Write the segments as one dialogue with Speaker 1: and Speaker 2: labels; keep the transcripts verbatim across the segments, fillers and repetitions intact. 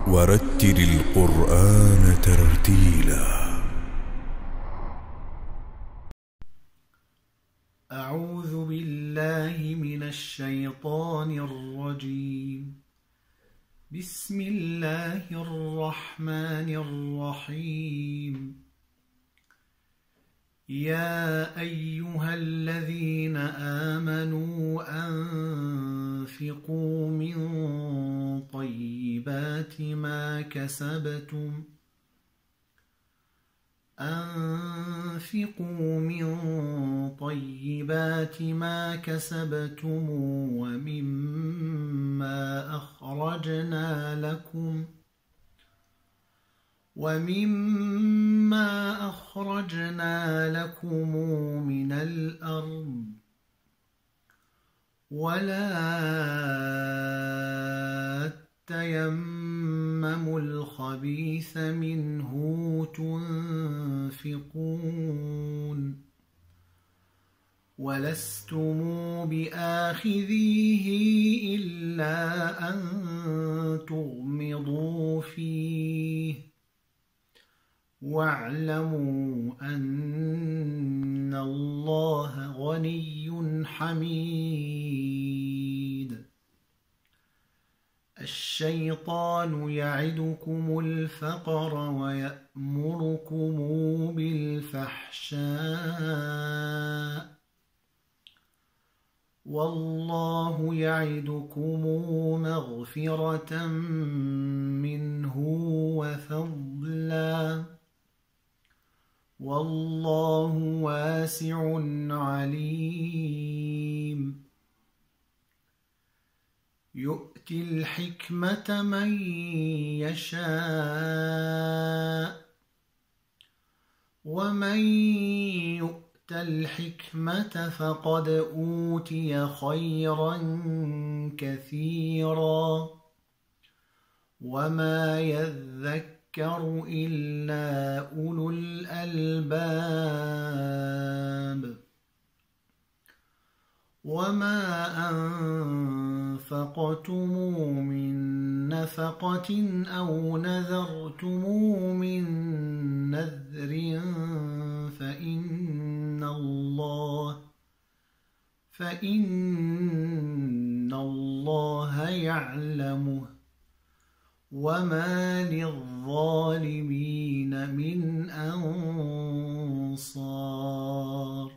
Speaker 1: ورتل القرآن ترتيلا.
Speaker 2: أعوذ بالله من الشيطان الرجيم. بسم الله الرحمن الرحيم. يا أيها الذين آمنوا أنفقوا من طيبات ما كسبتم أنفقوا من طيبات ما كسبتم ومما أخرجنا لكم ومما أخرجنا لكم من الأرض ولا تيمموا الخبيث منه تنفقون ولستم بآخذيه إلا أن تغمضوا فيه واعلموا أن الله غني حميد. الشيطان يعدكم الفقر ويأمركم بالفحشاء والله يعدكم مغفرة منه وفضلا والله واسع عليم. يؤتي الحكمة من يشاء ومن يؤت الحكمة فقد أوتي خيرا كثيرا وما يذكر إلا أولو الألباب. وما أنفقتم من نفقة أو نذرتم من نذر فإن الله فإن الله يعلمه وما للظالمين من أنصار.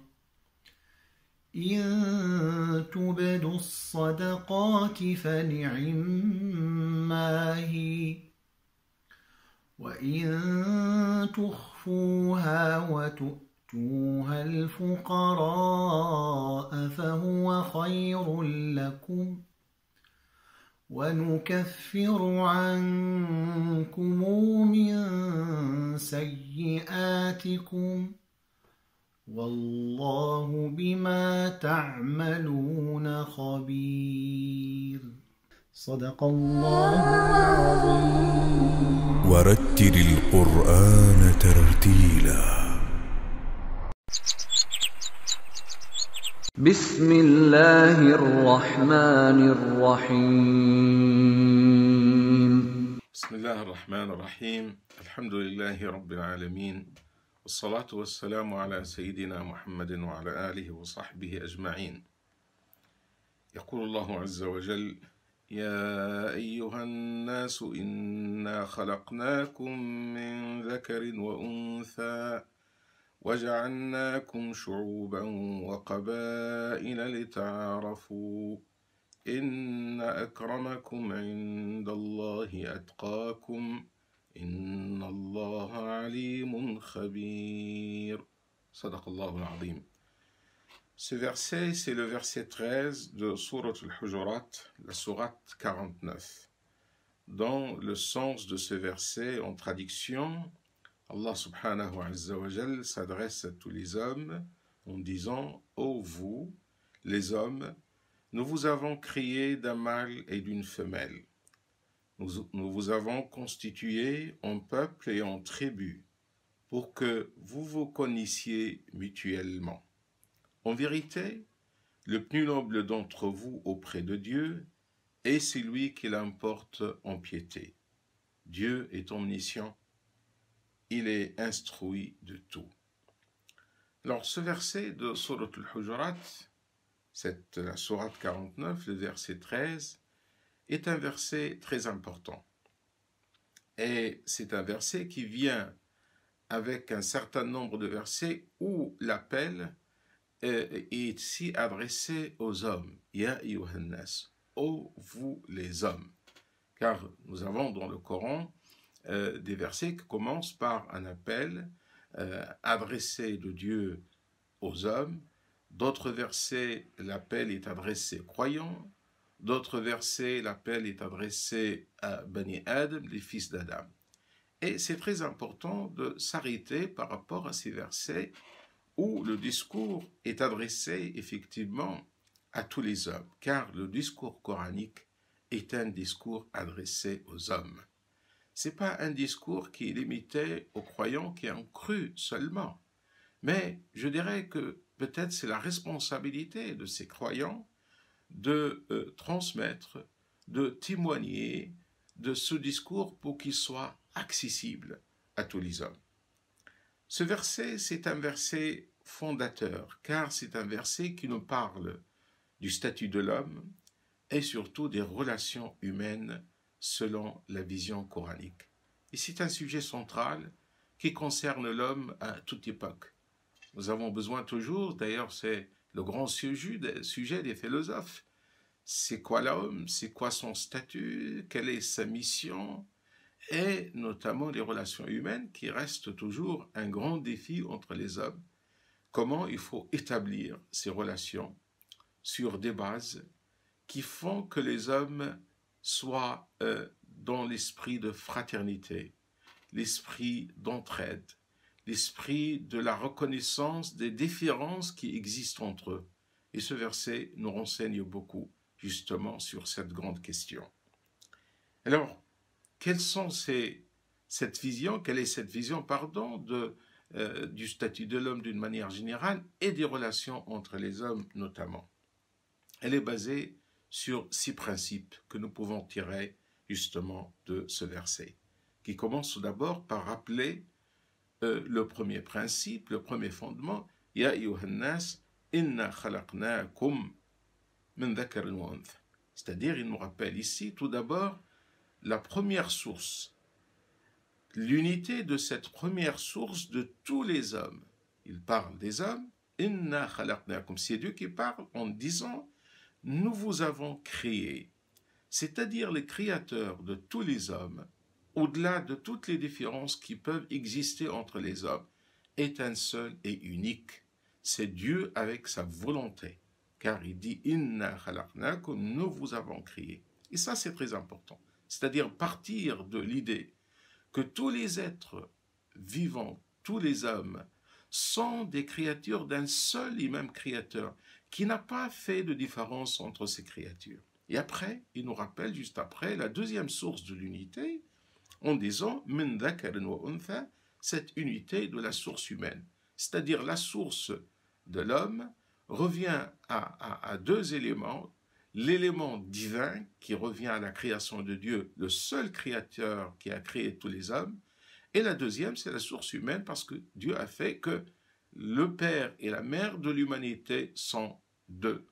Speaker 2: إن تبدوا الصدقات فنعما هي وإن تخفوها وتؤتوها الفقراء فهو خير لكم ونكفر عنكم من سيئاتكم والله بما تعملون خبير. صدق الله العظيم.
Speaker 1: ورتل القرآن ترتيلا.
Speaker 3: بسم الله الرحمن الرحيم.
Speaker 4: بسم الله الرحمن الرحيم. الحمد لله رب العالمين والصلاة والسلام على سيدنا محمد وعلى آله وصحبه أجمعين. يقول الله عز وجل: يا أيها الناس إنا خلقناكم من ذكر وأنثى وجعلناكم شعوبا وقبائل لتعارفوا إن أكرمكم عند الله أتقاكم إن الله عليم خبير. صدق الله العظيم. Ce verset, c'est le verset treize de Surat al-Hujurat, la sourate quarante-neuf. Dans le sens de ce verset, en traduction, Allah subhanahu wa ta'ala s'adresse à tous les hommes en disant: ô vous, les hommes, nous vous avons créé d'un mâle et d'une femelle. Nous, nous vous avons constitué en peuple et en tribu pour que vous vous connaissiez mutuellement. En vérité, le plus noble d'entre vous auprès de Dieu est celui qui l'emporte en piété. Dieu est omniscient, il est instruit de tout. Alors ce verset de Surat al-Hujurat, c'est la sourate quarante-neuf, le verset treize, est un verset très important. Et c'est un verset qui vient avec un certain nombre de versets où l'appel est ici adressé aux hommes. Ya ayyuhan nas, ô vous les hommes. Car nous avons dans le Coran euh, des versets qui commencent par un appel euh, adressé de Dieu aux hommes. D'autres versets, l'appel est adressé aux croyants. D'autres versets, l'appel est adressé à Bani Adam, les fils d'Adam. Et c'est très important de s'arrêter par rapport à ces versets où le discours est adressé effectivement à tous les hommes, car le discours coranique est un discours adressé aux hommes. Ce n'est pas un discours qui est limité aux croyants qui ont cru seulement, mais je dirais que peut-être c'est la responsabilité de ces croyants de euh, transmettre, de témoigner de ce discours pour qu'il soit accessible à tous les hommes. Ce verset, c'est un verset fondateur, car c'est un verset qui nous parle du statut de l'homme et surtout des relations humaines selon la vision coranique. Et c'est un sujet central qui concerne l'homme à toute époque. Nous avons besoin toujours, d'ailleurs c'est le grand sujet, sujet des philosophes, c'est quoi l'homme, c'est quoi son statut, quelle est sa mission, et notamment les relations humaines qui restent toujours un grand défi entre les hommes. Comment il faut établir ces relations sur des bases qui font que les hommes soient euh, dans l'esprit de fraternité, l'esprit d'entraide, l'esprit de la reconnaissance des différences qui existent entre eux. Et ce verset nous renseigne beaucoup justement sur cette grande question. Alors, quelles sont ces, cette vision, quelle est cette vision, pardon, de, euh, du statut de l'homme d'une manière générale et des relations entre les hommes notamment? Elle est basée sur six principes que nous pouvons tirer justement de ce verset, qui commence tout d'abord par rappeler euh, le premier principe, le premier fondement, « Ya ayyuhan nas, inna khalaqnakum min dhakarin wa untha » C'est-à-dire, il nous rappelle ici tout d'abord la première source, l'unité de cette première source de tous les hommes. Il parle des hommes, « Inna khalaqnakum » c'est Dieu qui parle en disant « Nous vous avons créés », c'est-à-dire les créateurs de tous les hommes, au-delà de toutes les différences qui peuvent exister entre les hommes, est un seul et unique. C'est Dieu avec sa volonté, car il dit « Inna khalaqnakum » nous vous avons créés. Et ça, c'est très important. C'est-à-dire partir de l'idée que tous les êtres vivants, tous les hommes, sont des créatures d'un seul et même créateur, qui n'a pas fait de différence entre ces créatures. Et après, il nous rappelle juste après la deuxième source de l'unité, en disant « Min dhakarin wa untha » cette unité de la source humaine. C'est-à-dire la source de l'homme revient à, à, à deux éléments. L'élément divin qui revient à la création de Dieu, le seul créateur qui a créé tous les hommes. Et la deuxième, c'est la source humaine parce que Dieu a fait que le père et la mère de l'humanité sont deux.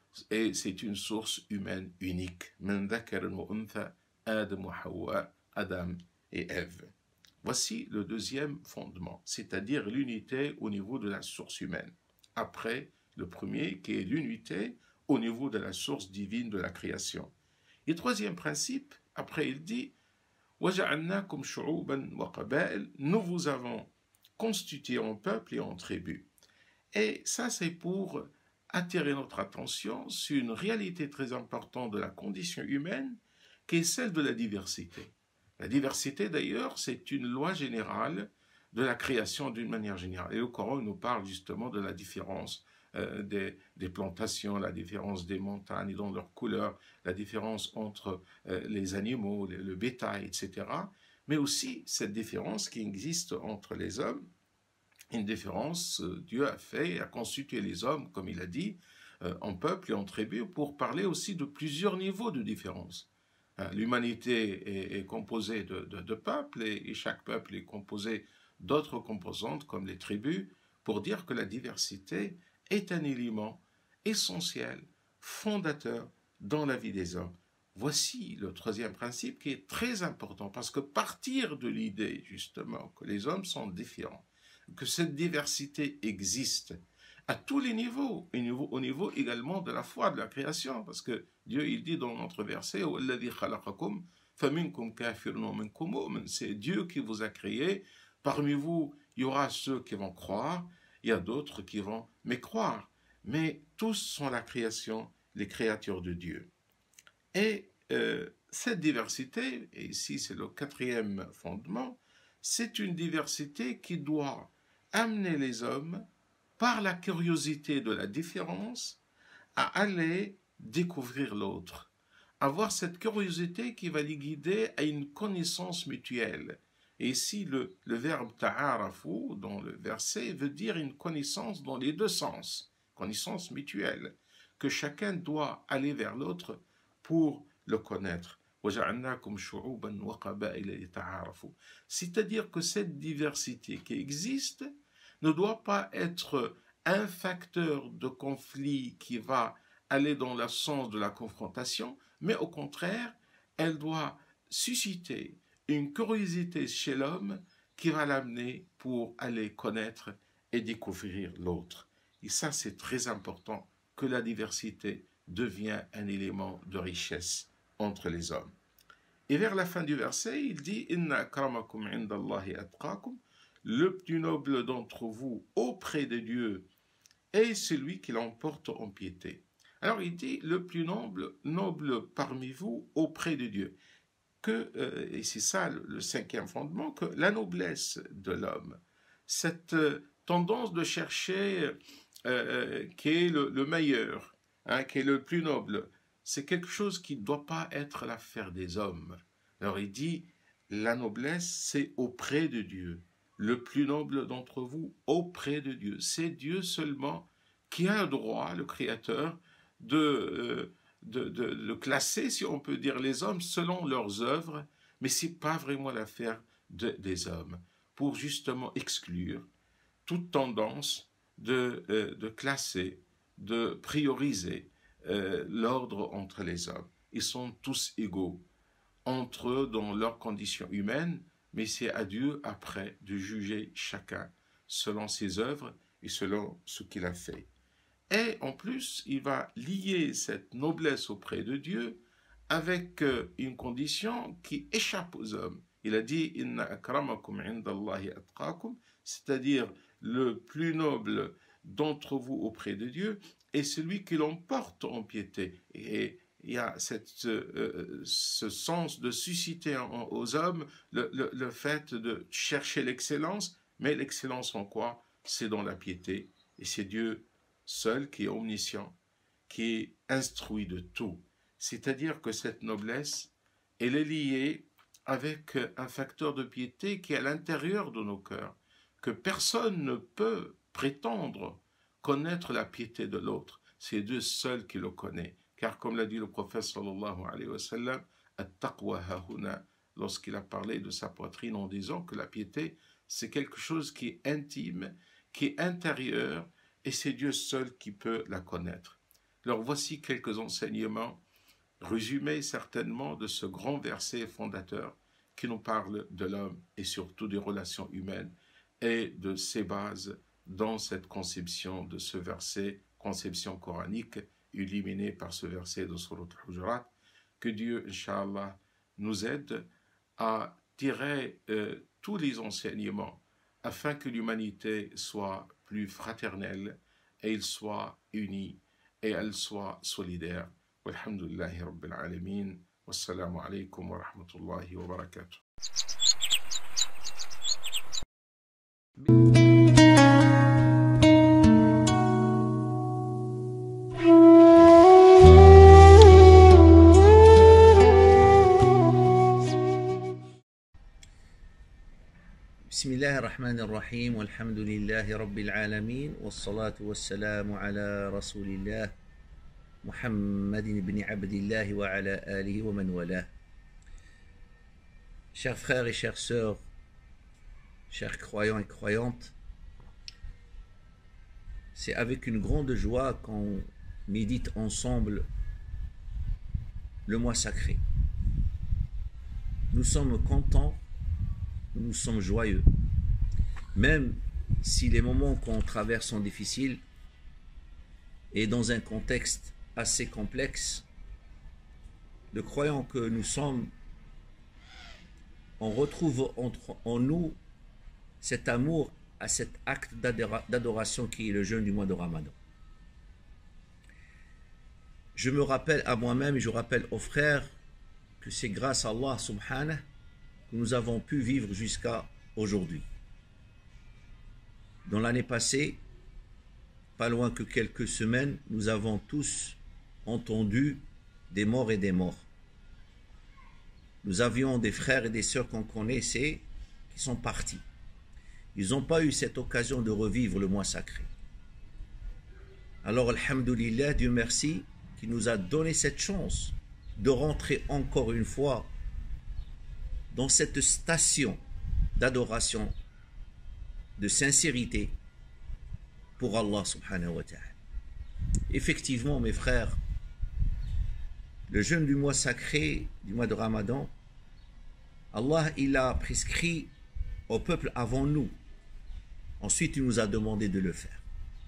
Speaker 4: Et c'est une source humaine unique. Min dhakarin wa untha, Adam wa Hawa, Adam et Ève. Voici le deuxième fondement, c'est-à-dire l'unité au niveau de la source humaine. Après le premier qui est l'unité au niveau de la source divine de la création. Et troisième principe, après il dit وَجَعَلْنَاكُمْ شُعُوبًا وَقَبَائِلَ nous vous avons constitué en peuple et en tribu. Et ça c'est pour attirer notre attention sur une réalité très importante de la condition humaine qui est celle de la diversité. La diversité d'ailleurs c'est une loi générale de la création d'une manière générale. Et le Coran nous parle justement de la différence Euh, des, des plantations, la différence des montagnes dans leur couleur, la différence entre euh, les animaux, le, le bétail, et cetera. Mais aussi cette différence qui existe entre les hommes, une différence, euh, Dieu a fait, a constitué les hommes, comme il a dit, euh, en peuple et en tribu, pour parler aussi de plusieurs niveaux de différence. l'humanité est, est composée de, de, de peuples et, et chaque peuple est composé d'autres composantes comme les tribus, pour dire que la diversité est un élément essentiel, fondateur dans la vie des hommes. Voici le troisième principe qui est très important, parce que partir de l'idée justement que les hommes sont différents, que cette diversité existe à tous les niveaux, au niveau, au niveau également de la foi, de la création, parce que Dieu il dit dans notre verset c'est Dieu qui vous a créé, parmi vous il y aura ceux qui vont croire, il y a d'autres qui vont mécroire, mais tous sont la création, les créatures de Dieu. Et euh, cette diversité, et ici c'est le quatrième fondement, c'est une diversité qui doit amener les hommes, par la curiosité de la différence, à aller découvrir l'autre. Avoir cette curiosité qui va les guider à une connaissance mutuelle. Et ici, le, le verbe ta'arafu, dans le verset, veut dire une connaissance dans les deux sens, connaissance mutuelle, que chacun doit aller vers l'autre pour le connaître. C'est-à-dire que cette diversité qui existe ne doit pas être un facteur de conflit qui va aller dans le sens de la confrontation, mais au contraire, elle doit susciter une curiosité chez l'homme qui va l'amener pour aller connaître et découvrir l'autre. Et ça, c'est très important que la diversité devienne un élément de richesse entre les hommes. Et vers la fin du verset, il dit « Inna akramakum indallahi atqakum » le plus noble d'entre vous auprès de Dieu est celui qui l'emporte en piété. Alors il dit le plus noble, noble parmi vous auprès de Dieu. Que, euh, et c'est ça le, le cinquième fondement, que la noblesse de l'homme, cette euh, tendance de chercher euh, qui est le, le meilleur, hein, qui est le plus noble, c'est quelque chose qui ne doit pas être l'affaire des hommes. Alors il dit la noblesse c'est auprès de Dieu. Le plus noble d'entre vous auprès de Dieu. C'est Dieu seulement qui a le droit, le Créateur, de, de, de, de classer, si on peut dire, les hommes selon leurs œuvres, mais ce n'est pas vraiment l'affaire de, des hommes, pour justement exclure toute tendance de, euh, de classer, de prioriser euh, l'ordre entre les hommes. Ils sont tous égaux entre eux dans leurs conditions humaines, mais c'est à Dieu après de juger chacun selon ses œuvres et selon ce qu'il a fait. Et en plus, il va lier cette noblesse auprès de Dieu avec une condition qui échappe aux hommes. Il a dit « Inna akramakum indallahi atqakum », c'est-à-dire le plus noble d'entre vous auprès de Dieu est celui qui l'emporte en piété. Et il y a cette, euh, ce sens de susciter en, aux hommes le, le, le fait de chercher l'excellence, mais l'excellence en quoi? C'est dans la piété. Et c'est Dieu seul qui est omniscient, qui est instruit de tout. C'est-à-dire que cette noblesse, elle est liée avec un facteur de piété qui est à l'intérieur de nos cœurs, que personne ne peut prétendre connaître la piété de l'autre. C'est Dieu seul qui le connaît. Car comme l'a dit le prophète sallallahu alayhi wa sallam, at-taqwa hahuna, lorsqu'il a parlé de sa poitrine en disant que la piété, c'est quelque chose qui est intime, qui est intérieur, et c'est Dieu seul qui peut la connaître. Alors voici quelques enseignements résumés certainement de ce grand verset fondateur qui nous parle de l'homme et surtout des relations humaines et de ses bases dans cette conception de ce verset, conception coranique, illuminé par ce verset de Surat al-Hujurat, que Dieu, Inch'Allah, nous aide à tirer euh, tous les enseignements afin que l'humanité soit plus fraternelle et il soit unie et elle soit solidaire. Walhamdulillahi Rabbil Alamin. Wassalamu alaikum wa rahmatullahi wa barakatuh.
Speaker 5: بسم الله الرحمن الرحيم والحمد لله رب العالمين والصلاة والسلام على رسول الله محمد بن عبد الله وعلى آله ومن والاه. Chers frères et chères sœurs, chers croyants et croyantes, c'est avec une grande joie qu'on médite ensemble le mois sacré. Nous sommes contents, nous sommes joyeux. Même si les moments qu'on traverse sont difficiles et dans un contexte assez complexe, le croyant que nous sommes, on retrouve entre, en nous cet amour à cet acte d'adoration qui est le jeûne du mois de Ramadan. Je me rappelle à moi-même et je rappelle aux frères que c'est grâce à Allah subhanahu que nous avons pu vivre jusqu'à aujourd'hui. Dans l'année passée, pas loin que quelques semaines, nous avons tous entendu des morts et des morts. Nous avions des frères et des sœurs qu'on connaissait qui sont partis. Ils n'ont pas eu cette occasion de revivre le mois sacré. Alors, alhamdoulilah, Dieu merci, qui nous a donné cette chance de rentrer encore une fois dans cette station d'adoration, de sincérité pour Allah subhanahu wa ta'ala. Effectivement, mes frères, le jeûne du mois sacré, du mois de Ramadan, Allah il a prescrit au peuple avant nous. Ensuite, il nous a demandé de le faire.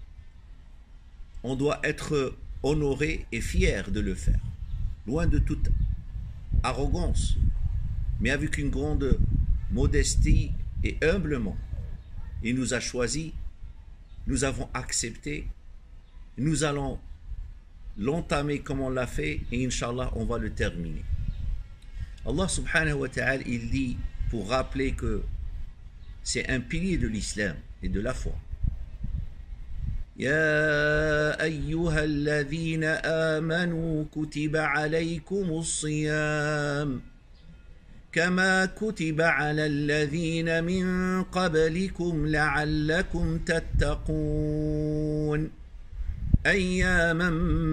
Speaker 5: On doit être honoré et fier de le faire, loin de toute arrogance, mais avec une grande modestie et humblement. Il nous a choisis, nous avons accepté, nous allons l'entamer comme on l'a fait et Inch'Allah on va le terminer. Allah subhanahu wa ta'ala il dit pour rappeler que c'est un pilier de l'islam et de la foi. Ya ayyuhalladhina amanu kutiba alaykumus siyam كما كتب على الذين من قبلكم لعلكم تتقون أياما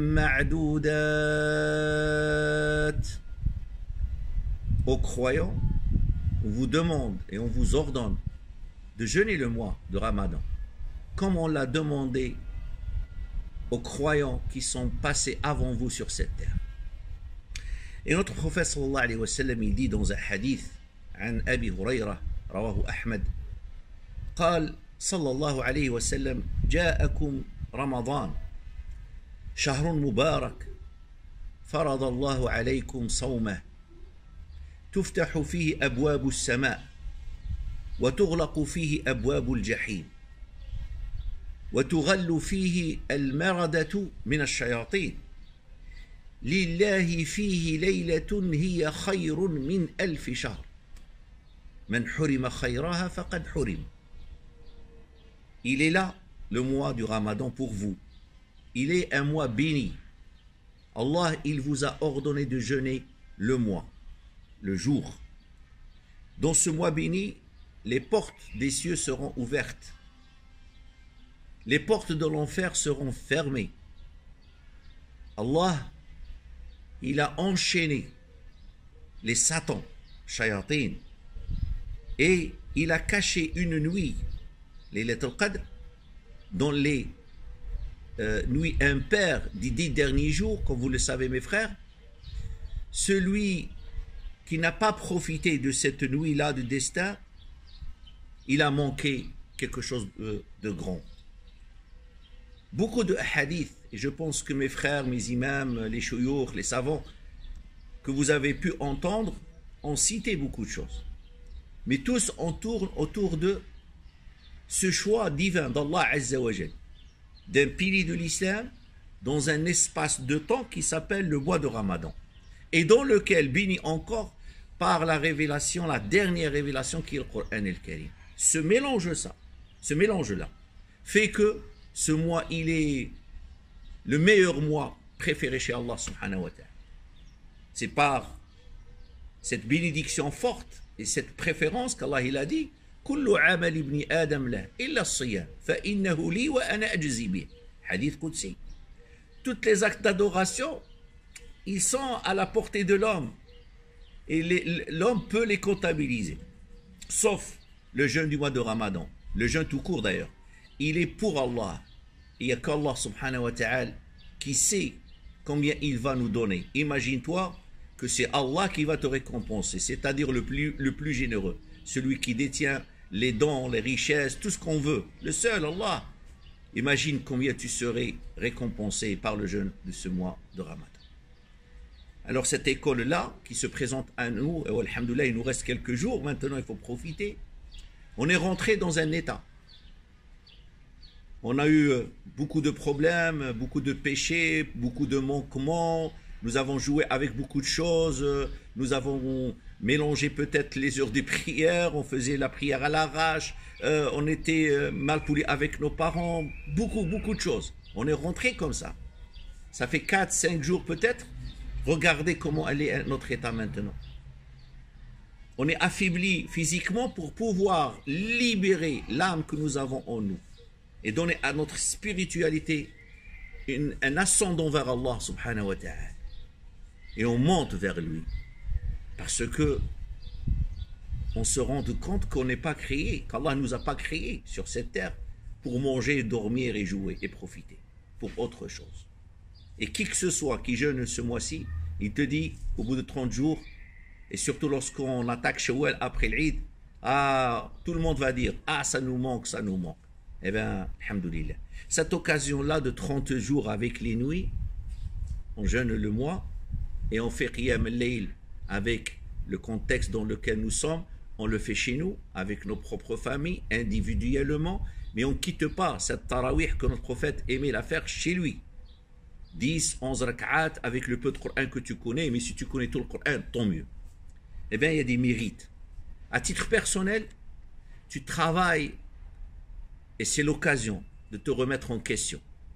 Speaker 5: معدودات. Aux croyants, on vous demande et on vous ordonne de jeûner le mois de Ramadan, comme on l'a demandé aux croyants qui sont passés avant vous sur cette terre. Et notre prophète sallallahu alayhi wa sallam il dit dans un hadith عن أبي هريرة رواه أحمد قال صلى الله عليه وسلم جاءكم رمضان شهر مبارك فرض الله عليكم صومه تفتح فيه أبواب السماء وتغلق فيه أبواب الجحيم وتغل فيه المردة من الشياطين لله فيه ليلة هي خير من ألف شهر من حرم خيرها فقد حرم. Il est là le mois du Ramadan pour vous. Il est un mois béni. Allah, il vous a ordonné de jeûner le mois, le jour. Dans ce mois béni, les portes des cieux seront ouvertes. Les portes de l'enfer seront fermées. Allah, il a enchaîné les satans, shayatin, et il a caché une nuit, les Laylatul Qadr, dans les euh, nuits impaires des dix derniers jours, comme vous le savez mes frères. Celui qui n'a pas profité de cette nuit-là de destin, il a manqué quelque chose de, de grand. Beaucoup de hadiths, et je pense que mes frères, mes imams, les chouyours, les savants que vous avez pu entendre ont cité beaucoup de choses. Mais tous on tourne autour de ce choix divin d'Allah Azza wa Jal, d'un pilier de l'islam dans un espace de temps qui s'appelle le mois de Ramadan, et dans lequel, béni encore par la révélation, la dernière révélation qui est le Coran el-Karim. Ce mélange ça, ce mélange-là, fait que ce mois, il est le meilleur mois préféré chez Allah subhanahu wa ta'ala. C'est par cette bénédiction forte et cette préférence qu'Allah il a dit Kullu amal ibni Adam la illa as-siyam fa innahu li wa ana ajzi bih. Hadith Qudsi. Tous les actes d'adoration, ils sont à la portée de l'homme. et l'homme peut les comptabiliser. Sauf le jeûne du mois de Ramadan, le jeûne tout court d'ailleurs. Il est pour Allah. Il n'y a qu'Allah subhanahu wa ta'ala qui sait combien il va nous donner. Imagine-toi que c'est Allah qui va te récompenser, c'est-à-dire le plus, le plus généreux, celui qui détient les dons, les richesses, tout ce qu'on veut, le seul Allah. Imagine combien tu serais récompensé par le jeûne de ce mois de Ramadan. Alors cette école-là qui se présente à nous, et alhamdoulilah, il nous reste quelques jours, maintenant il faut profiter. On est rentré dans un état. On a eu beaucoup de problèmes, beaucoup de péchés, beaucoup de manquements. Nous avons joué avec beaucoup de choses. Nous avons mélangé peut-être les heures des prières. On faisait la prière à l'arrache. Euh, on était mal polis avec nos parents. Beaucoup, beaucoup de choses. On est rentré comme ça. Ça fait quatre, cinq jours peut-être. Regardez comment elle est notre état maintenant. On est affaibli physiquement pour pouvoir libérer l'âme que nous avons en nous et donner à notre spiritualité une, un ascendant vers Allah subhanahu wa ta'ala. Et on monte vers lui. Parce que on se rend compte qu'on n'est pas créé, qu'Allah ne nous a pas créés sur cette terre pour manger, dormir et jouer et profiter, pour autre chose. Et qui que ce soit qui jeûne ce mois-ci, il te dit, au bout de trente jours, et surtout lorsqu'on attaque Shawwal après l'Eid, ah, tout le monde va dire, ah, ça nous manque, ça nous manque. Eh bien, alhamdoulilah. Cette occasion-là de trente jours avec les nuits, on jeûne le mois, et on fait Qiyam al-Layl avec le contexte dans lequel nous sommes, on le fait chez nous, avec nos propres familles, individuellement, mais on ne quitte pas cette tarawih que notre prophète aimait la faire chez lui. dix, onze rak'at avec le peu de Coran que tu connais, mais si tu connais tout le Coran, tant mieux. Eh bien, il y a des mérites. À titre personnel, tu travailles et c'est l'occasion de te remettre en question.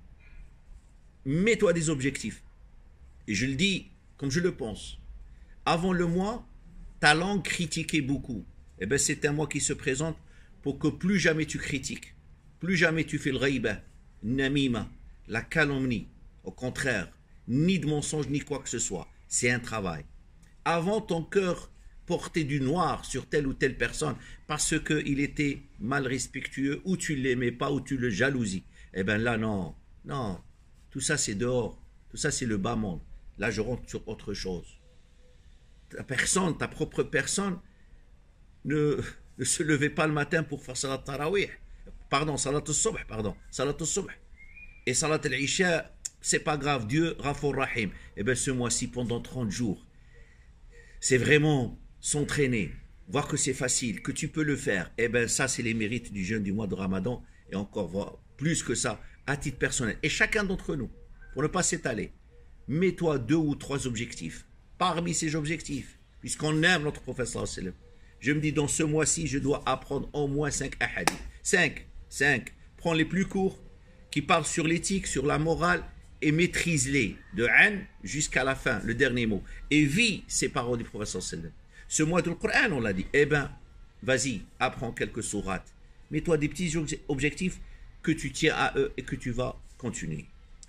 Speaker 5: Mets-toi des objectifs. Et je le dis comme je le pense. Avant le mois, ta langue critiquait beaucoup. Eh bien, c'est un mois qui se présente pour que plus jamais tu critiques, plus jamais tu fais le ghaiba, namima, la calomnie. Au contraire, ni de mensonge, ni quoi que ce soit. C'est un travail. Avant, ton cœur portait du noir sur telle ou telle personne parce qu'il était mal respectueux, ou tu ne l'aimais pas, ou tu le jalousies. Eh bien là, non. Non. Tout ça, c'est dehors. Tout ça, c'est le bas monde. Là, je rentre sur autre chose. Ta personne, ta propre personne, ne, ne se levait pas le matin pour faire salat tarawih. Pardon, salat al-subh, pardon. Salat al-subh. Et salat al-isha, c'est pas grave, Dieu, Rafour Rahim. Eh bien, ce mois-ci, pendant trente jours, c'est vraiment s'entraîner, voir que c'est facile, que tu peux le faire. Eh bien, ça, c'est les mérites du jeûne du mois de Ramadan. Et encore, voir plus que ça, à titre personnel. Et chacun d'entre nous, pour ne pas s'étaler, mets-toi deux ou trois objectifs. Parmi ces objectifs, puisqu'on aime notre prophète sallallahu alayhi wa sallam, je me dis, dans ce mois-ci, je dois apprendre au moins cinq ahadith. Cinq, cinq. Prends les plus courts, qui parlent sur l'éthique, sur la morale, et maîtrise-les de An jusqu'à la fin, le dernier mot. Et vis ces paroles du prophète sallallahu alayhi wa sallam. Ce mois de Coran, on l'a dit. Eh bien, vas-y, apprends quelques sourates. Mets-toi des petits objectifs que tu tiens à eux et que tu vas continuer.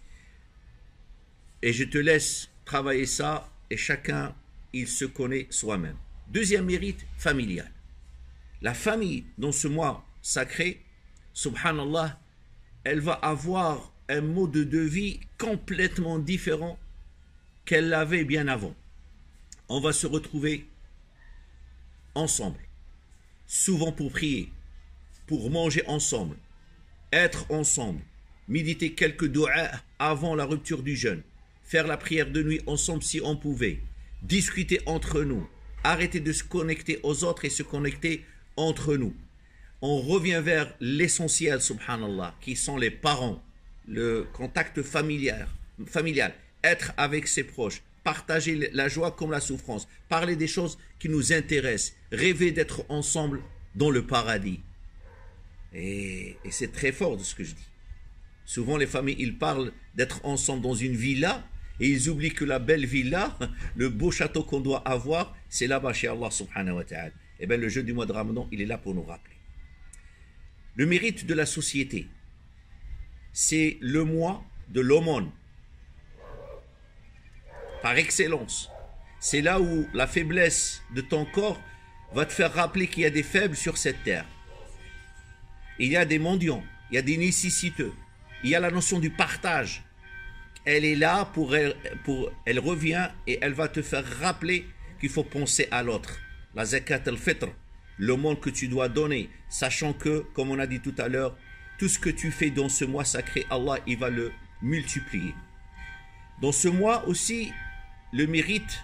Speaker 5: Et je te laisse travailler ça, et chacun, il se connaît soi-même. Deuxième mérite, familial. La famille, dans ce mois sacré, subhanallah, elle va avoir un mode de vie complètement différent qu'elle l'avait bien avant. On va se retrouver ensemble, souvent pour prier, pour manger ensemble, être ensemble, méditer quelques doigts avant la rupture du jeûne, faire la prière de nuit ensemble si on pouvait, discuter entre nous, arrêter de se connecter aux autres et se connecter entre nous. On revient vers l'essentiel, subhanallah, qui sont les parents, le contact familial, familial, être avec ses proches, partager la joie comme la souffrance, parler des choses qui nous intéressent, rêver d'être ensemble dans le paradis. Et, et c'est très fort de ce que je dis. Souvent les familles, ils parlent d'être ensemble dans une villa et ils oublient que la belle villa, le beau château qu'on doit avoir, c'est là-bas chez Allah subhanahu wa ta'ala. Et bien le jeûne du mois de Ramadan, il est là pour nous rappeler. Le mérite de la société, c'est le mois de l'aumône, par excellence. c'est là où la faiblesse de ton corps va te faire rappeler qu'il y a des faibles sur cette terre. Il y a des mendiants, il y a des nécessiteux, il y a la notion du partage. Elle est là pour elle, pour, elle revient et elle va te faire rappeler qu'il faut penser à l'autre. La zakat al-fitr, le monde que tu dois donner, sachant que, comme on a dit tout à l'heure, tout ce que tu fais dans ce mois sacré, Allah, il va le multiplier. Dans ce mois aussi, le mérite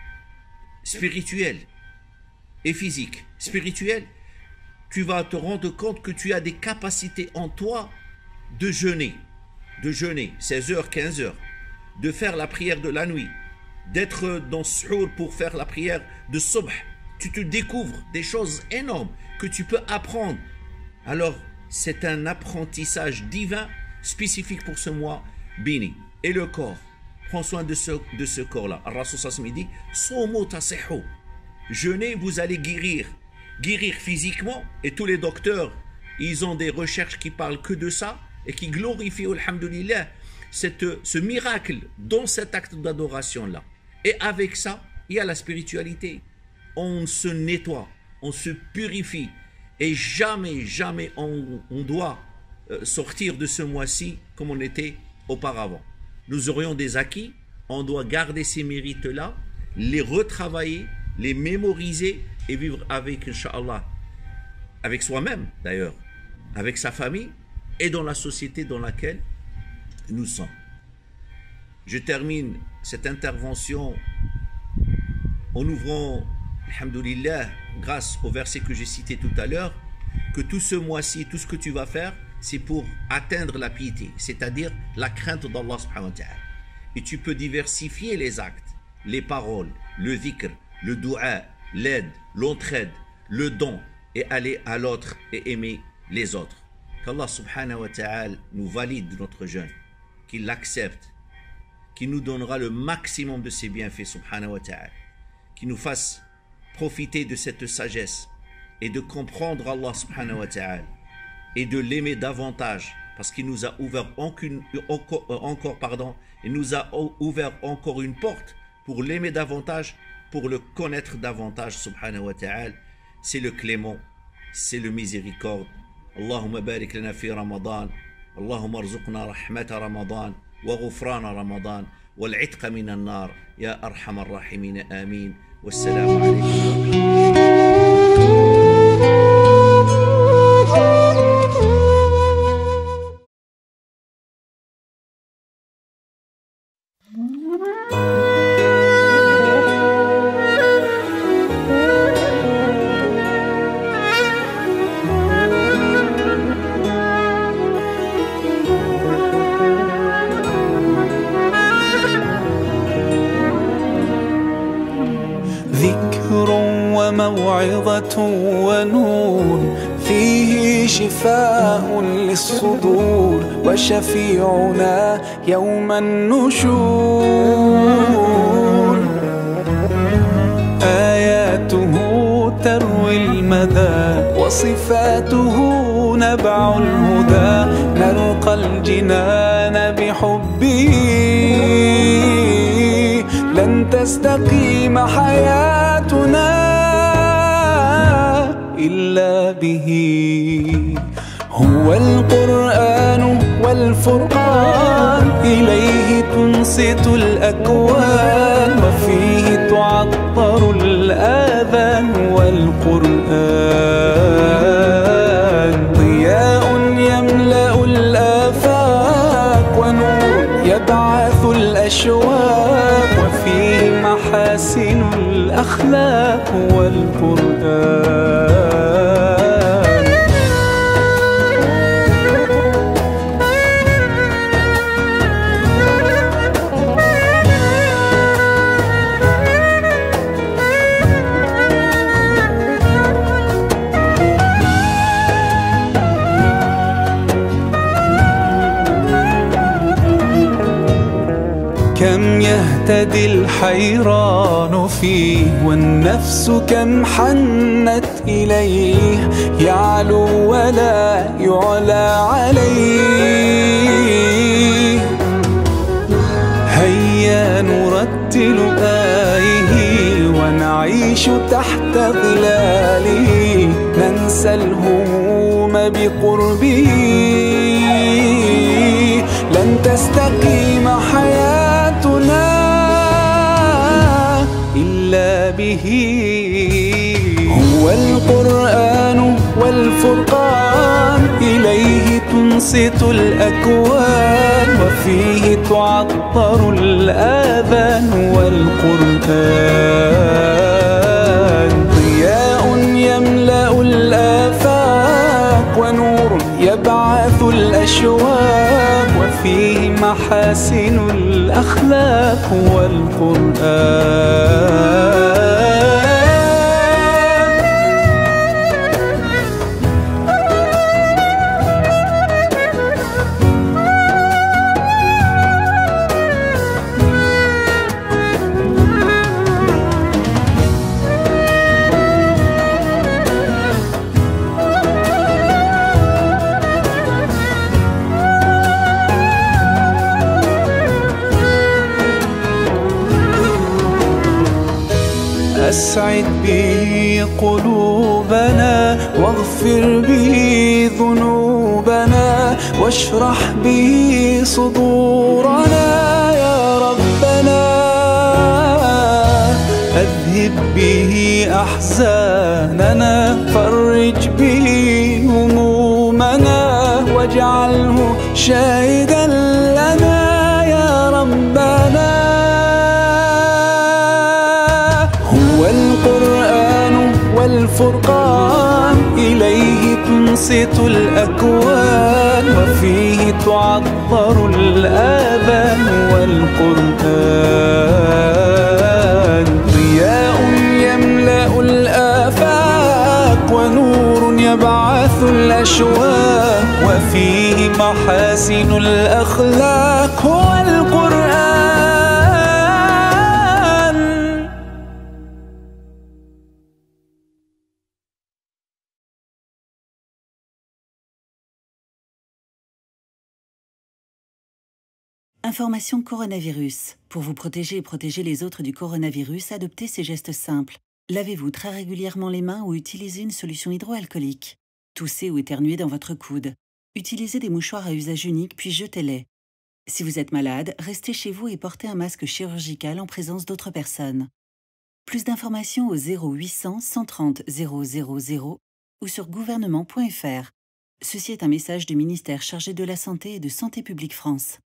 Speaker 5: spirituel et physique. Spirituel, tu vas te rendre compte que tu as des capacités en toi de jeûner, de jeûner seize heures, quinze heures, de faire la prière de la nuit, d'être dans Suhour pour faire la prière de Subh. Tu te découvres des choses énormes que tu peux apprendre. Alors, c'est un apprentissage divin spécifique pour ce mois béni. Et le corps, prends soin de ce, de ce corps-là. Ar-Rasul sallallahu alayhi wa sallam dit, Somo tasihhu. Jeûnez, vous allez guérir. Guérir physiquement, et tous les docteurs, ils ont des recherches qui parlent que de ça, et qui glorifient, alhamdoulilah, cette, ce miracle dans cet acte d'adoration-là. Et avec ça, il y a la spiritualité. On se nettoie, on se purifie, et jamais, jamais on, on doit euh, sortir de ce mois-ci comme on était auparavant. Nous aurions des acquis, on doit garder ces mérites-là, les retravailler, les mémoriser et vivre avec, Inch'Allah, avec soi-même d'ailleurs, avec sa famille et dans la société dans laquelle nous sommes. Je termine cette intervention en ouvrant, alhamdoulilah, grâce au verset que j'ai cité tout à l'heure, que tout ce mois-ci, tout ce que tu vas faire, c'est pour atteindre la piété, c'est-à-dire la crainte d'Allah subhanahu wa ta'ala. Et tu peux diversifier les actes, les paroles, le dhikr, le doua, l'aide, l'entraide, le don, et aller à l'autre et aimer les autres. Qu'Allah subhanahu wa ta'ala nous valide notre jeûne, qu'il l'accepte, qu'il nous donnera le maximum de ses bienfaits subhanahu wa ta'ala, qu'il nous fasse profiter de cette sagesse et de comprendre Allah subhanahu wa ta'ala et de l'aimer davantage parce qu'il nous a ouvert encore, encore, encore pardon, il nous a ouvert encore une porte pour l'aimer davantage, pour le connaître davantage subhanahu wa ta'ala. C'est le clément, c'est le miséricorde. Allahumma barik lana fi Ramadan, Allahumma arzuqna rahmata Ramadan wa ghufrana Ramadan wal itqa min an-nar ya arhamar rahimin. Amin. Wassalamu alaykum.
Speaker 6: موعظة ونور فيه شفاء للصدور وشفيعنا يوم النشور آياته تروي المدى وصفاته نبع الهدى نلقى الجنان بحبه لن تستقيم حياتنا إلا به هو القرآن والفرقان إليه تنصت الأكوان وفيه تعطر الآذان والقرآن ضياء يملأ الآفاق ونور يبعث الأشواق وفيه محاسن الأخلاق والقرآن كم يهتدي الحيران فيه والنفس كم حنت إليه يعلو ولا يعلى عليه هيا نرتل آيه نعيش تحت ظلاله ننسى الهموم بقربه لن تستقيم حياتنا إلا به هو القرآن والفرقان إليه تنصت الأكوان وفيه تعطر الآذان والقرآن ضياء يملأ الآفاق ونور يبعث الأشواق وفيه محاسن الأخلاق والقرآن أسعد به قلوبنا واغفر به ذنوبنا واشرح به صدورنا يا ربنا أذهب به أحزاننا فرج به همومنا واجعله شاهدا لنا يا ربنا القرآن والفرقان إليه تنصت الأكوان وفيه تعطر الآذان والقرآن ضياء يملأ الآفاق ونور يبعث الأشواق وفيه محاسن الأخلاق هو القرآن.
Speaker 7: Information coronavirus. Pour vous protéger et protéger les autres du coronavirus, adoptez ces gestes simples. Lavez-vous très régulièrement les mains ou utilisez une solution hydroalcoolique. Toussez ou éternuez dans votre coude. Utilisez des mouchoirs à usage unique puis jetez-les. Si vous êtes malade, restez chez vous et portez un masque chirurgical en présence d'autres personnes. Plus d'informations au zéro huit cents, cent trente, zéro zéro zéro ou sur gouvernement point f r. Ceci est un message du ministère chargé de la Santé et de Santé publique France.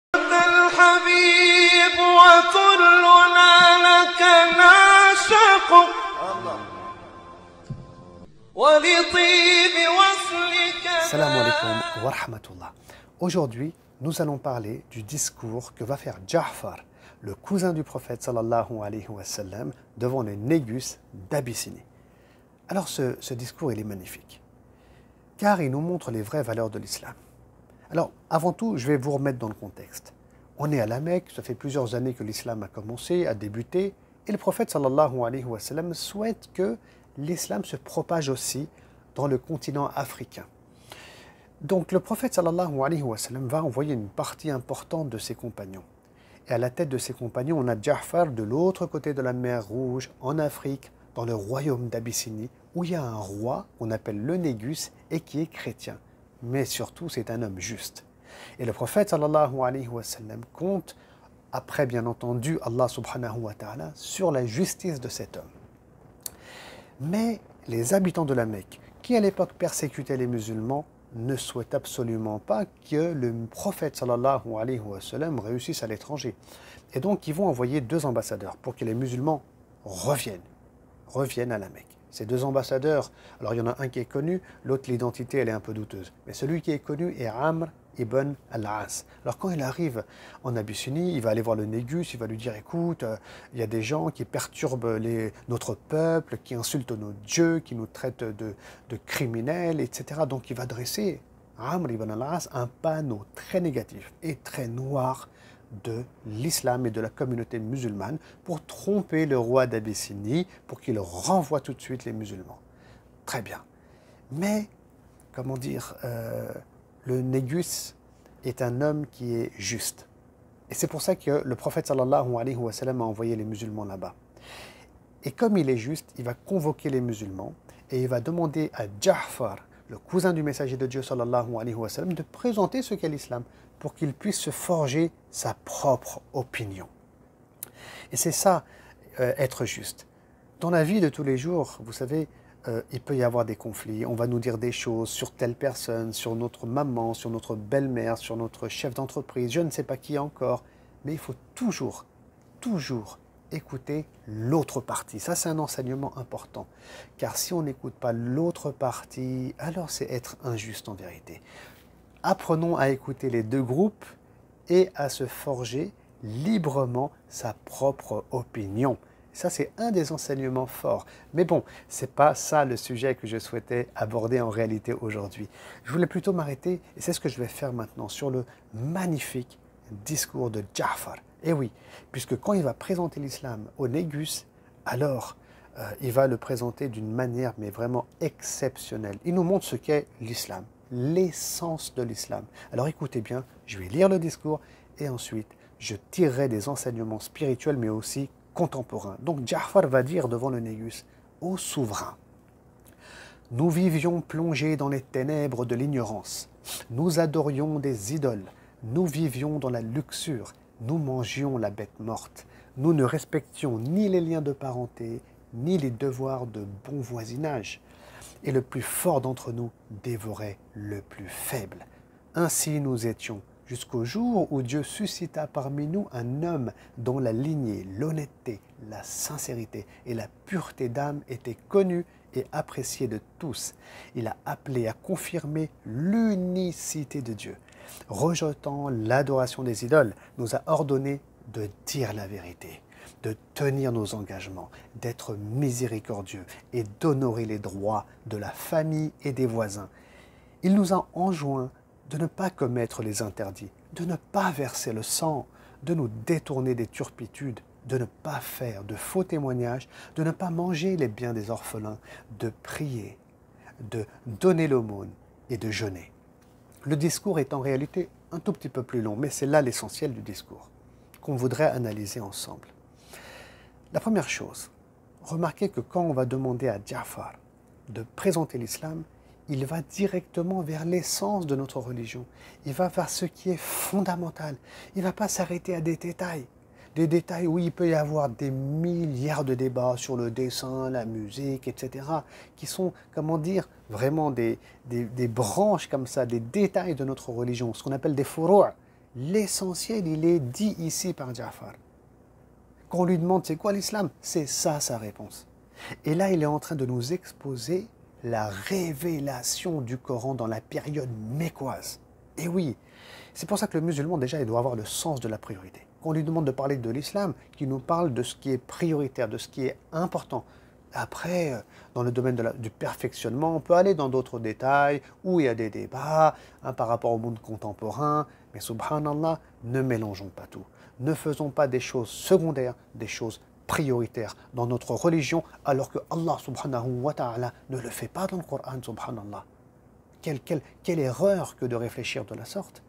Speaker 8: Salam alaikum wa rahmatullah. Aujourd'hui, nous allons parler du discours que va faire Ja'far, le cousin du prophète sallallahu alayhi wa sallam, devant le Négus d'Abyssinie. Alors ce, ce discours, il est magnifique, car il nous montre les vraies valeurs de l'islam. Alors, avant tout, je vais vous remettre dans le contexte. On est à la Mecque, ça fait plusieurs années que l'islam a commencé, a débuté, et le prophète sallallahu alayhi wa sallam souhaite que l'islam se propage aussi dans le continent africain. Donc le prophète sallallahu alayhi wa sallam va envoyer une partie importante de ses compagnons. Et à la tête de ses compagnons, on a Ja'far de l'autre côté de la mer Rouge, en Afrique, dans le royaume d'Abyssinie, où il y a un roi qu'on appelle le Négus et qui est chrétien. Mais surtout, c'est un homme juste. Et le prophète sallallahu alayhi wa sallam compte, après bien entendu Allah subhanahu wa ta'ala, sur la justice de cet homme. Mais les habitants de la Mecque, qui à l'époque persécutaient les musulmans, ne souhaitent absolument pas que le prophète sallallahu alayhi wa sallam réussisse à l'étranger. Et donc ils vont envoyer deux ambassadeurs pour que les musulmans reviennent, reviennent à la Mecque. Ces deux ambassadeurs, alors il y en a un qui est connu, l'autre l'identité elle est un peu douteuse. Mais celui qui est connu est Amr ibn al-As. Alors quand il arrive en Abyssinie, il va aller voir le Négus, il va lui dire écoute, euh, il y a des gens qui perturbent les, notre peuple, qui insultent nos dieux, qui nous traitent de, de criminels, et cetera. Donc il va dresser Amr ibn al-As un panneau très négatif et très noir de l'islam et de la communauté musulmane pour tromper le roi d'Abyssinie, pour qu'il renvoie tout de suite les musulmans. Très bien. Mais, comment dire, euh, le Négus est un homme qui est juste. Et c'est pour ça que le prophète sallallahu alayhi wa sallam a envoyé les musulmans là-bas. Et comme il est juste, il va convoquer les musulmans et il va demander à Ja'far, le cousin du messager de Dieu sallallahu alayhi wa sallam, de présenter ce qu'est l'islam pour qu'il puisse se forger sa propre opinion. Et c'est ça, euh, être juste. Dans la vie de tous les jours, vous savez, euh, il peut y avoir des conflits. On va nous dire des choses sur telle personne, sur notre maman, sur notre belle-mère, sur notre chef d'entreprise, je ne sais pas qui encore. Mais il faut toujours, toujours écouter l'autre partie. Ça, c'est un enseignement important. Car si on n'écoute pas l'autre partie, alors c'est être injuste en vérité. Apprenons à écouter les deux groupes et à se forger librement sa propre opinion. Ça, c'est un des enseignements forts. Mais bon, ce n'est pas ça le sujet que je souhaitais aborder en réalité aujourd'hui. Je voulais plutôt m'arrêter, et c'est ce que je vais faire maintenant, sur le magnifique discours de Ja'far. Et oui, puisque quand il va présenter l'islam au Négus, alors euh, il va le présenter d'une manière mais vraiment exceptionnelle. Il nous montre ce qu'est l'islam, l'essence de l'islam. Alors écoutez bien, je vais lire le discours et ensuite je tirerai des enseignements spirituels mais aussi contemporains. Donc Ja'far va dire devant le Négus: ô souverain, nous vivions plongés dans les ténèbres de l'ignorance, nous adorions des idoles, nous vivions dans la luxure, nous mangions la bête morte, nous ne respections ni les liens de parenté, ni les devoirs de bon voisinage. Et le plus fort d'entre nous dévorait le plus faible. Ainsi nous étions, jusqu'au jour où Dieu suscita parmi nous un homme dont la lignée, l'honnêteté, la sincérité et la pureté d'âme étaient connues et appréciées de tous. Il a appelé à confirmer l'unicité de Dieu. Rejetant l'adoration des idoles, nous a ordonné de dire la vérité, de tenir nos engagements, d'être miséricordieux et d'honorer les droits de la famille et des voisins. Il nous a enjoint de ne pas commettre les interdits, de ne pas verser le sang, de nous détourner des turpitudes, de ne pas faire de faux témoignages, de ne pas manger les biens des orphelins, de prier, de donner l'aumône et de jeûner. Le discours est en réalité un tout petit peu plus long, mais c'est là l'essentiel du discours qu'on voudrait analyser ensemble. La première chose, remarquez que quand on va demander à Ja'far de présenter l'islam, il va directement vers l'essence de notre religion. Il va vers ce qui est fondamental. Il ne va pas s'arrêter à des détails. Des détails où il peut y avoir des milliards de débats sur le dessin, la musique, et cetera, qui sont, comment dire, vraiment des, des, des branches comme ça, des détails de notre religion, ce qu'on appelle des furu'. L'essentiel, il est dit ici par Ja'far. Quand on lui demande c'est quoi l'islam, c'est ça sa réponse. Et là, il est en train de nous exposer la révélation du Coran dans la période mécoise. Et oui, c'est pour ça que le musulman, déjà, il doit avoir le sens de la priorité. Quand on lui demande de parler de l'islam, qu'il nous parle de ce qui est prioritaire, de ce qui est important. Après, dans le domaine de la, du perfectionnement, on peut aller dans d'autres détails, où il y a des débats hein, par rapport au monde contemporain. Mais subhanallah, ne mélangeons pas tout. Ne faisons pas des choses secondaires, des choses prioritaires dans notre religion, alors que Allah subhanahu wa ta'ala ne le fait pas dans le Coran, subhanallah. Quelle, quelle, quelle erreur que de réfléchir de la sorte.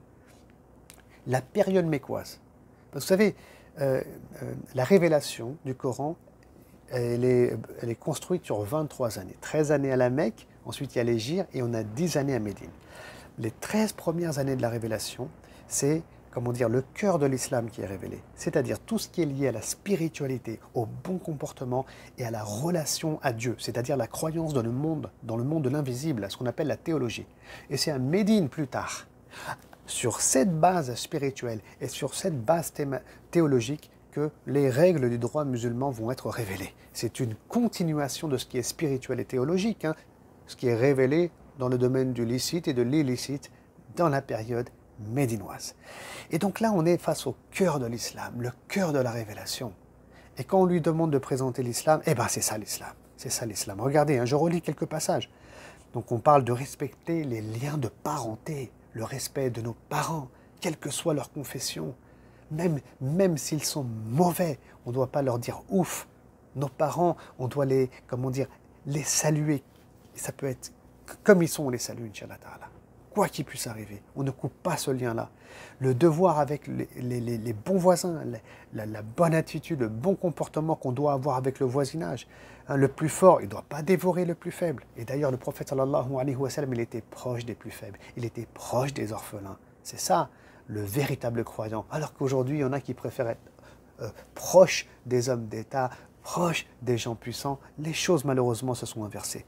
Speaker 8: La période mécoise. Vous savez, euh, euh, la révélation du Coran, elle est, elle est construite sur vingt-trois années. treize années à la Mecque, ensuite il y a l'Hégire et on a dix années à Médine. Les treize premières années de la révélation, c'est, comment dire, le cœur de l'islam qui est révélé. C'est-à-dire tout ce qui est lié à la spiritualité, au bon comportement et à la relation à Dieu. C'est-à-dire la croyance dans le monde, dans le monde de l'invisible, ce qu'on appelle la théologie. Et c'est à Médine plus tard, sur cette base spirituelle et sur cette base théologique, que les règles du droit musulman vont être révélées. C'est une continuation de ce qui est spirituel et théologique, hein, ce qui est révélé dans le domaine du licite et de l'illicite dans la période médinoise. Et donc là, on est face au cœur de l'islam, le cœur de la révélation. Et quand on lui demande de présenter l'islam, eh bien c'est ça l'islam, c'est ça l'islam. Regardez, hein, je relis quelques passages. Donc on parle de respecter les liens de parenté, le respect de nos parents, quelle que soit leur confession. Même, même s'ils sont mauvais, on ne doit pas leur dire ouf. Nos parents, on doit les, comment dire, les saluer. Et ça peut être comme ils sont, on les salue, Inch'Allah Ta'ala. quoi qu'il puisse arriver. On ne coupe pas ce lien-là. Le devoir avec les, les, les, les bons voisins, les, la, la bonne attitude, le bon comportement qu'on doit avoir avec le voisinage. Hein, le plus fort, il ne doit pas dévorer le plus faible. Et d'ailleurs, le prophète sallallahu alayhi wa sallam, il était proche des plus faibles. Il était proche des orphelins. C'est ça, le véritable croyant. Alors qu'aujourd'hui, il y en a qui préfèrent être euh, proches des hommes d'État, proches des gens puissants. Les choses, malheureusement, se sont inversées.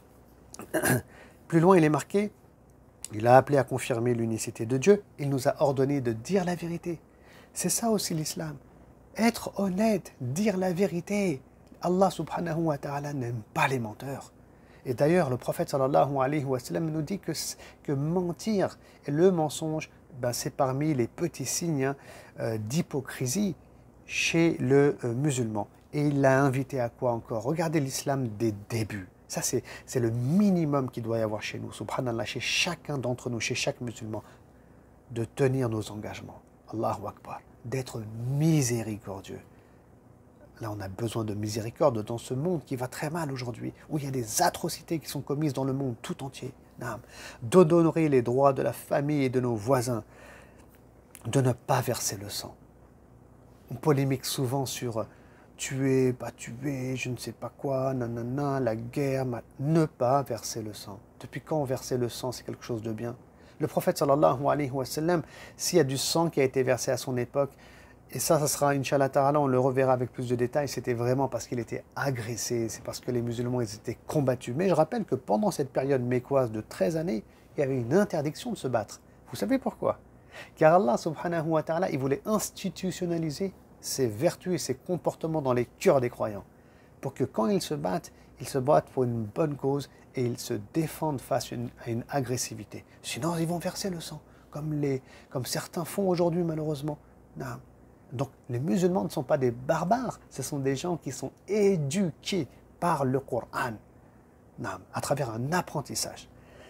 Speaker 8: Plus loin, il est marqué, il a appelé à confirmer l'unicité de Dieu, il nous a ordonné de dire la vérité. C'est ça aussi l'islam. Être honnête, dire la vérité. Allah subhanahu wa ta'ala n'aime pas les menteurs. Et d'ailleurs, le prophète sallallahu alayhi wa sallam nous dit que, que mentir et le mensonge, ben, c'est parmi les petits signes euh, d'hypocrisie chez le euh, musulman. Et il l'a invité à quoi encore? Regardez l'islam des débuts. Ça, c'est, c'est le minimum qu'il doit y avoir chez nous, subhanallah, chez chacun d'entre nous, chez chaque musulman, de tenir nos engagements. Allahu Akbar, d'être miséricordieux. Là, on a besoin de miséricorde dans ce monde qui va très mal aujourd'hui, où il y a des atrocités qui sont commises dans le monde tout entier. D'honorer les droits de la famille et de nos voisins, de ne pas verser le sang. On polémique souvent sur tuer, pas tuer, je ne sais pas quoi, nanana, la guerre, ne pas verser le sang. Depuis quand verser le sang, c'est quelque chose de bien? Le prophète sallallahu alayhi wa sallam, s'il y a du sang qui a été versé à son époque, et ça, ça sera, Inch'Allah ta'ala, on le reverra avec plus de détails, c'était vraiment parce qu'il était agressé, c'est parce que les musulmans, ils étaient combattus. Mais je rappelle que pendant cette période mécoise de treize années, il y avait une interdiction de se battre. Vous savez pourquoi? Car Allah subhanahu wa ta'ala, il voulait institutionnaliser ses vertus et ses comportements dans les cœurs des croyants, pour que quand ils se battent, ils se battent pour une bonne cause et ils se défendent face à une, à une agressivité. Sinon, ils vont verser le sang, comme, les, comme certains font aujourd'hui malheureusement. Non. Donc, les musulmans ne sont pas des barbares, ce sont des gens qui sont éduqués par le Coran, non, à travers un apprentissage,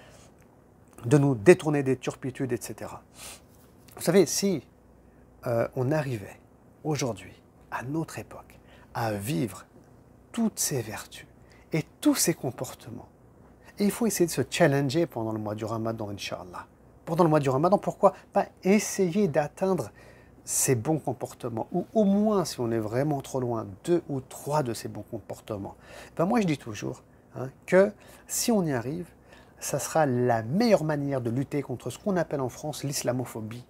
Speaker 8: de nous détourner des turpitudes, et cetera. Vous savez, si euh, on arrivait aujourd'hui, à notre époque, à vivre toutes ces vertus et tous ces comportements, et il faut essayer de se challenger pendant le mois du Ramadan, Inch'Allah. Pendant le mois du Ramadan, pourquoi pas essayer d'atteindre ces bons comportements, ou au moins, si on est vraiment trop loin, deux ou trois de ces bons comportements. Ben moi, je dis toujours hein, que si on y arrive, ça sera la meilleure manière de lutter contre ce qu'on appelle en France l'islamophobie.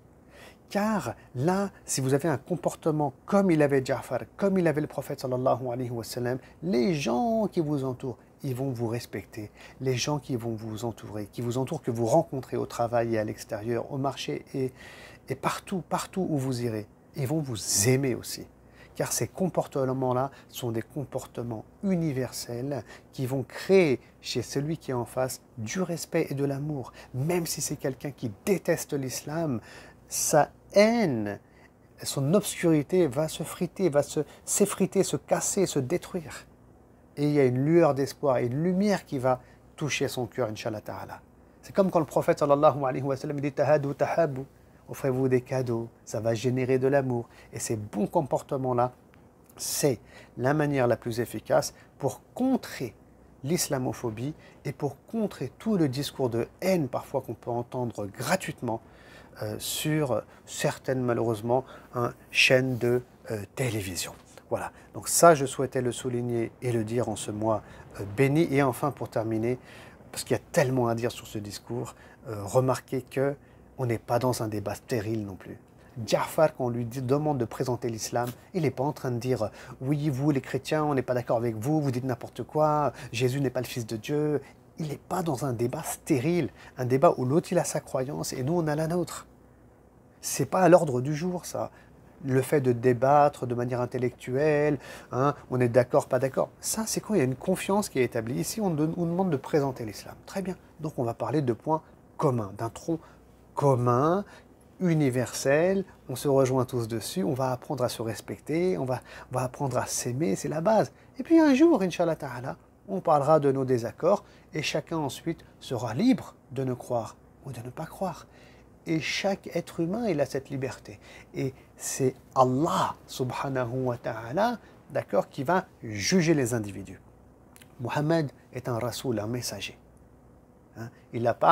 Speaker 8: Car là, si vous avez un comportement comme il avait Ja'far, comme il avait le prophète sallallahu alayhi wa sallam, les gens qui vous entourent, ils vont vous respecter. Les gens qui vont vous entourer, qui vous entourent, que vous rencontrez au travail et à l'extérieur, au marché et, et partout, partout où vous irez, ils vont vous aimer aussi. Car ces comportements-là sont des comportements universels qui vont créer chez celui qui est en face du respect et de l'amour. Même si c'est quelqu'un qui déteste l'islam, sa haine, son obscurité va se friter, va se, s'effriter, se casser, se détruire. Et il y a une lueur d'espoir et une lumière qui va toucher son cœur, Inch'Allah ta'ala. C'est comme quand le prophète sallallahu alayhi wa sallam dit « Tahadu tahabu » offrez-vous des cadeaux, ça va générer de l'amour. Et ces bons comportements-là, c'est la manière la plus efficace pour contrer l'islamophobie et pour contrer tout le discours de haine parfois qu'on peut entendre gratuitement euh, sur certaines, malheureusement, hein, chaînes de euh, télévision. Voilà, donc ça, je souhaitais le souligner et le dire en ce mois euh, béni. Et enfin, pour terminer, parce qu'il y a tellement à dire sur ce discours, euh, remarquez que on n'est pas dans un débat stérile non plus. Ja'far, quand on lui dit, demande de présenter l'islam, il n'est pas en train de dire « Oui, vous les chrétiens, on n'est pas d'accord avec vous, vous dites n'importe quoi, Jésus n'est pas le fils de Dieu ». Il n'est pas dans un débat stérile, un débat où l'autre il a sa croyance et nous on a la nôtre. Ce n'est pas à l'ordre du jour ça. Le fait de débattre de manière intellectuelle, hein, on est d'accord, pas d'accord. Ça, c'est quand il y a une confiance qui est établie. Ici, on, donne, on demande de présenter l'islam. Très bien. Donc, on va parler de points communs, d'un tronc commun, universel. On se rejoint tous dessus. On va apprendre à se respecter. On va, on va apprendre à s'aimer. C'est la base. Et puis, un jour, Inch'Allah ta'ala, on parlera de nos désaccords et chacun ensuite sera libre de ne croire ou de ne pas croire. Et chaque être humain, il a cette liberté. Et c'est Allah, subhanahu wa ta'ala, d'accord, qui va juger les individus. Mohammed est un rasoul, un messager. Hein? Il n'a pas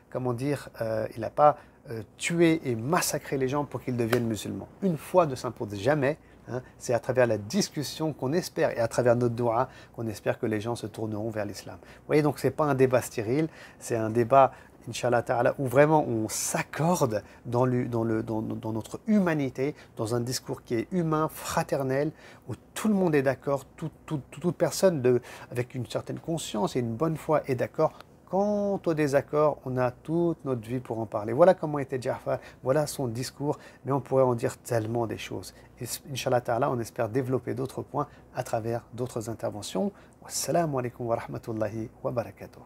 Speaker 8: comment dire, euh, il n'a pas euh, tué et massacré les gens pour qu'ils deviennent musulmans. Une fois ne s'impose jamais. Hein, c'est à travers la discussion qu'on espère et à travers notre doua qu'on espère que les gens se tourneront vers l'islam. Vous voyez, donc ce n'est pas un débat stérile, c'est un débat, Inch'Allah Ta'ala, où vraiment on s'accorde dans, le, dans, le, dans, dans notre humanité, dans un discours qui est humain, fraternel, où tout le monde est d'accord, tout, tout, toute personne de, avec une certaine conscience et une bonne foi est d'accord. Quant au désaccord, on a toute notre vie pour en parler. Voilà comment était Ja'far, voilà son discours, mais on pourrait en dire tellement des choses. Et Inch'Allah Ta'ala, on espère développer d'autres points à travers d'autres interventions. Wassalamu alaikum wa rahmatullahi wa barakatuh.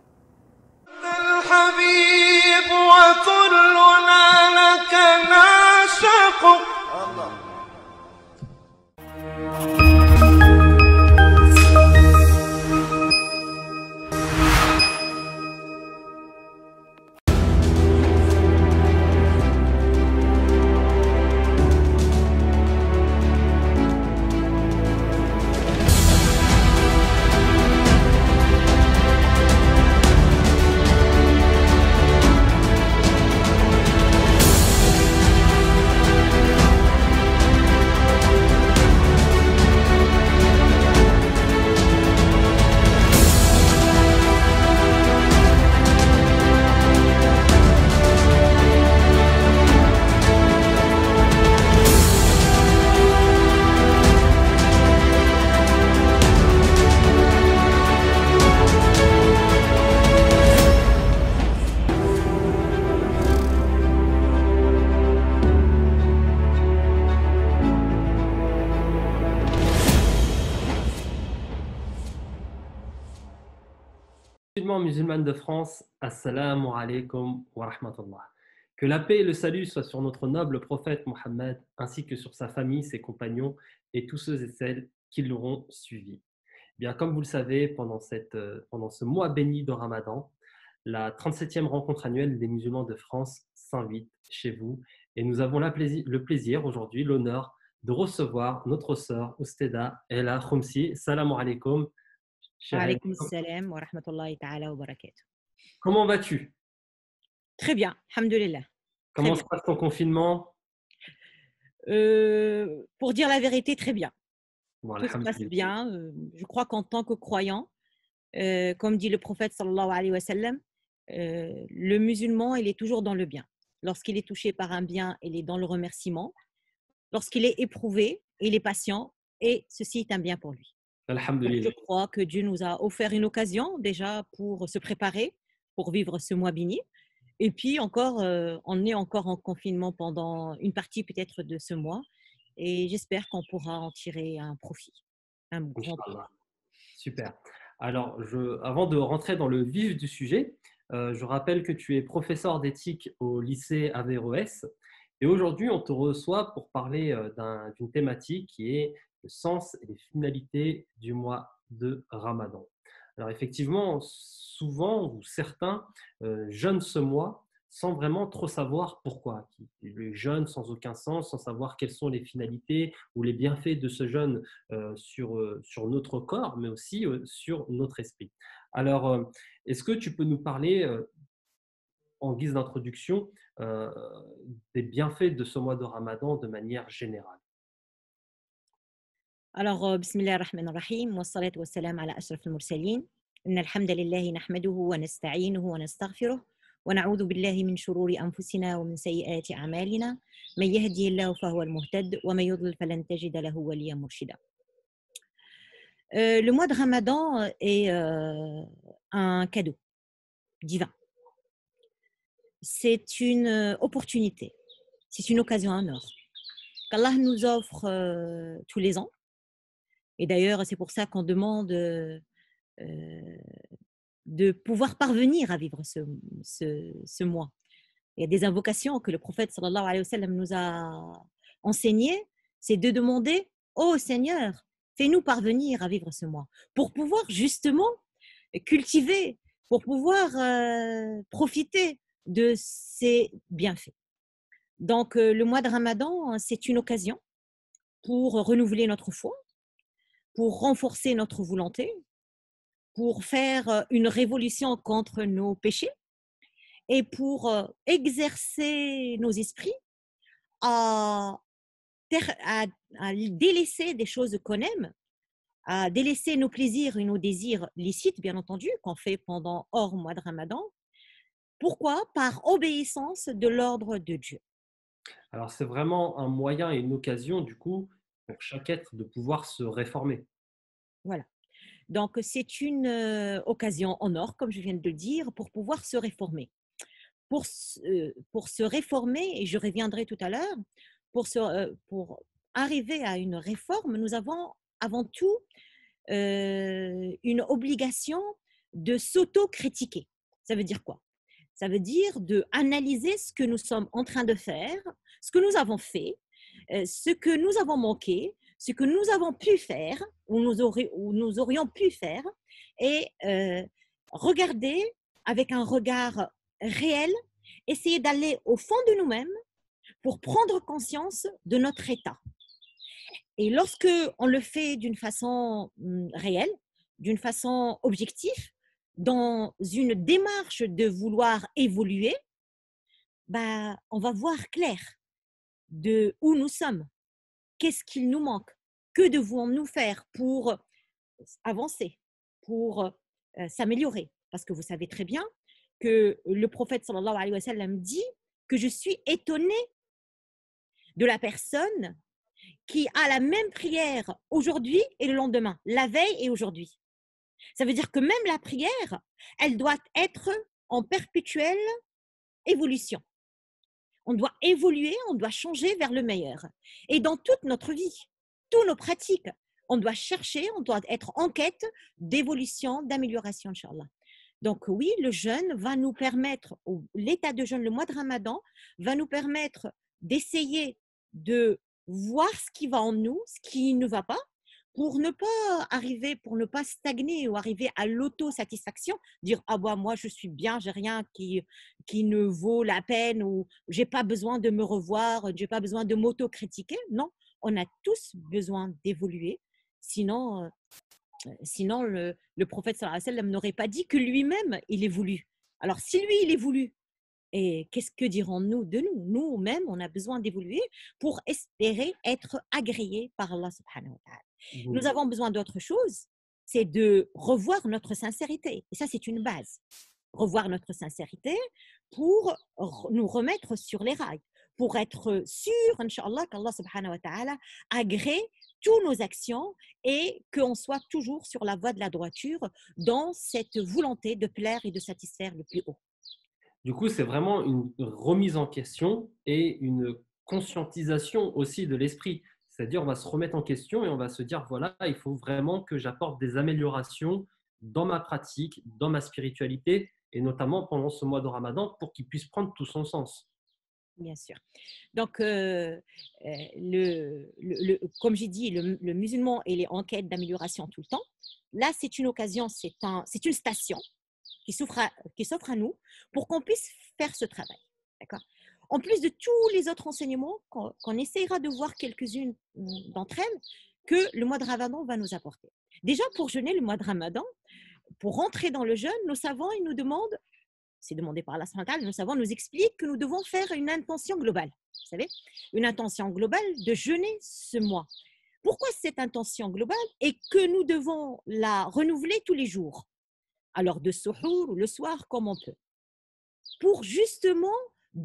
Speaker 9: Musulmans, musulmanes de France, assalamu alaikum wa rahmatullah. Que la paix et le salut soient sur notre noble prophète Mohammed, ainsi que sur sa famille, ses compagnons et tous ceux et celles qui l'auront suivi. Bien, comme vous le savez, pendant, cette, pendant ce mois béni de Ramadan, la trente-septième rencontre annuelle des musulmans de France s'invite chez vous et nous avons la plaisir, le plaisir aujourd'hui, l'honneur de recevoir notre sœur Ousteda Ella Khoumsi. Salam alaikum.
Speaker 10: Wa alaykoum salam wa rahmatullahi ta'ala wa barakatuh.
Speaker 9: Comment vas-tu?
Speaker 10: Très bien, alhamdoulilah.
Speaker 9: Comment se passe ton confinement?
Speaker 10: euh, Pour dire la vérité, très bien.
Speaker 9: Bon,
Speaker 10: tout se passe bien. Euh, je crois qu'en tant que croyant, euh, comme dit le prophète sallallahu alayhi wa sallam, euh, le musulman, il est toujours dans le bien. Lorsqu'il est touché par un bien, il est dans le remerciement. Lorsqu'il est éprouvé, il est patient et ceci est un bien pour lui. Donc, je crois que Dieu nous a offert une occasion déjà pour se préparer, pour vivre ce mois béni. Et puis encore, euh, on est encore en confinement pendant une partie peut-être de ce mois. Et j'espère qu'on pourra en tirer un profit, un grand profit.
Speaker 9: Super. Alors, je, avant de rentrer dans le vif du sujet, euh, je rappelle que tu es professeur d'éthique au lycée Averroès. Et aujourd'hui, on te reçoit pour parler euh, d'un, d'une thématique qui est le sens et les finalités du mois de Ramadan. Alors effectivement, souvent ou certains euh, jeûnent ce mois sans vraiment trop savoir pourquoi. Ils jeûnent sans aucun sens, sans savoir quelles sont les finalités ou les bienfaits de ce jeûne euh, sur, euh, sur notre corps, mais aussi euh, sur notre esprit. Alors, euh, est-ce que tu peux nous parler, euh, en guise d'introduction, euh, des bienfaits de ce mois de Ramadan de manière générale?
Speaker 10: Alors, bismillah ar-Rahman ar-Rahim, wa salatu wa salam ala ashraf al-mursalin. Inna alhamdulillahi nahmaduhu wa nasta'inuhu wa nastaghfiruh wa na'udhu billahi min shururi anfusina wa min sayyiati a'malina. Man yahdihillahu fahuwa al-muhtad wa man yudlil falan tajida lahu waliyan murshida. Euh, le mois de Ramadan est euh, un cadeau divin. C'est une opportunité, c'est une occasion en or qu'Allah nous offre euh, tous les ans. Et d'ailleurs, c'est pour ça qu'on demande euh, de pouvoir parvenir à vivre ce, ce, ce mois. Il y a des invocations que le prophète sallallahu alayhi wa sallam nous a enseignées, c'est de demander « Ô Seigneur, fais-nous parvenir à vivre ce mois » pour pouvoir justement cultiver, pour pouvoir euh, profiter de ces bienfaits. Donc, euh, le mois de Ramadan, c'est une occasion pour renouveler notre foi, pour renforcer notre volonté, pour faire une révolution contre nos péchés et pour euh, exercer nos esprits à, ter- à, à délaisser des choses qu'on aime, à délaisser nos plaisirs et nos désirs licites, bien entendu, qu'on fait pendant hors mois de Ramadan. Pourquoi? Par obéissance de l'ordre de Dieu.
Speaker 9: Alors, c'est vraiment un moyen et une occasion, du coup, pour chaque être de pouvoir se réformer.
Speaker 10: Voilà. Donc, c'est une euh, occasion en or, comme je viens de le dire, pour pouvoir se réformer. Pour, se- euh, pour se réformer, et je reviendrai tout à l'heure, pour, se, euh, pour arriver à une réforme, nous avons avant tout euh, une obligation de s'auto-critiquer. Ça veut dire quoi? Ça veut dire de analyser ce que nous sommes en train de faire, ce que nous avons fait, euh, ce que nous avons manqué, ce que nous avons pu faire ou nous, auri- ou nous aurions pu faire, et euh, regarder avec un regard réel, essayer d'aller au fond de nous-mêmes pour prendre conscience de notre état. Et lorsque on le fait d'une façon hum, réelle, d'une façon objective, dans une démarche de vouloir évoluer, bah, on va voir clair de où nous sommes, qu'est-ce qu'il nous manque, que devons-nous faire pour avancer, pour euh, s'améliorer. Parce que vous savez très bien que le prophète sallallahu alayhi wa sallam dit que je suis étonné de la personne qui a la même prière aujourd'hui et le lendemain, la veille et aujourd'hui. Ça veut dire que même la prière, elle doit être en perpétuelle évolution. On doit évoluer, on doit changer vers le meilleur. Et dans toute notre vie, toutes nos pratiques, on doit chercher, on doit être en quête d'évolution, d'amélioration, Inch'Allah. Donc oui, le jeûne va nous permettre, l'état de jeûne, le mois de Ramadan, va nous permettre d'essayer de voir ce qui va en nous, ce qui ne va pas, pour ne pas arriver, pour ne pas stagner ou arriver à l'autosatisfaction, dire ah bah moi je suis bien, j'ai rien qui qui ne vaut la peine ou j'ai pas besoin de me revoir, j'ai pas besoin de m'autocritiquer. Non, on a tous besoin d'évoluer, sinon euh, sinon le, le prophète sallallahu alayhi wa sallam n'aurait pas dit que lui-même il est voulu. Alors si lui il est voulu, et qu'est-ce que dirons-nous de nous? Nous-mêmes, on a besoin d'évoluer pour espérer être agréés par Allah subhanahu wa ta'ala.
Speaker 9: Mmh.
Speaker 10: Nous avons besoin d'autre chose, c'est de revoir notre sincérité. Et ça, c'est une base. Revoir notre sincérité pour re- nous remettre sur les rails, pour être sûr, Inch'Allah, qu'Allah subhanahu wa ta'ala agrée toutes nos actions et qu'on soit toujours sur la voie de la droiture dans cette volonté de plaire et de satisfaire le plus haut.
Speaker 9: Du coup, c'est vraiment une remise en question et une conscientisation aussi de l'esprit. C'est-à-dire, on va se remettre en question et on va se dire, voilà, il faut vraiment que j'apporte des améliorations dans ma pratique, dans ma spiritualité, et notamment pendant ce mois de Ramadan, pour qu'il puisse prendre tout son sens.
Speaker 10: Bien sûr. Donc, euh, euh, le, le, le, comme j'ai dit, le, le musulman il est en quête d'amélioration tout le temps. Là, c'est une occasion, c'est un, c'est une station qui s'offre à, qui s'offre à nous pour qu'on puisse faire ce travail. D'accord? En plus de tous les autres enseignements qu'on, qu'on essaiera de voir quelques-unes d'entre elles que le mois de Ramadan va nous apporter. Déjà, pour jeûner le mois de Ramadan, pour rentrer dans le jeûne, nos savants ils nous demandent, c'est demandé par Allah subhanahu wa ta'ala, nos savants nous expliquent que nous devons faire une intention globale. Vous savez, une intention globale de jeûner ce mois. Pourquoi cette intention globale et que nous devons la renouveler tous les jours? Alors de suhour ou le soir comme on peut, pour justement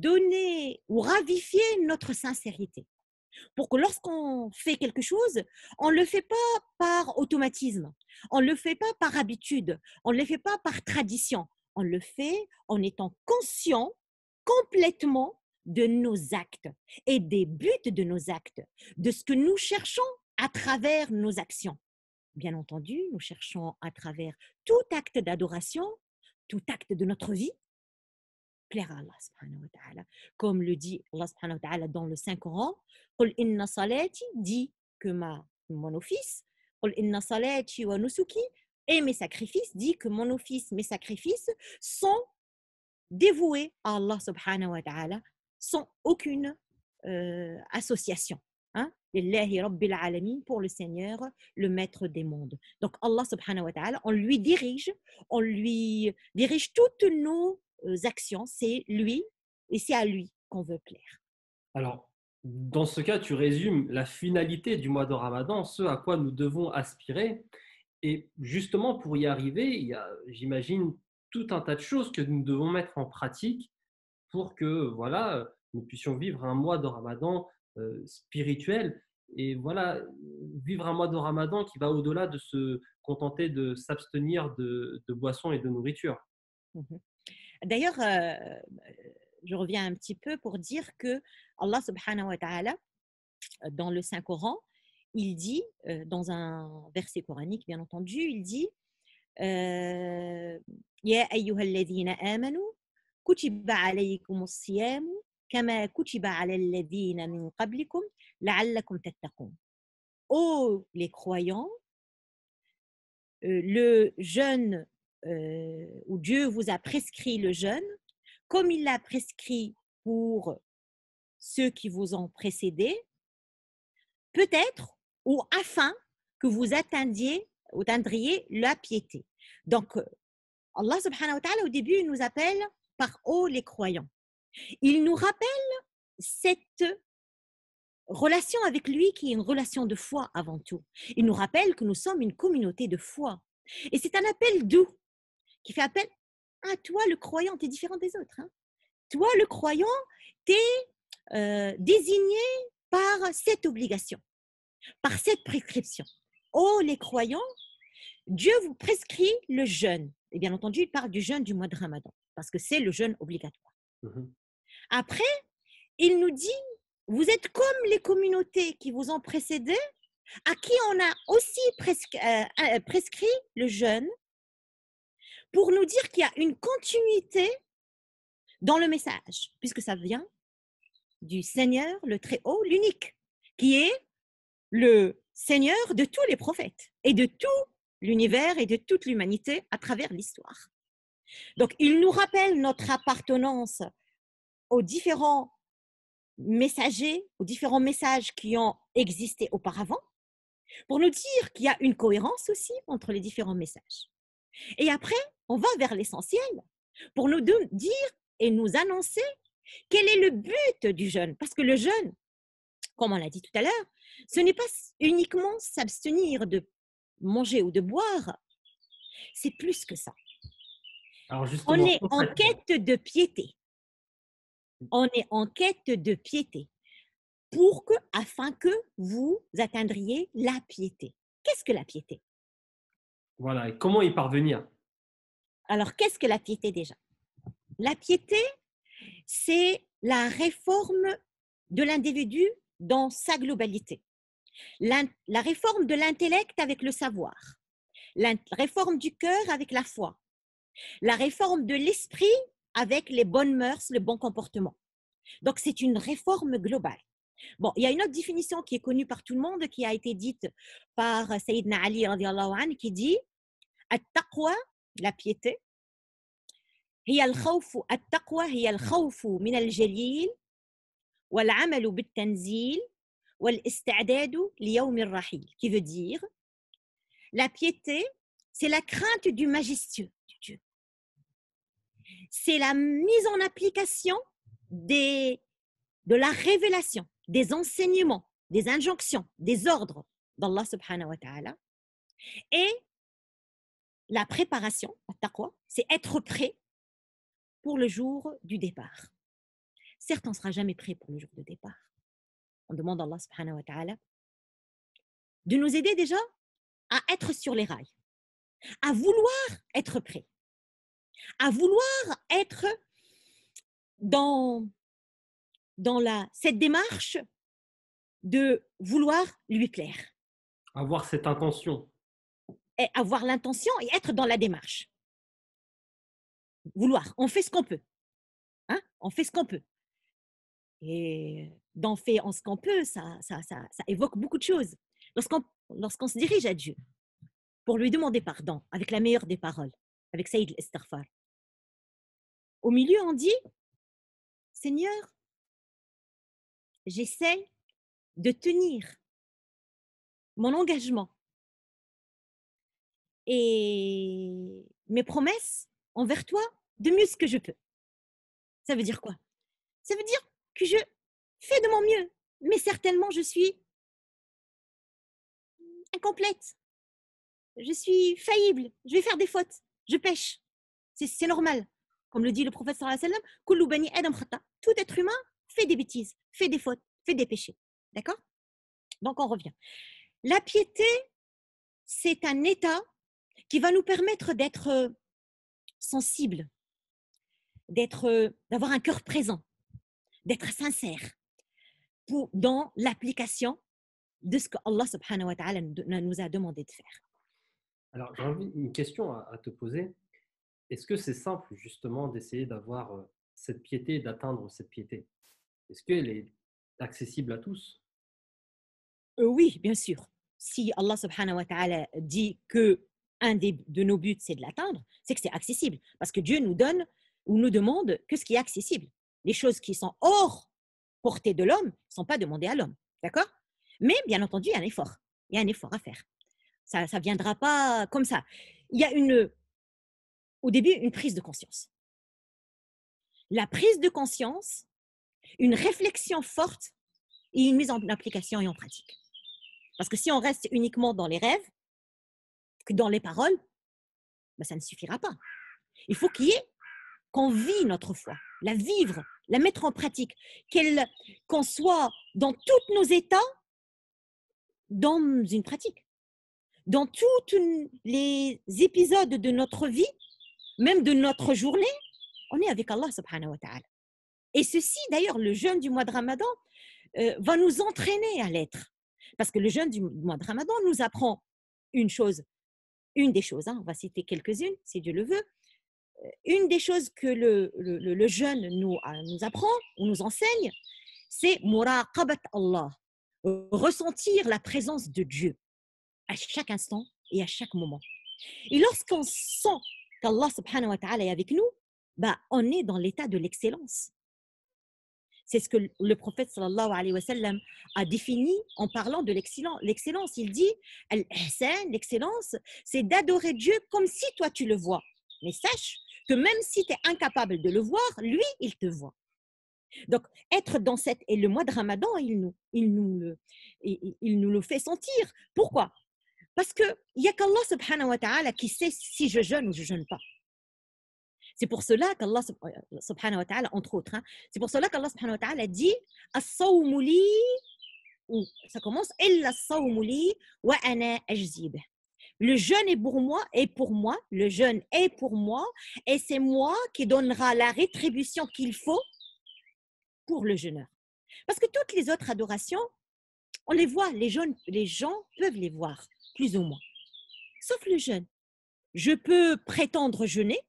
Speaker 10: donner ou ravifier notre sincérité. Pour que lorsqu'on fait quelque chose, on ne le fait pas par automatisme, on ne le fait pas par habitude, on ne le fait pas par tradition, on le fait en étant conscient complètement de nos actes et des buts de nos actes, de ce que nous cherchons à travers nos actions. Bien entendu, nous cherchons à travers tout acte d'adoration, tout acte de notre vie, plaire à Allah subhanahu wa ta'ala. Comme le dit Allah subhanahu wa ta'ala dans le Saint-Coran, Qul inna salati, dit que ma, mon office, Qul inna salati wa nusuki, et mes sacrifices, dit que mon office, mes sacrifices sont dévoués à Allah subhanahu wa ta'ala sans aucune euh, association. Hein? Lillahi Rabbil Alamin, pour le Seigneur, le maître des mondes. Donc Allah subhanahu wa ta'ala, on lui dirige, on lui dirige toutes nos actions, c'est lui et c'est à lui qu'on veut plaire.
Speaker 9: Alors, dans ce cas, tu résumes la finalité du mois de Ramadan, ce à quoi nous devons aspirer. Et justement, pour y arriver, il y a, j'imagine, tout un tas de choses que nous devons mettre en pratique pour que voilà, nous puissions vivre un mois de Ramadan euh, spirituel. Et voilà, vivre un mois de Ramadan qui va au-delà de se contenter de s'abstenir de, de boissons et de nourriture.
Speaker 10: Mhm. D'ailleurs, euh, je reviens un petit peu pour dire que Allah subhanahu wa ta'ala, dans le Saint-Coran, il dit, euh, dans un verset coranique, bien entendu, il dit Ya ayyuhalladhina amanu kutiba alaykumus siyamu kama kutiba alal ladhina min qablikum la'allakum tattaqun. Ô les croyants, euh, le jeûne euh, où Dieu vous a prescrit le jeûne, comme il l'a prescrit pour ceux qui vous ont précédés, peut-être ou afin que vous atteindriez, atteindriez la piété. Donc, Allah subhanahu wa ta'ala, au début, il nous appelle par haut les croyants. Il nous rappelle cette relation avec lui qui est une relation de foi avant tout. Il nous rappelle que nous sommes une communauté de foi. Et c'est un appel doux qui fait appel à toi, le croyant, tu es différent des autres. Hein? Toi, le croyant, tu es euh, désigné par cette obligation, par cette prescription. Oh, les croyants, Dieu vous prescrit le jeûne. Et bien entendu, il parle du jeûne du mois de Ramadan, parce que c'est le jeûne obligatoire. Mmh. Après, il nous dit, vous êtes comme les communautés qui vous ont précédé, à qui on a aussi prescrit, euh, prescrit le jeûne, pour nous dire qu'il y a une continuité dans le message, puisque ça vient du Seigneur, le Très-Haut, l'unique, qui est le Seigneur de tous les prophètes et de tout l'univers et de toute l'humanité à travers l'histoire. Donc, il nous rappelle notre appartenance aux différents messagers, aux différents messages qui ont existé auparavant, pour nous dire qu'il y a une cohérence aussi entre les différents messages. Et après, on va vers l'essentiel pour nous dire et nous annoncer quel est le but du jeûne. Parce que le jeûne, comme on l'a dit tout à l'heure, ce n'est pas uniquement s'abstenir de manger ou de boire, c'est plus que ça. Alors on est en quête de piété. On est en quête de piété pour que, afin que vous atteindriez la piété. Qu'est-ce que la piété?
Speaker 9: Voilà, et comment y parvenir?
Speaker 10: Alors, qu'est-ce que la piété déjà? La piété, c'est la réforme de l'individu dans sa globalité. La, la réforme de l'intellect avec le savoir. La réforme du cœur avec la foi. La réforme de l'esprit avec les bonnes mœurs, le bon comportement. Donc, c'est une réforme globale. Bon, il y a une autre définition qui est connue par tout le monde, qui a été dite par Sayyidina Ali, qui dit « At-taqwa » la piété, هي الخوف التقوى هي الخوف من الجليل والعمل بالتنزيل والاستعداد ليوم الرحيل, qui veut dire la piété, c'est la crainte du majestueux de Dieu. C'est la mise en application des, de la révélation, des enseignements, des injonctions, des ordres d'Allah subhanahu wa ta'ala. Et la préparation, at-taqwa, c'est être prêt pour le jour du départ. Certes, on ne sera jamais prêt pour le jour de départ. On demande à Allah subhanahu wa ta'ala de nous aider déjà à être sur les rails, à vouloir être prêt, à vouloir être dans, dans la, cette démarche de vouloir lui plaire.
Speaker 9: Avoir cette intention.
Speaker 10: Et avoir l'intention et être dans la démarche. Vouloir, on fait ce qu'on peut. Hein? On fait ce qu'on peut. Et d'en faire en ce qu'on peut, ça, ça, ça, ça évoque beaucoup de choses. Lorsqu'on, lorsqu'on se dirige à Dieu pour lui demander pardon avec la meilleure des paroles, avec Saïd al-Istighfar, au milieu on dit « Seigneur, j'essaie de tenir mon engagement et mes promesses envers toi de mieux ce que je peux. Ça veut dire quoi? Ça veut dire que je fais de mon mieux, mais certainement je suis incomplète. Je suis faillible. Je vais faire des fautes. Je pêche. C'est, c'est normal. Comme le dit le prophète sallallahu alayhi wa sallam, Kullu bani Adam khata. Tout être humain fait des bêtises, fait des fautes, fait des péchés. D'accord? Donc on revient. La piété, c'est un état qui va nous permettre d'être sensible, d'être, d'avoir un cœur présent, d'être sincère pour, dans l'application de ce que Allah subhanahu wa ta'ala nous a demandé de faire.
Speaker 9: Alors, j'ai envie une question à, à te poser. Est-ce que c'est simple justement d'essayer d'avoir euh, cette piété, d'atteindre cette piété? Est-ce qu'elle est accessible à tous?
Speaker 10: euh, Oui, bien sûr. Si Allah subhanahu wa ta'ala dit que un des, de nos buts, c'est de l'atteindre, c'est que c'est accessible. Parce que Dieu nous donne ou nous demande que ce qui est accessible. Les choses qui sont hors portée de l'homme ne sont pas demandées à l'homme. D'accord? Mais bien entendu, il y a un effort. Il y a un effort à faire. Ça ne viendra pas comme ça. Il y a une, au début une prise de conscience. La prise de conscience, une réflexion forte et une mise en application et en pratique. Parce que si on reste uniquement dans les rêves, que dans les paroles, ben ça ne suffira pas. Il faut qu'il y ait, qu'on vit notre foi, la vivre, la mettre en pratique, qu'elle, qu'on soit dans tous nos états dans une pratique. Dans tous les épisodes de notre vie, même de notre journée, on est avec Allah subhanahu wa ta'ala. Et ceci, d'ailleurs, le jeûne du mois de Ramadan euh, va nous entraîner à l'être. Parce que le jeûne du mois de Ramadan nous apprend une chose, une des choses, hein, on va citer quelques-unes, si Dieu le veut, une des choses que le, le, le jeûne nous, nous apprend, ou nous enseigne, c'est muraqabat Allah, ressentir la présence de Dieu à chaque instant et à chaque moment. Et lorsqu'on sent qu'Allah subhanahu wa ta'ala est avec nous, bah, on est dans l'état de l'excellence. C'est ce que le prophète sallallahu alayhi wa sallam a défini en parlant de l'excellence. L'excellence, il dit, al-ihsan, l'excellence, c'est d'adorer Dieu comme si toi tu le vois. Mais sache que même si tu es incapable de le voir, lui, il te voit. Donc, être dans cette... Et le mois de Ramadan, il nous, il nous, le, il, il nous le fait sentir. Pourquoi? Parce qu'il n'y a qu'Allah subhanahu wa ta'ala qui sait si je jeûne ou je ne jeûne pas. C'est pour cela qu'Allah subhanahu wa ta'ala, entre autres, hein, c'est pour cela qu'Allah subhanahu wa ta'ala dit « As-sawmu li » ou ça commence « Illa as-sawmu li wa ana ajzi bih » Le jeûne est pour moi, et pour moi, le jeûne est pour moi, et c'est moi qui donnera la rétribution qu'il faut pour le jeûneur. Parce que toutes les autres adorations, on les voit, les gens, les gens peuvent les voir, plus ou moins. Sauf le jeûne. Je peux prétendre jeûner,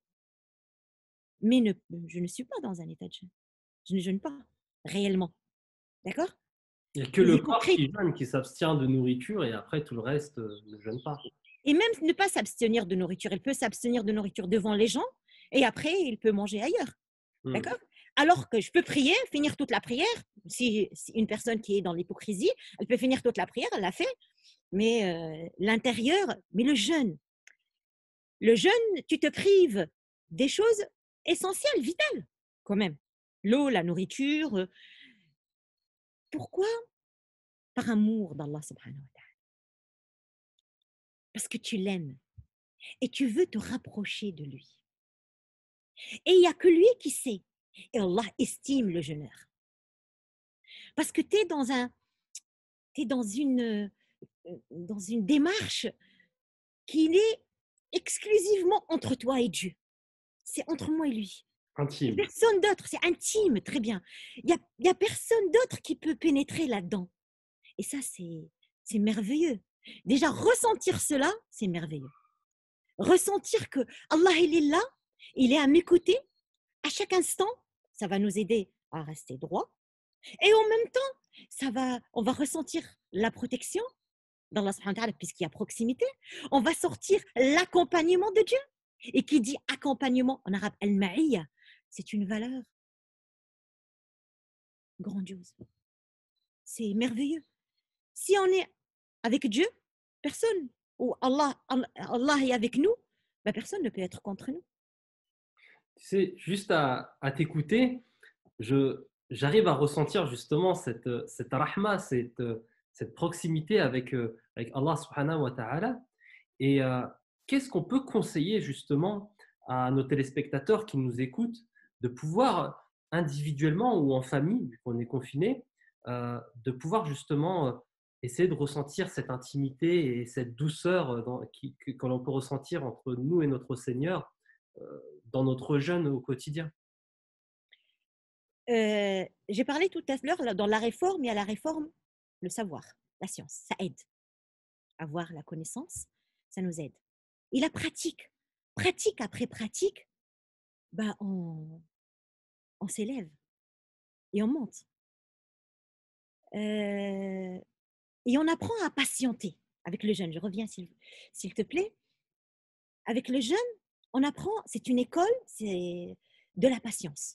Speaker 10: mais ne, je ne suis pas dans un état de jeûne. Je ne jeûne pas, réellement. D'accord?
Speaker 9: Il n'y a que le corps qui jeûne, qui s'abstient de nourriture, et après tout le reste ne jeûne pas.
Speaker 10: Et même ne pas s'abstenir de nourriture. Il peut s'abstenir de nourriture devant les gens, et après, il peut manger ailleurs. Mmh. D'accord? Alors que je peux prier, finir toute la prière. Si, si une personne qui est dans l'hypocrisie, elle peut finir toute la prière, elle l'a fait. Mais euh, l'intérieur, mais le jeûne. Le jeûne, tu te prives des choses essentielles, vitales, quand même. L'eau, la nourriture. Pourquoi? Par amour d'Allah subhanahu wa ta'ala. Parce que tu l'aimes et tu veux te rapprocher de lui. Et il n'y a que lui qui sait. Et Allah estime le jeûneur. Parce que tu es dans, un, t'es dans, une, dans une démarche qui est exclusivement entre toi et Dieu. C'est entre moi et lui.
Speaker 9: Intime.
Speaker 10: Personne d'autre, c'est intime, très bien. Il n'y a, y a personne d'autre qui peut pénétrer là-dedans. Et ça, c'est, c'est merveilleux. Déjà, ressentir cela, c'est merveilleux. Ressentir que Allah, il est là, il est à mes côtés, à chaque instant, ça va nous aider à rester droit. Et en même temps, ça va, on va ressentir la protection d'Allah subhanahu wa ta'ala, puisqu'il y a proximité. On va sortir l'accompagnement de Dieu. Et qui dit accompagnement en arabe, al-ma'iyya, c'est une valeur grandiose. C'est merveilleux. Si on est avec Dieu, personne, ou Allah, Allah est avec nous, ben personne ne peut être contre nous.
Speaker 9: Tu sais, juste à, à t'écouter, je, j'arrive à ressentir justement cette, cette rahma, cette, cette proximité avec, euh, avec Allah subhanahu wa ta'ala. Et euh, qu'est-ce qu'on peut conseiller justement à nos téléspectateurs qui nous écoutent de pouvoir individuellement ou en famille, vu qu'on est confiné, euh, de pouvoir justement euh, essayer de ressentir cette intimité et cette douceur euh, dans, qui, que, que l'on peut ressentir entre nous et notre Seigneur euh, dans notre jeûne au quotidien.
Speaker 10: Euh, j'ai parlé tout à l'heure, là, dans la réforme, il y a la réforme, le savoir, la science, ça aide. Avoir la connaissance, ça nous aide. Et la pratique, pratique après pratique, bah on, on s'élève et on monte. Euh, et on apprend à patienter avec le jeûne. Je reviens s'il, s'il te plaît. Avec le jeûne, on apprend, c'est une école, c'est de la patience.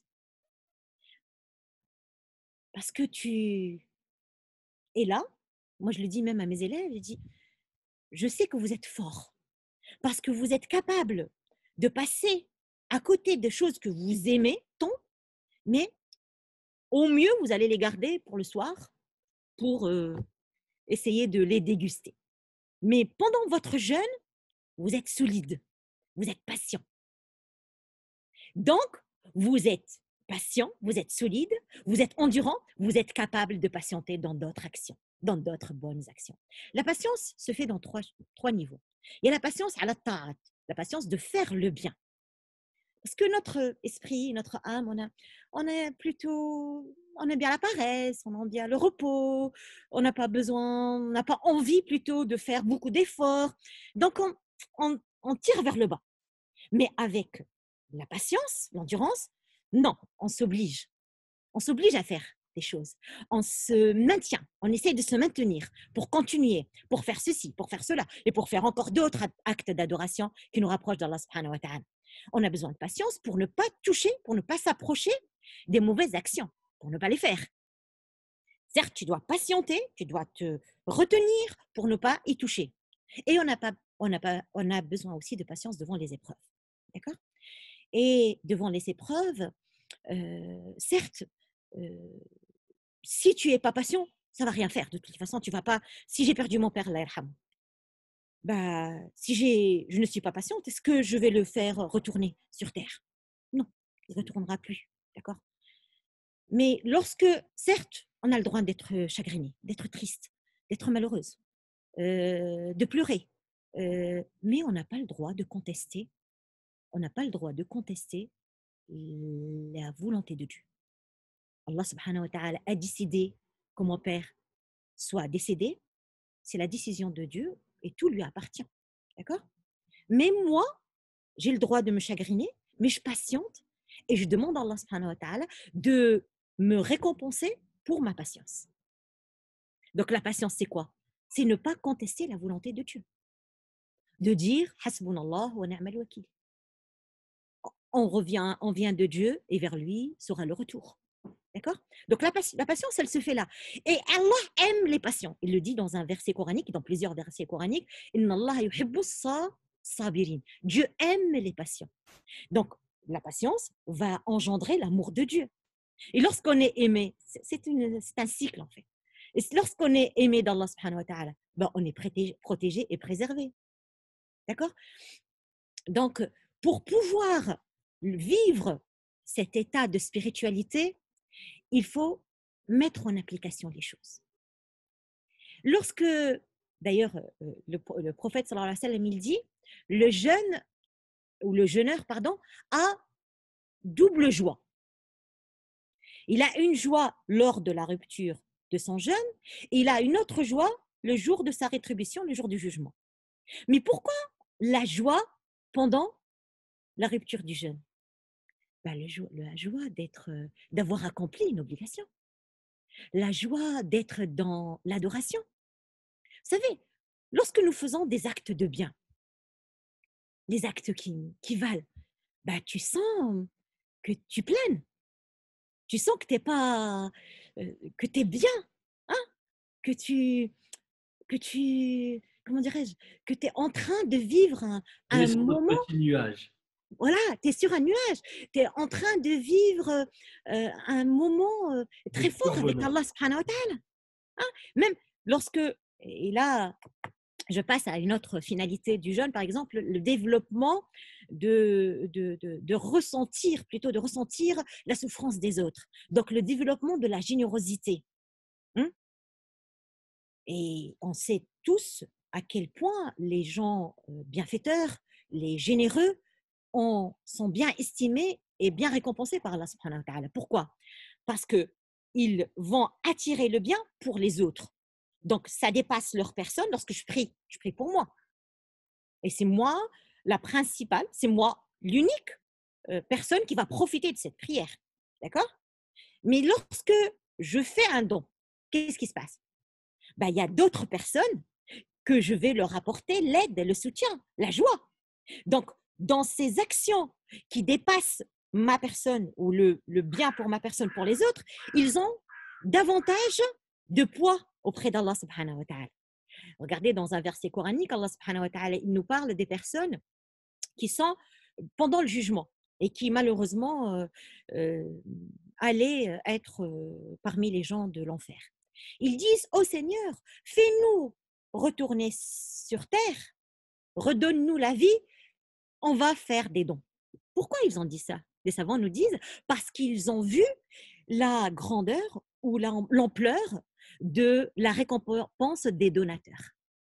Speaker 10: Parce que tu es là, moi je le dis même à mes élèves, je dis, je sais que vous êtes forts, parce que vous êtes capable de passer à côté de choses que vous aimez tant, mais au mieux, vous allez les garder pour le soir, pour euh, essayer de les déguster. Mais pendant votre jeûne, vous êtes solide, vous êtes patient. Donc, vous êtes patient, vous êtes solide, vous êtes endurant, vous êtes capable de patienter dans d'autres actions, dans d'autres bonnes actions. La patience se fait dans trois, trois niveaux. Il y a la patience à la ta'at, la patience de faire le bien. Parce que notre esprit, notre âme, on, a, on est plutôt, on aime bien la paresse, on aime bien le repos, on n'a pas besoin, on n'a pas envie plutôt de faire beaucoup d'efforts. Donc, on, on, on tire vers le bas. Mais avec la patience, l'endurance, non, on s'oblige. On s'oblige à faire des choses. On se maintient, on essaie de se maintenir pour continuer, pour faire ceci, pour faire cela, et pour faire encore d'autres actes d'adoration qui nous rapprochent d'Allah subhanahu wa ta'ala. On a besoin de patience pour ne pas toucher, pour ne pas s'approcher des mauvaises actions, pour ne pas les faire. Certes, tu dois patienter, tu dois te retenir pour ne pas y toucher. Et on a, pas, on a, pas, on a besoin aussi de patience devant les épreuves. D'accord ? Et devant les épreuves, euh, certes, euh, si tu n'es pas patient, ça ne va rien faire. De toute façon, tu vas pas. Si j'ai perdu mon père, Allah yarham, bah, si j'ai, je ne suis pas patiente, est-ce que je vais le faire retourner sur terre? Non, il ne retournera plus. D'accord? Mais lorsque, certes, on a le droit d'être chagriné, d'être triste, d'être malheureuse, euh, de pleurer, euh, mais on n'a pas le droit de contester. On n'a pas le droit de contester la volonté de Dieu. Allah subhanahu wa ta'ala a décidé que mon père soit décédé. C'est la décision de Dieu et tout lui appartient. D'accord? Mais moi, j'ai le droit de me chagriner, mais je patiente et je demande à Allah subhanahu wa ta'ala de me récompenser pour ma patience. Donc la patience, c'est quoi? C'est ne pas contester la volonté de Dieu. De dire « Hasbunallah wa ni'mal wakil ». On revient, on vient de Dieu et vers lui sera le retour. D'accord? Donc la, la patience, elle se fait là. Et Allah aime les patients. Il le dit dans un verset coranique, dans plusieurs versets coraniques. Inna Allah yuhibbu sabirin. Dieu aime les patients. Donc la patience va engendrer l'amour de Dieu. Et lorsqu'on est aimé, c'est, une, c'est un cycle en fait. Et lorsqu'on est aimé d'Allah subhanahu wa ta'ala, ben, on est protégé, protégé et préservé. D'accord? Donc, pour pouvoir vivre cet état de spiritualité, il faut mettre en application les choses. Lorsque, d'ailleurs, le, le prophète sallallahu alayhi wa sallam, il dit, le jeûne, ou le jeûneur, pardon, a double joie. Il a une joie lors de la rupture de son jeûne, et il a une autre joie le jour de sa rétribution, le jour du jugement. Mais pourquoi la joie pendant la rupture du jeûne? Ben, le, la joie d'être, d'avoir accompli une obligation. La joie d'être dans l'adoration. Vous savez, lorsque nous faisons des actes de bien, les actes qui, qui valent, ben, tu sens que tu plaines. Tu sens que tu es pas, euh, que tu es bien, hein? que tu, que tu, comment dirais-je, que tu es en train de vivre un, un moment.
Speaker 9: Petit nuage.
Speaker 10: Voilà, tu es sur un nuage, tu es en train de vivre euh, un moment euh, très fort avec Allah subhanahu wa ta'ala. Hein? Même lorsque, et là, je passe à une autre finalité du jeûne, par exemple, le développement de, de, de, de ressentir, plutôt de ressentir la souffrance des autres. Donc, le développement de la générosité. Hein? Et on sait tous à quel point les gens bienfaiteurs, les généreux, ont, sont bien estimés et bien récompensés par Allah subhanahu wa ta'ala. Pourquoi? Parce qu'ils vont attirer le bien pour les autres. Donc, ça dépasse leur personne. Lorsque je prie, je prie pour moi. Et c'est moi la principale, c'est moi l'unique euh, personne qui va profiter de cette prière. D'accord? Mais lorsque je fais un don, qu'est-ce qui se passe? Ben, il y a d'autres personnes que je vais leur apporter l'aide, le soutien, la joie. Donc, dans ces actions qui dépassent ma personne ou le, le bien pour ma personne pour les autres, ils ont davantage de poids auprès d'Allah subhanahu wa ta'ala. Regardez dans un verset coranique, Allah subhanahu wa ta'ala, il nous parle des personnes qui sont pendant le jugement et qui malheureusement euh, euh, allaient être euh, parmi les gens de l'enfer. Ils disent, ô Seigneur, fais-nous retourner sur terre, redonne-nous la vie, on va faire des dons. Pourquoi ils ont dit ça? Les savants nous disent, parce qu'ils ont vu la grandeur ou la, l'ampleur de la récompense des donateurs.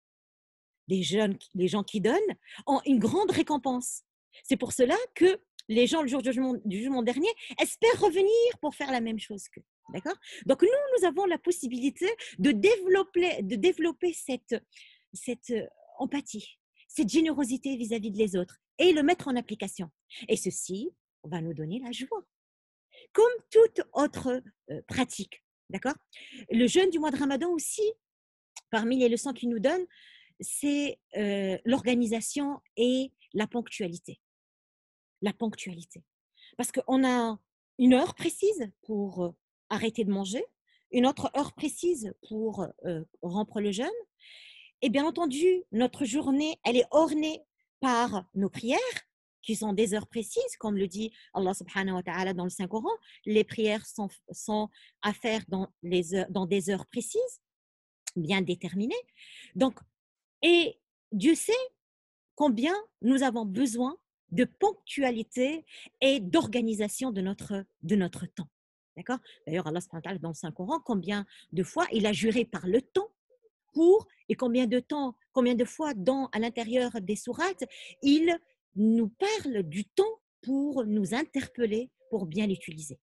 Speaker 10: Les, jeunes, les gens qui donnent ont une grande récompense. C'est pour cela que les gens, le jour du jugement, du jugement dernier, espèrent revenir pour faire la même chose qu'eux. D'accord? Donc, nous, nous avons la possibilité de développer, de développer cette, cette empathie, cette générosité vis-à-vis des autres et le mettre en application. Et ceci va nous donner la joie. Comme toute autre euh, pratique. D'accord? Le jeûne du mois de Ramadan aussi, parmi les leçons qu'il nous donne, c'est euh, l'organisation et la ponctualité. La ponctualité. Parce qu'on a une heure précise pour euh, arrêter de manger, une autre heure précise pour euh, rompre le jeûne. Et bien entendu, notre journée, elle est ornée par nos prières, qui sont des heures précises, comme le dit Allah subhanahu wa ta'ala dans le Saint-Coran. Les prières sont, sont à faire dans, les heures, dans des heures précises, bien déterminées. Donc, et Dieu sait combien nous avons besoin de ponctualité et d'organisation de notre, de notre temps. D'accord? D'ailleurs, Allah subhanahu wa ta'ala dans le Saint-Coran, combien de fois il a juré par le temps pour, et combien de temps, combien de fois dans, à l'intérieur des sourates, il nous parle du temps pour nous interpeller, pour bien l'utiliser.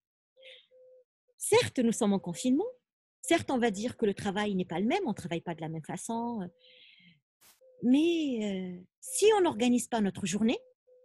Speaker 10: Certes, nous sommes en confinement. Certes, on va dire que le travail n'est pas le même, on ne travaille pas de la même façon. Mais euh, si on n'organise pas notre journée,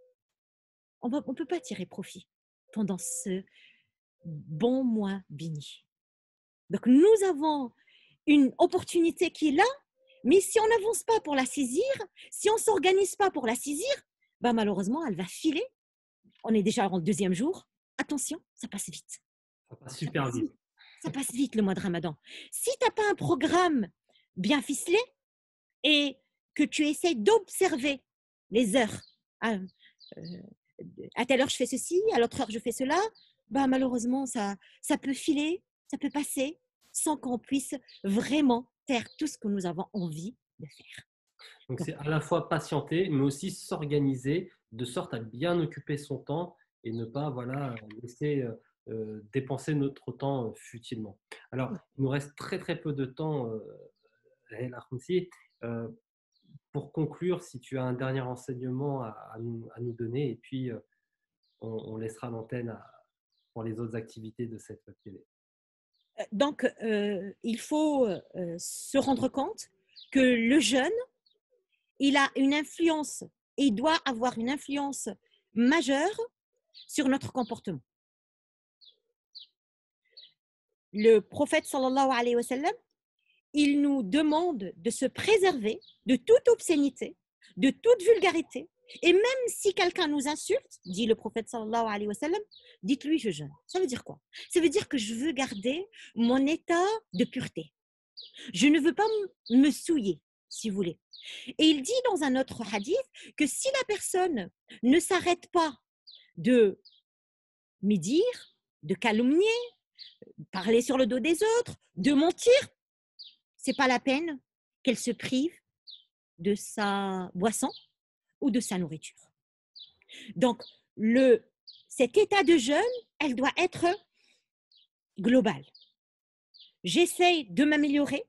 Speaker 10: on ne peut pas tirer profit pendant ce bon mois béni. Donc, nous avons une opportunité qui est là, mais si on n'avance pas pour la saisir, si on ne s'organise pas pour la saisir, bah malheureusement, elle va filer. On est déjà en deuxième jour. Attention, ça passe vite.
Speaker 9: Ça passe super vite.
Speaker 10: Ça passe vite le mois de Ramadan. Si tu n'as pas un programme bien ficelé et que tu essaies d'observer les heures, à, euh, à telle heure je fais ceci, à l'autre heure je fais cela, bah malheureusement, ça, ça peut filer, ça peut passer sans qu'on puisse vraiment faire tout ce que nous avons envie de faire.
Speaker 9: Donc, c'est à la fois patienter, mais aussi s'organiser de sorte à bien occuper son temps et ne pas voilà, laisser euh, dépenser notre temps euh, futilement. Alors, il nous reste très très peu de temps, euh, euh, pour conclure, si tu as un dernier enseignement à, à, nous, à nous donner, et puis euh, on, on laissera l'antenne à, pour les autres activités de cette web télé.
Speaker 10: Donc, euh, il faut euh, se rendre compte que le jeûne, il a une influence, et il doit avoir une influence majeure sur notre comportement. Le prophète sallallahu alayhi wa sallam, il nous demande de se préserver de toute obscénité, de toute vulgarité, et même si quelqu'un nous insulte, dit le prophète sallallahu alayhi wa sallam, dites-lui je jeûne. Ça veut dire quoi? Ça veut dire que je veux garder mon état de pureté. Je ne veux pas me souiller, si vous voulez. Et il dit dans un autre hadith que si la personne ne s'arrête pas de médire, de calomnier, parler sur le dos des autres, de mentir, c'est pas la peine qu'elle se prive de sa boisson ou de sa nourriture. Donc, le, cet état de jeûne, elle doit être globale. J'essaye de m'améliorer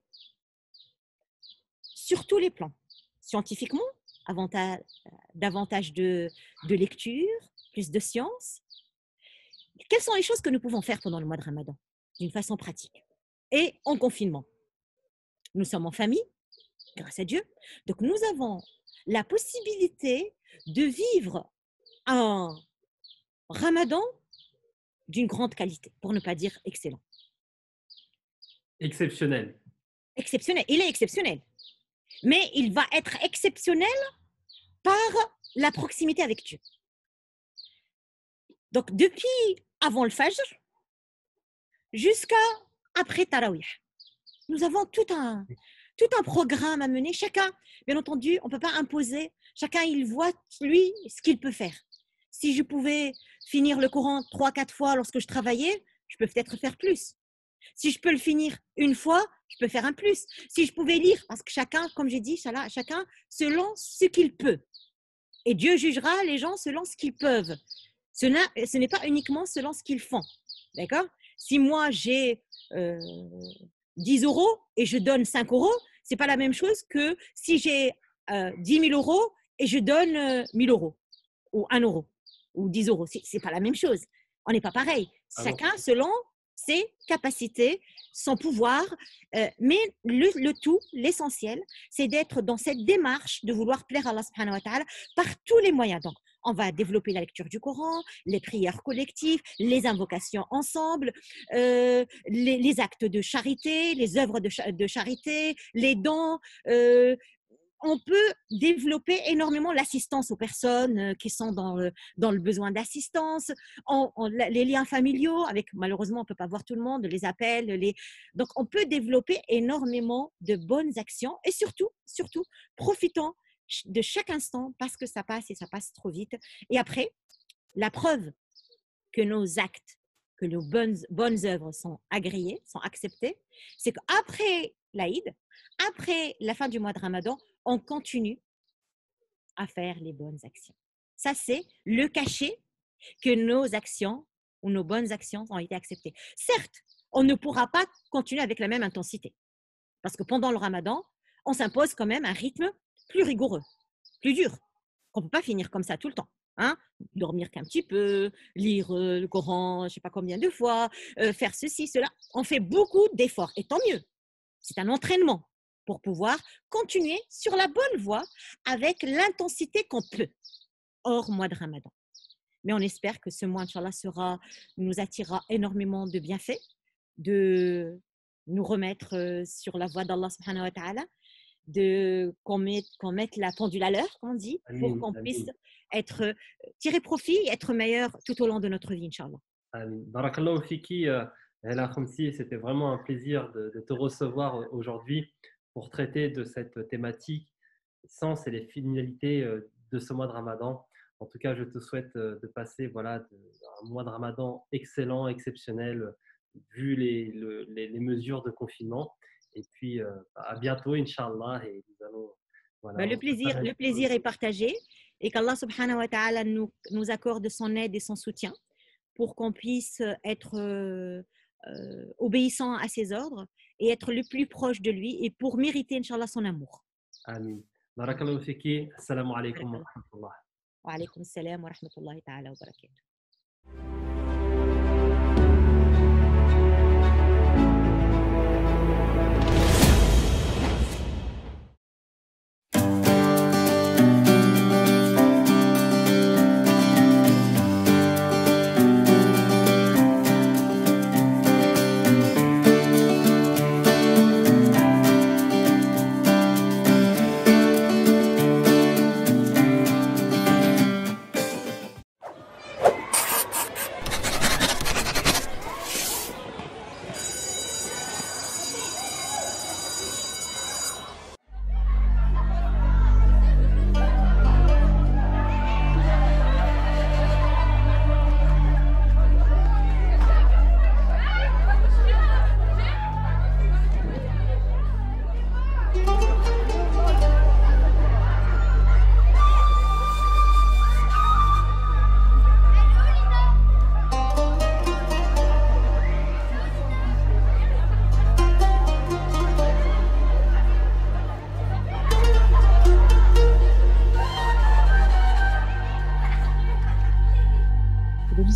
Speaker 10: sur tous les plans. Scientifiquement, avantage, davantage de, de lecture, plus de science. Quelles sont les choses que nous pouvons faire pendant le mois de Ramadan d'une façon pratique et en confinement? Nous sommes en famille, grâce à Dieu. Donc, nous avons la possibilité de vivre un Ramadan d'une grande qualité, pour ne pas dire excellent.
Speaker 9: Exceptionnel.
Speaker 10: Exceptionnel. Il est exceptionnel. Mais il va être exceptionnel par la proximité avec Dieu. Donc, depuis avant le Fajr jusqu'à après Tarawih, nous avons tout un, tout un programme à mener. Chacun, bien entendu, on ne peut pas imposer. Chacun, il voit, lui, ce qu'il peut faire. Si je pouvais finir le Coran trois, quatre fois lorsque je travaillais, je peux peut-être faire plus. Si je peux le finir une fois, je peux faire un plus. Si je pouvais lire, parce que chacun, comme j'ai dit, chacun selon ce qu'il peut. Et Dieu jugera les gens selon ce qu'ils peuvent. Ce n'est pas uniquement selon ce qu'ils font. D'accord? Si moi, j'ai euh, dix euros et je donne cinq euros, ce n'est pas la même chose que si j'ai euh, dix mille euros et je donne euh, mille euros ou un euro ou dix euros. Ce n'est pas la même chose. On n'est pas pareil. Chacun Alors, selon ses capacités, son pouvoir. Euh, mais le, le tout, l'essentiel, c'est d'être dans cette démarche de vouloir plaire à Allah subhanahu wa ta'ala par tous les moyens. Donc, on va développer la lecture du Coran, les prières collectives, les invocations ensemble, euh, les, les actes de charité, les œuvres de, cha- de charité, les dons. Euh, on peut développer énormément l'assistance aux personnes qui sont dans le, dans le besoin d'assistance, on, on, les liens familiaux, avec malheureusement on ne peut pas voir tout le monde, les appels. Les... Donc on peut développer énormément de bonnes actions et surtout, surtout, profitons de chaque instant parce que ça passe et ça passe trop vite. Et après, la preuve que nos actes, que nos bonnes, bonnes œuvres sont agréées, sont acceptées, c'est qu'après l'Aïd, après la fin du mois de Ramadan, on continue à faire les bonnes actions. Ça, c'est le cachet que nos actions ou nos bonnes actions ont été acceptées. Certes, on ne pourra pas continuer avec la même intensité parce que pendant le Ramadan, on s'impose quand même un rythme plus rigoureux, plus dur. On ne peut pas finir comme ça tout le temps. Hein? Dormir qu'un petit peu, lire euh, le Coran, je ne sais pas combien de fois, euh, faire ceci, cela. On fait beaucoup d'efforts et tant mieux. C'est un entraînement pour pouvoir continuer sur la bonne voie avec l'intensité qu'on peut, hors mois de Ramadan. Mais on espère que ce mois, Inch'Allah, sera, nous attirera énormément de bienfaits, de nous remettre sur la voie d'Allah subhanahu wa ta'ala, de, qu'on, mette, qu'on mette la pendule à l'heure, comme on dit, pour amin, qu'on amin. puisse être, tirer profit et être meilleur tout au long de notre vie, Inch'Allah.
Speaker 9: Amin. Barakallahu fiki, Ella Khamsi, c'était vraiment un plaisir de, de te recevoir aujourd'hui pour traiter de cette thématique, sens et les finalités de ce mois de Ramadan. En tout cas, je te souhaite de passer voilà, de, un mois de Ramadan excellent, exceptionnel, vu les, le, les, les mesures de confinement. Et puis, euh, à bientôt, Inch'Allah. Et nous allons, voilà,
Speaker 10: ben, le, plaisir, le plaisir est partagé et qu'Allah subhanahu wa ta'ala nous, nous accorde son aide et son soutien pour qu'on puisse être euh, euh, obéissant à ses ordres et être le plus proche de lui et pour mériter, Inch'Allah, son amour.
Speaker 9: Amin. Barakallahu fiki. Assalamu alaikum wa rahmatullah.
Speaker 10: Wa alaikum assalam wa rahmatullahi ta'ala wa barakatuh.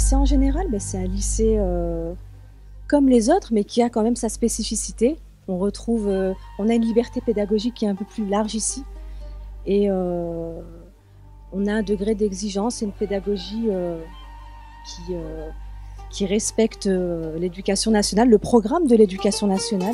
Speaker 11: lycée en général, ben, c'est un lycée euh, comme les autres, mais qui a quand même sa spécificité. On retrouve, euh, on a une liberté pédagogique qui est un peu plus large ici. Et euh, on a un degré d'exigence et une pédagogie euh, qui, euh, qui respecte euh, l'éducation nationale, le programme de l'éducation nationale.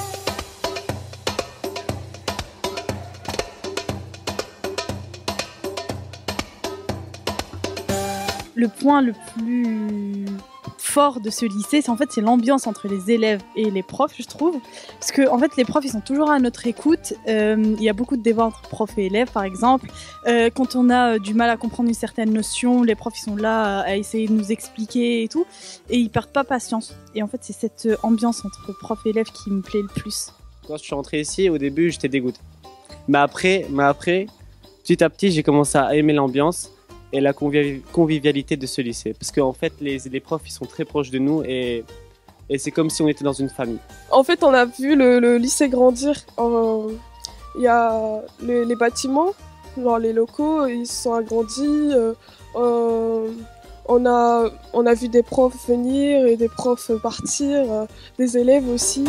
Speaker 12: Le point le plus fort de ce lycée, c'est en fait c'est l'ambiance entre les élèves et les profs, je trouve, parce que en fait les profs ils sont toujours à notre écoute. Euh, il y a beaucoup de débats entre profs et élèves, par exemple. Euh, quand on a euh, du mal à comprendre une certaine notion, les profs ils sont là à essayer de nous expliquer et tout, et ils perdent pas patience. Et en fait c'est cette ambiance entre profs et élèves qui me plaît le plus.
Speaker 13: Quand je suis rentré ici, au début j'étais dégoûté, mais après, mais après, petit à petit j'ai commencé à aimer l'ambiance et la convivi- convivialité de ce lycée. Parce qu'en fait, les, les profs, ils sont très proches de nous et, et c'est comme si on était dans une famille.
Speaker 14: En fait, on a vu le, le lycée grandir. Il y a les, les bâtiments, genre les locaux, ils se sont agrandis. Euh, euh, on, a, on a vu des profs venir et des profs partir, euh, des élèves aussi.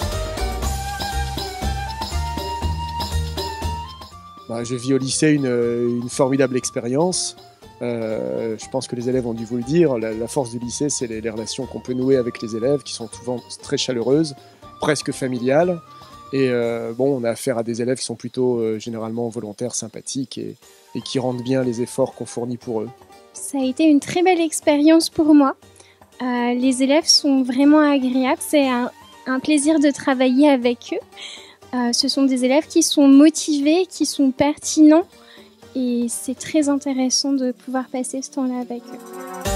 Speaker 15: Bah, j'ai vu au lycée une, une formidable expérience. Euh, je pense que les élèves ont dû vous le dire. La, la force du lycée, c'est les, les relations qu'on peut nouer avec les élèves, qui sont souvent très chaleureuses, presque familiales. Et euh, bon, on a affaire à des élèves qui sont plutôt euh, généralement volontaires, sympathiques et, et qui rendent bien les efforts qu'on fournit pour eux.
Speaker 16: Ça a été une très belle expérience pour moi. Euh, les élèves sont vraiment agréables. C'est un, un plaisir de travailler avec eux. Euh, ce sont des élèves qui sont motivés, qui sont pertinents. Et c'est très intéressant de pouvoir passer ce temps-là avec eux.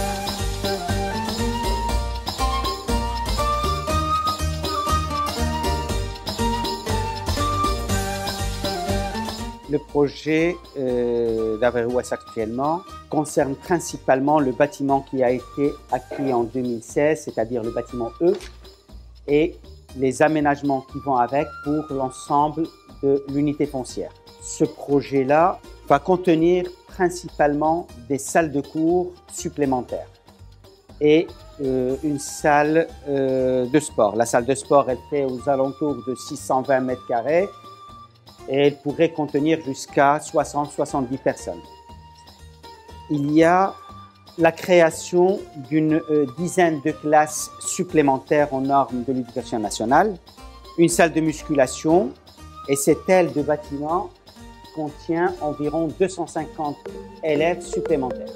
Speaker 17: Le projet euh, d'Averroès actuellement concerne principalement le bâtiment qui a été acquis en deux mille seize, c'est-à-dire le bâtiment E, et les aménagements qui vont avec pour l'ensemble de l'unité foncière. Ce projet-là va contenir principalement des salles de cours supplémentaires et euh, une salle euh, de sport. La salle de sport, elle fait aux alentours de six cent vingt mètres carrés et elle pourrait contenir jusqu'à soixante à soixante-dix personnes. Il y a la création d'une euh, dizaine de classes supplémentaires aux normes de l'éducation nationale, une salle de musculation et cette aile de bâtiment contient environ deux cent cinquante élèves supplémentaires.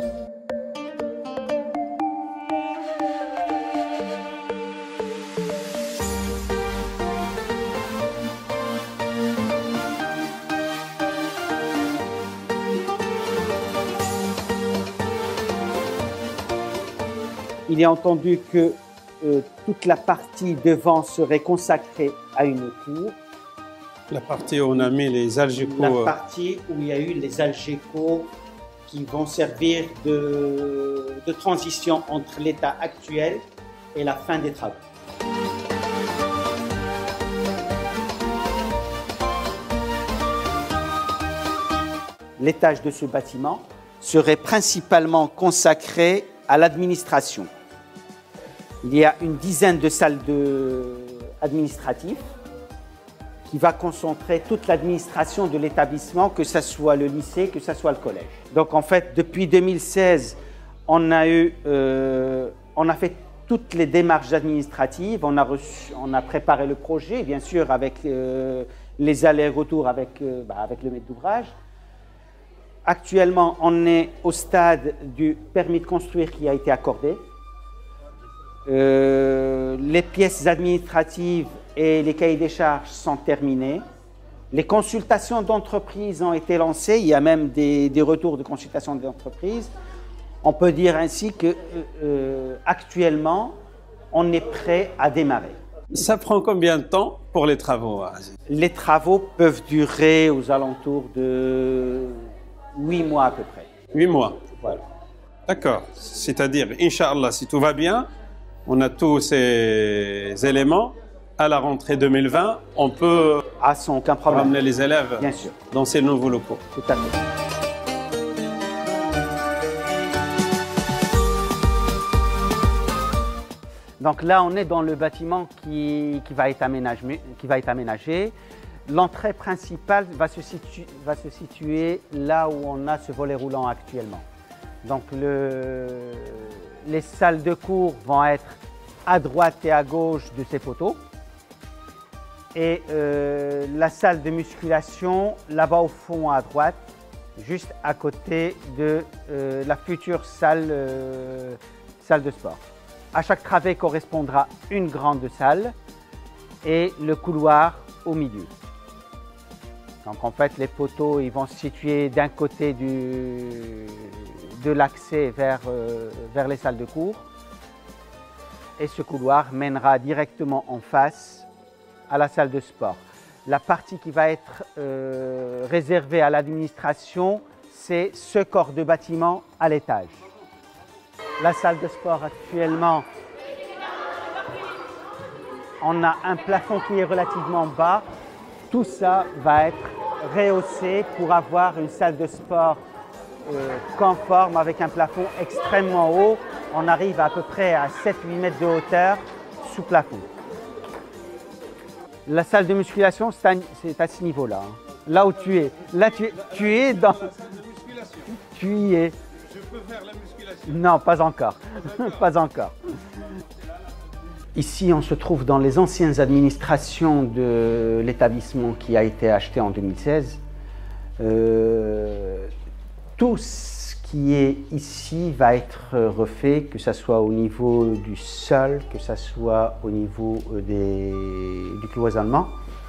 Speaker 17: Il est entendu que euh, toute la partie devant serait consacrée à une cour.
Speaker 18: La partie où on a mis les algécos.
Speaker 17: La partie où il y a eu les algécos qui vont servir de, de transition entre l'état actuel et la fin des travaux. L'étage de ce bâtiment serait principalement consacré à l'administration. Il y a une dizaine de salles de... administratives qui va concentrer toute l'administration de l'établissement, que ce soit le lycée, que ce soit le collège. Donc en fait, depuis deux mille seize, on a, eu, euh, on a fait toutes les démarches administratives, on a, reçu, on a préparé le projet, bien sûr avec euh, les allers-retours avec, euh, bah, avec le maître d'ouvrage. Actuellement, on est au stade du permis de construire qui a été accordé. Euh, les pièces administratives et les cahiers des charges sont terminés. Les consultations d'entreprise ont été lancées. Il y a même des, des retours de consultations d'entreprise. On peut dire ainsi que euh, actuellement, on est prêt à démarrer.
Speaker 18: Ça prend combien de temps pour les travaux?
Speaker 17: Les travaux peuvent durer aux alentours de huit mois à peu près.
Speaker 18: Huit mois.
Speaker 17: Voilà.
Speaker 18: D'accord. C'est-à-dire, Inch'Allah, si tout va bien, on a tous ces éléments. À la rentrée deux mille vingt, on peut
Speaker 17: ah, sans aucun problème.
Speaker 18: ramener les élèves
Speaker 17: bien sûr.
Speaker 18: dans ces nouveaux locaux.
Speaker 17: Tout à fait. Donc là, on est dans le bâtiment qui, qui va être aménagé. Qui va être aménagé. L'entrée principale va se, situ, va se situer là où on a ce volet roulant actuellement. Donc le, les salles de cours vont être à droite et à gauche de ces poteaux. Et euh, la salle de musculation là-bas au fond à droite, juste à côté de euh, la future salle, euh, salle de sport. À chaque travée correspondra une grande salle et le couloir au milieu. Donc en fait les poteaux ils vont se situer d'un côté du, de l'accès vers, euh, vers les salles de cours et ce couloir mènera directement en face à la salle de sport. La partie qui va être euh, réservée à l'administration, c'est ce corps de bâtiment à l'étage. La salle de sport actuellement, on a un plafond qui est relativement bas. Tout ça va être rehaussé pour avoir une salle de sport euh, conforme avec un plafond extrêmement haut. On arrive à peu près à sept à huit mètres de hauteur sous plafond. La salle de musculation, c'est à, à ce niveau-là. Hein. Là où tu es. Là, tu, tu es dans... Tu y es.
Speaker 18: Je peux faire la musculation?
Speaker 17: Non, pas encore. Pas encore. Ici, on se trouve dans les anciennes administrations de l'établissement qui a été acheté en deux mille seize. Euh, tout ce qui est ici va être refait, que ce soit au niveau du sol, que ce soit au niveau des, du cloisonnement.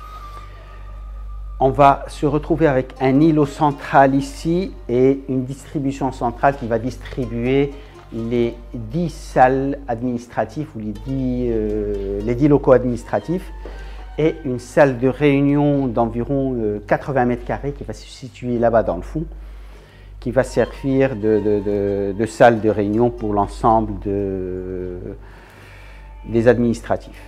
Speaker 17: On va se retrouver avec un îlot central ici et une distribution centrale qui va distribuer les dix salles administratives ou les dix, euh, les dix locaux administratifs et une salle de réunion d'environ euh, quatre-vingts mètres carrés qui va se situer là-bas dans le fond, qui va servir de, de, de, de salle de réunion pour l'ensemble de, des administratifs.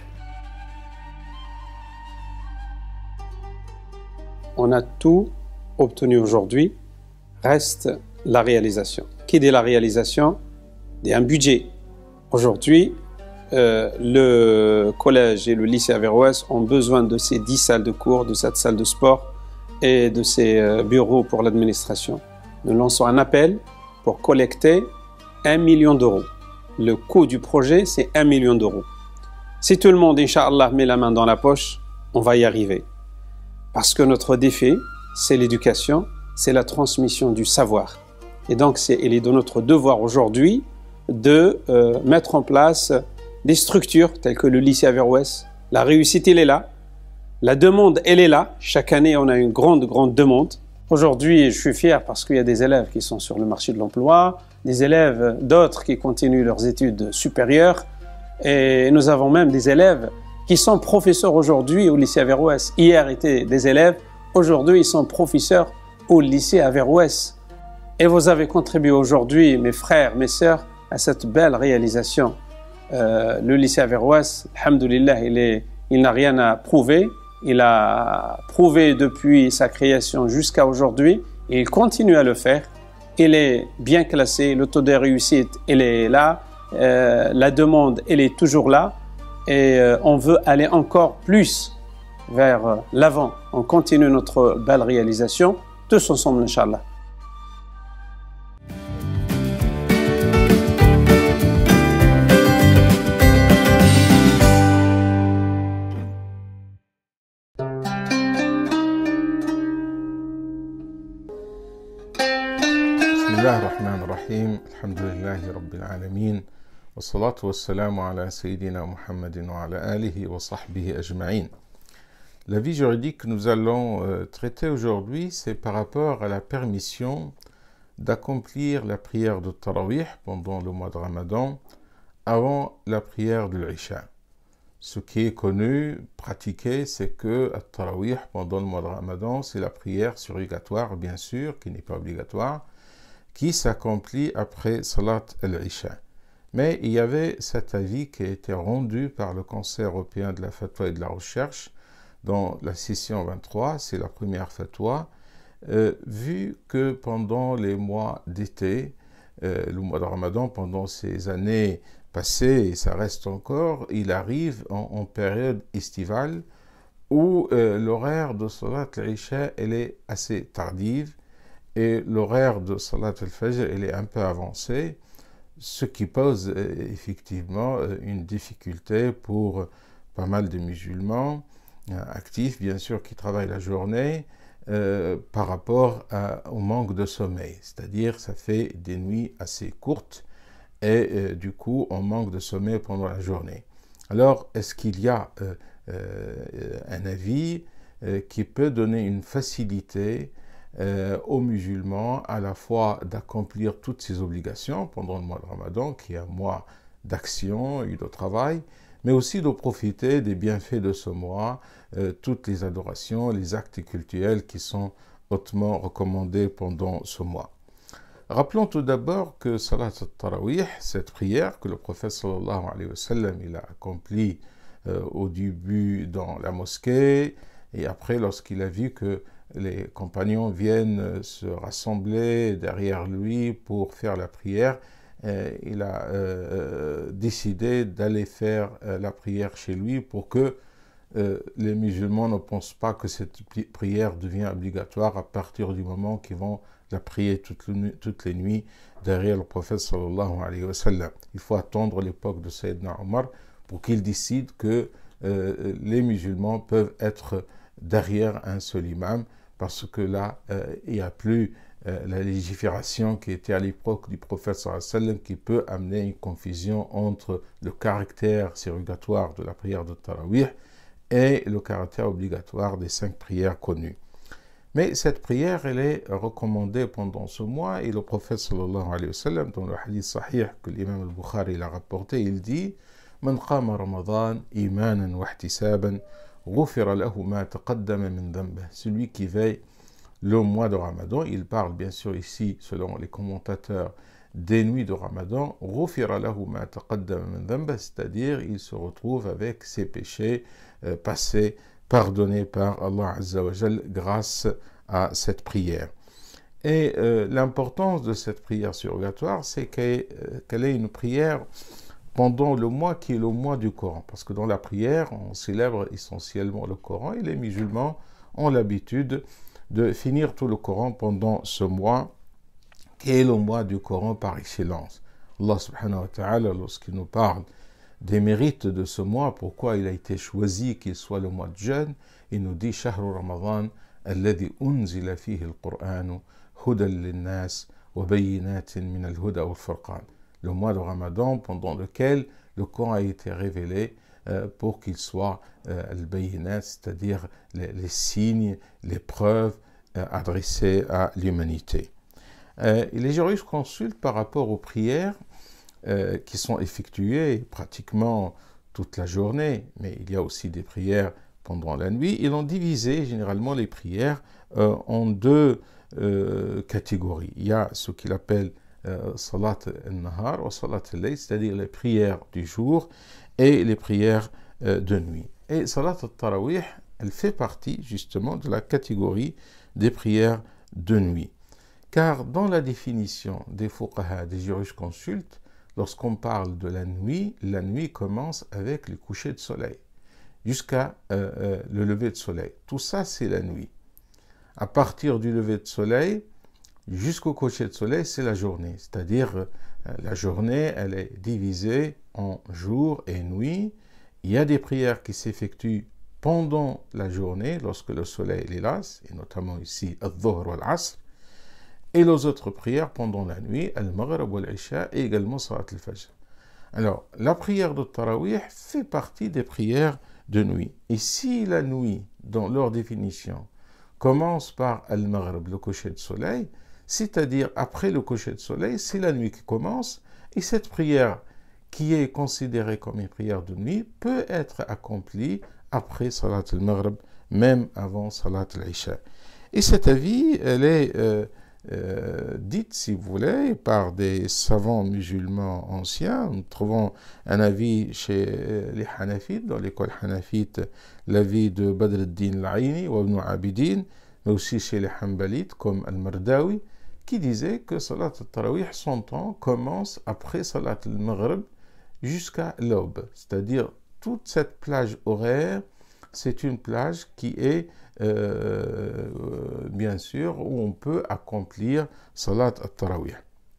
Speaker 18: On a tout obtenu aujourd'hui, reste la réalisation. Qui dit la réalisation? Dit un budget. Aujourd'hui, euh, le collège et le lycée Averroès ont besoin de ces dix salles de cours, de cette salle de sport et de ces euh, bureaux pour l'administration. Nous lançons un appel pour collecter un million d'euros. Le coût du projet, c'est un million d'euros. Si tout le monde, Inch'Allah, met la main dans la poche, on va y arriver. Parce que notre défi, c'est l'éducation, c'est la transmission du savoir. Et donc, c'est, il est de notre devoir aujourd'hui de euh, mettre en place des structures telles que le lycée Averroès. La réussite, elle est là. La demande, elle est là. Chaque année, on a une grande, grande demande. Aujourd'hui, je suis fier parce qu'il y a des élèves qui sont sur le marché de l'emploi, des élèves d'autres qui continuent leurs études supérieures. Et nous avons même des élèves qui sont professeurs aujourd'hui au lycée Averroès. Hier étaient des élèves, aujourd'hui ils sont professeurs au lycée Averroès. Et vous avez contribué aujourd'hui, mes frères, mes sœurs, à cette belle réalisation. Euh, le lycée Averroès, alhamdoulilah, il est, il n'a rien à prouver. Il a prouvé depuis sa création jusqu'à aujourd'hui et il continue à le faire. Il est bien classé, le taux de réussite, il est là, euh, la demande, elle est toujours là et euh, on veut aller encore plus vers euh, l'avant. On continue notre belle réalisation, tous ensemble, Inch'Allah.
Speaker 4: بسم الله الرحمن الرحيم الحمد لله رب العالمين والصلاة والسلام على سيدنا محمد وعلى آله وصحبه أجمعين. La vie juridique que nous allons euh, traiter aujourd'hui, c'est par rapport à la permission d'accomplir la prière de Tarawih pendant le mois de Ramadan avant la prière de l'Isha. Ce qui est connu, pratiqué, c'est que la Tarawih pendant le mois de Ramadan, c'est la prière surrogatoire, bien sûr, qui n'est pas obligatoire, qui s'accomplit après Salat al-Isha. Mais il y avait cet avis qui a été rendu par le Conseil européen de la fatwa et de la recherche dans la session vingt-trois, c'est la première fatwa, euh, vu que pendant les mois d'été, euh, le mois de Ramadan, pendant ces années passé et ça reste encore, il arrive en, en période estivale où euh, l'horaire de Salat al-Isha elle est assez tardive et l'horaire de Salat al-Fajr elle est un peu avancée, ce qui pose euh, effectivement euh, une difficulté pour euh, pas mal de musulmans euh, actifs, bien sûr, qui travaillent la journée, euh, par rapport à, au manque de sommeil. C'est-à-dire, ça fait des nuits assez courtes et euh, du coup, on manque de sommeil pendant la journée. Alors, est-ce qu'il y a euh, euh, un avis euh, qui peut donner une facilité euh, aux musulmans à la fois d'accomplir toutes ces obligations pendant le mois de Ramadan, qui est un mois d'action et de travail, mais aussi de profiter des bienfaits de ce mois, euh, toutes les adorations, les actes cultuels qui sont hautement recommandés pendant ce mois. Rappelons tout d'abord que Salat al-Tarawih, cette prière que le prophète sallallahu alayhi wa sallam il a accomplie euh, au début dans la mosquée, et après lorsqu'il a vu que les compagnons viennent se rassembler derrière lui pour faire la prière, euh, il a euh, décidé d'aller faire euh, la prière chez lui pour que euh, les musulmans ne pensent pas que cette prière devient obligatoire à partir du moment qu'ils vont la prier toutes les, toutes les nuits derrière le prophète sallallahu alayhi wa sallam. Il faut attendre l'époque de Sayyidina Omar pour qu'il décide que euh, les musulmans peuvent être derrière un seul imam, parce que là, euh, il n'y a plus euh, la légifération qui était à l'époque du prophète sallallahu alayhi wa sallam qui peut amener une confusion entre le caractère surrogatoire de la prière de Tarawih et le caractère obligatoire des cinq prières connues. Mais cette prière, elle est recommandée pendant ce mois, et le prophète sallallahu alayhi wa sallam, dans le hadith sahih que l'imam al-Bukhari l'a rapporté, il dit « Man qama Ramadan imanan wa ihtisaban, ghufira lahu ma taqaddama min dhanbih » Celui qui veille le mois de Ramadan, il parle bien sûr ici, selon les commentateurs, des nuits de Ramadan, ghufira lahu ma taqaddama min dhanbih, c'est-à-dire il se retrouve avec ses péchés euh, passés, pardonné par Allah Azza wa Jal grâce à cette prière. Et euh, l'importance de cette prière surrogatoire, c'est qu'elle, euh, qu'elle est une prière pendant le mois qui est le mois du Coran. Parce que dans la prière, on célèbre essentiellement le Coran et les musulmans ont l'habitude de finir tout le Coran pendant ce mois qui est le mois du Coran par excellence. Allah subhanahu wa ta'ala, lorsqu'il nous parle des mérites de ce mois, pourquoi il a été choisi qu'il soit le mois de jeûne, il nous dit Shahru Ramadan alladhi unzila fihi al-Qur'an hudan lin-nas wa bayyinatin min al-huda wal-furqan. Le mois de Ramadan pendant lequel le Coran a été révélé euh, pour qu'il soit euh, al-bayyinat, c'est-à-dire les, les signes, les preuves euh, adressées à l'humanité. Euh, et les jurisconsultes par rapport aux prières Euh, qui sont effectuées pratiquement toute la journée, mais il y a aussi des prières pendant la nuit. Ils ont divisé généralement les prières euh, en deux euh, catégories. Il y a ce qu'il appelle euh, Salat al-Nahar ou Salat al-Layl, c'est-à-dire les prières du jour et les prières euh, de nuit. Et Salat al-Tarawih, elle fait partie justement de la catégorie des prières de nuit. Car dans la définition des fuqaha, des jurisconsultes, lorsqu'on parle de la nuit, la nuit commence avec le coucher de soleil jusqu'à euh, euh, le lever de soleil. Tout ça, c'est la nuit. À partir du lever de soleil jusqu'au coucher de soleil, c'est la journée. C'est-à-dire, euh, la journée, elle est divisée en jour et nuit. Il y a des prières qui s'effectuent pendant la journée, lorsque le soleil est là, et notamment ici, al-Dhuhr ou al-Asr. Et les autres prières pendant la nuit, al-Maghrib ou al-Isha, et également Salat al-Fajr. Alors, la prière de Tarawih fait partie des prières de nuit. Et si la nuit, dans leur définition, commence par al-Maghrib, le coucher de soleil, c'est-à-dire après le coucher de soleil, c'est la nuit qui commence, et cette prière, qui est considérée comme une prière de nuit, peut être accomplie après Salat al-Maghrib, même avant Salat al-Isha. Et cet avis, elle est... Euh, Euh, dite, si vous voulez, par des savants musulmans anciens. Nous trouvons un avis chez les Hanafites, dans l'école Hanafite, l'avis de Badr al-Din al-Aini ou Ibn Abidin, mais aussi chez les Hanbalites, comme Al-Mardawi, qui disait que Salat al-Tarawih, son temps, commence après Salat al-Maghrib jusqu'à l'aube. C'est-à-dire, toute cette plage horaire, c'est une plage qui est, euh, bien sûr, où on peut accomplir Salat al-Tarawih.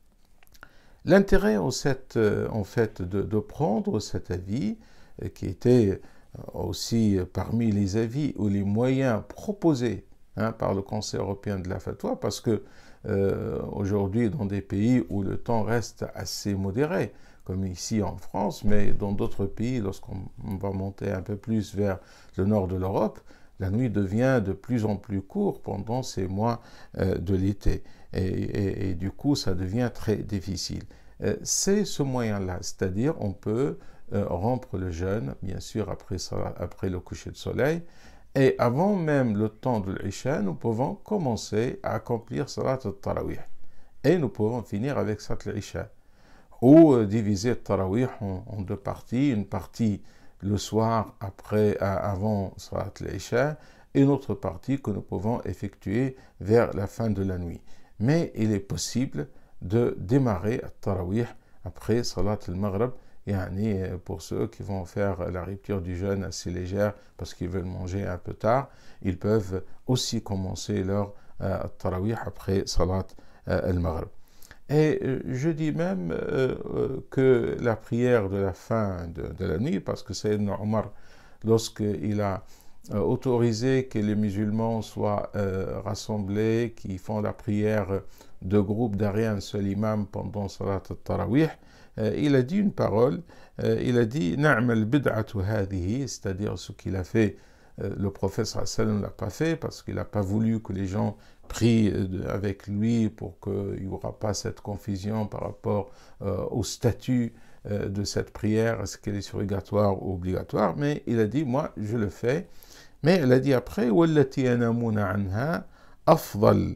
Speaker 4: L'intérêt en fait, en fait de, de prendre cet avis, qui était aussi parmi les avis ou les moyens proposés hein, par le Conseil européen de la fatwa, parce que euh, aujourd'hui, dans des pays où le temps reste assez modéré, comme ici en France, mais dans d'autres pays, lorsqu'on va monter un peu plus vers le nord de l'Europe, la nuit devient de plus en plus courte pendant ces mois euh, de l'été. Et, et, et du coup, ça devient très difficile. Euh, c'est ce moyen-là, c'est-à-dire on peut euh, rompre le jeûne, bien sûr, après, ça, après le coucher de soleil, et avant même le temps de l'Isha, nous pouvons commencer à accomplir Salat al-Tarawih. Et nous pouvons finir avec Salat al-Isha. Ou euh, diviser le Tarawih en, en deux parties, une partie le soir après, à, avant Salat al-Isha, et une autre partie que nous pouvons effectuer vers la fin de la nuit. Mais il est possible de démarrer le Tarawih après Salat al-Maghrib, yani pour ceux qui vont faire la rupture du jeûne assez légère parce qu'ils veulent manger un peu tard, ils peuvent aussi commencer leur euh, Tarawih après Salat euh, al-Maghrib. Et euh, je dis même euh, euh, que la prière de la fin de, de la nuit, parce que Sayyidina Omar, lorsqu'il a euh, autorisé que les musulmans soient euh, rassemblés, qui font la prière de groupe derrière un seul imam pendant Salat al-Tarawih, euh, il a dit une parole, euh, il a dit « Na'mal bid'atu hadihi », c'est-à-dire ce qu'il a fait, euh, le prophète sallallahu alayhi wa sallam ne l'a pas fait parce qu'il n'a pas voulu que les gens prient avec lui pour qu'il n'y aura pas cette confusion par rapport euh, au statut euh, de cette prière, est-ce qu'elle est surrogatoire ou obligatoire, mais il a dit « Moi, je le fais ». Mais il a dit après « Wallati yanamuna anha afdal »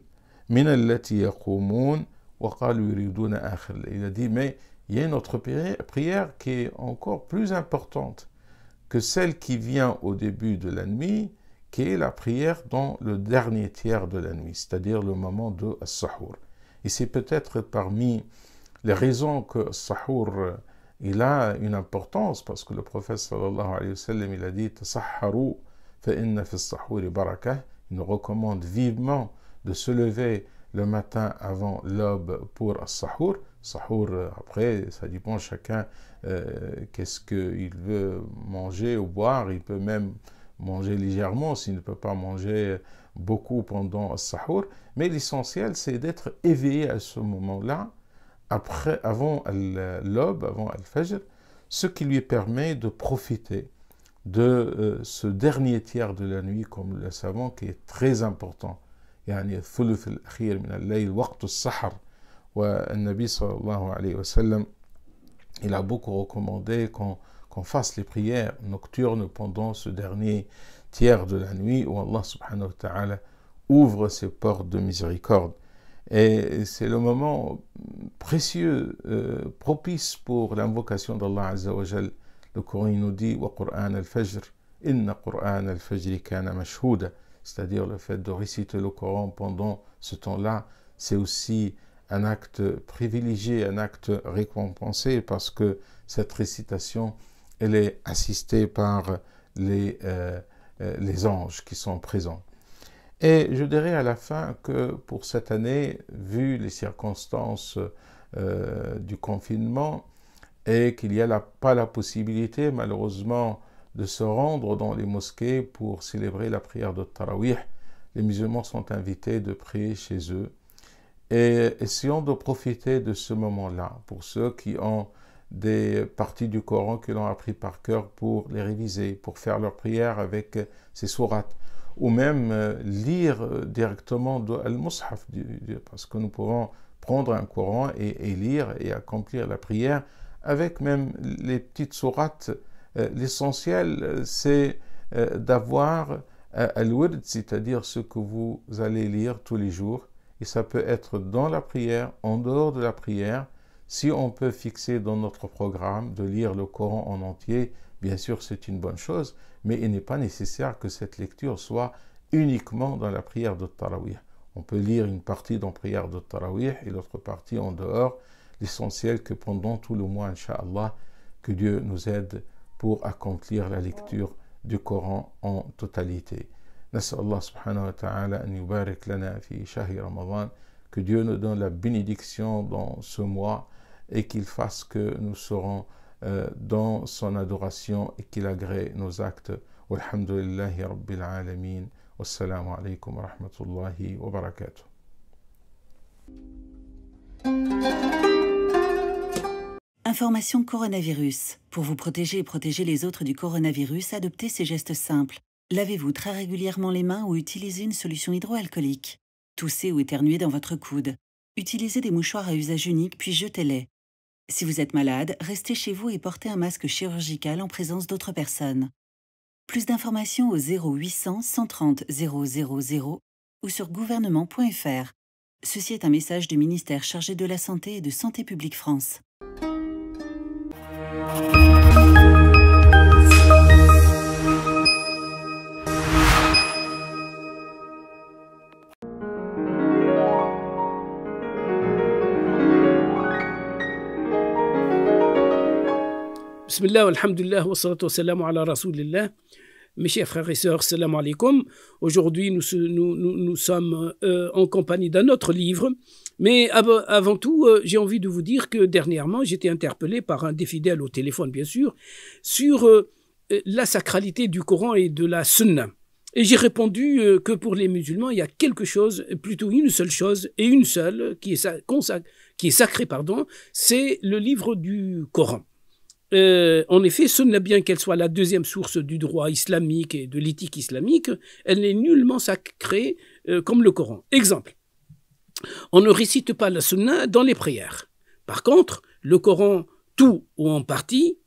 Speaker 4: il a dit, mais il y a une autre prière qui est encore plus importante que celle qui vient au début de la nuit, qui est la prière dans le dernier tiers de la nuit, c'est-à-dire le moment de as-sahur. Et c'est peut-être parmi les raisons que as-sahur, il a une importance, parce que le prophète sallallahu alayhi wa sallam, il a dit, tasahharu fa inna fi as-sahuri barakah, il nous recommande vivement de se lever le matin avant l'aube pour as-sahur. Sahur, après, ça dépend chacun euh, qu'est-ce qu'il veut manger ou boire. Il peut même manger légèrement s'il ne peut pas manger beaucoup pendant as-sahur. Mais l'essentiel, c'est d'être éveillé à ce moment-là, après, avant l'aube, avant al-fajr, ce qui lui permet de profiter de euh, ce dernier tiers de la nuit, comme nous le savons, qui est très important. يعني الثلث الأخير من الليل وقت السحر والنبي صلى الله عليه وسلم il a beaucoup recommandé qu'on qu'on fasse les prières nocturnes pendant ce dernier tiers de la nuit où Allah subhanahu wa ta'ala ouvre ses portes de miséricorde. Et c'est le moment précieux, euh, propice pour l'invocation d'Allah Azza wa Jal. Le Coran nous dit « Wa Qur'an al-Fajr, inna Qur'an al-Fajr kana mashhouda » c'est-à-dire le fait de réciter le Coran pendant ce temps-là, c'est aussi un acte privilégié, un acte récompensé, parce que cette récitation, elle est assistée par les, euh, les anges qui sont présents. Et je dirais à la fin que pour cette année, vu les circonstances euh, du confinement, et qu'il n'y a la, pas la possibilité, malheureusement, de se rendre dans les mosquées pour célébrer la prière de Tarawih. Les musulmans sont invités de prier chez eux. Et essayons de profiter de ce moment-là pour ceux qui ont des parties du Coran qu'ils ont appris par cœur pour les réviser, pour faire leur prière avec ces sourates, ou même lire directement de Al-Mushaf, parce que nous pouvons prendre un Coran et, et lire et accomplir la prière avec même les petites sourates. L'essentiel, c'est d'avoir al-wird, c'est-à-dire ce que vous allez lire tous les jours. Et ça peut être dans la prière, en dehors de la prière. Si on peut fixer dans notre programme de lire le Coran en entier, bien sûr, c'est une bonne chose, mais il n'est pas nécessaire que cette lecture soit uniquement dans la prière de Tarawih. On peut lire une partie dans la prière de Tarawih et l'autre partie en dehors. L'essentiel que pendant tout le mois, Inch'Allah, Que Dieu nous aide pour accomplir la lecture du Coran en totalité. نسأل الله سبحانه وتعالى أن يبارك لنا في شهر رمضان. Que Dieu nous donne la bénédiction dans ce mois et qu'il fasse que nous serons euh, dans son adoration et qu'il agrée nos actes. Walhamdulillahi Rabbil Alamin. Wassalamu alaikum wa rahmatullahi wa barakatuh.
Speaker 7: Information coronavirus. Pour vous protéger et protéger les autres du coronavirus, adoptez ces gestes simples. Lavez-vous très régulièrement les mains ou utilisez une solution hydroalcoolique. Toussez ou éternuez dans votre coude. Utilisez des mouchoirs à usage unique puis jetez-les. Si vous êtes malade, restez chez vous et portez un masque chirurgical en présence d'autres personnes. Plus d'informations au zéro huit cents, cent trente, zéro zéro zéro ou sur gouvernement point f r. Ceci est un message du ministère chargé de la Santé et de Santé publique France.
Speaker 19: Bismillah, alhamdulillah, wa salatu wa salam ala rasulillah. Mes chers frères et sœurs, salam alaikum. Aujourd'hui, nous, nous, nous, nous sommes euh, en compagnie d'un autre livre. Mais av avant tout, euh, j'ai envie de vous dire que dernièrement, j'ai été interpellé par un des fidèles au téléphone, bien sûr, sur euh, la sacralité du Coran et de la Sunna. Et j'ai répondu euh, que pour les musulmans, il y a quelque chose, plutôt une seule chose, et une seule, qui est, qui est sacrée, pardon, c'est le livre du Coran. Euh, en effet, Sunna, bien qu'elle soit la deuxième source du droit islamique et de l'éthique islamique, elle n'est nullement sacrée euh, comme le Coran. Exemple, on ne récite pas la Sunna dans les prières. Par contre, le Coran, tout ou en partie,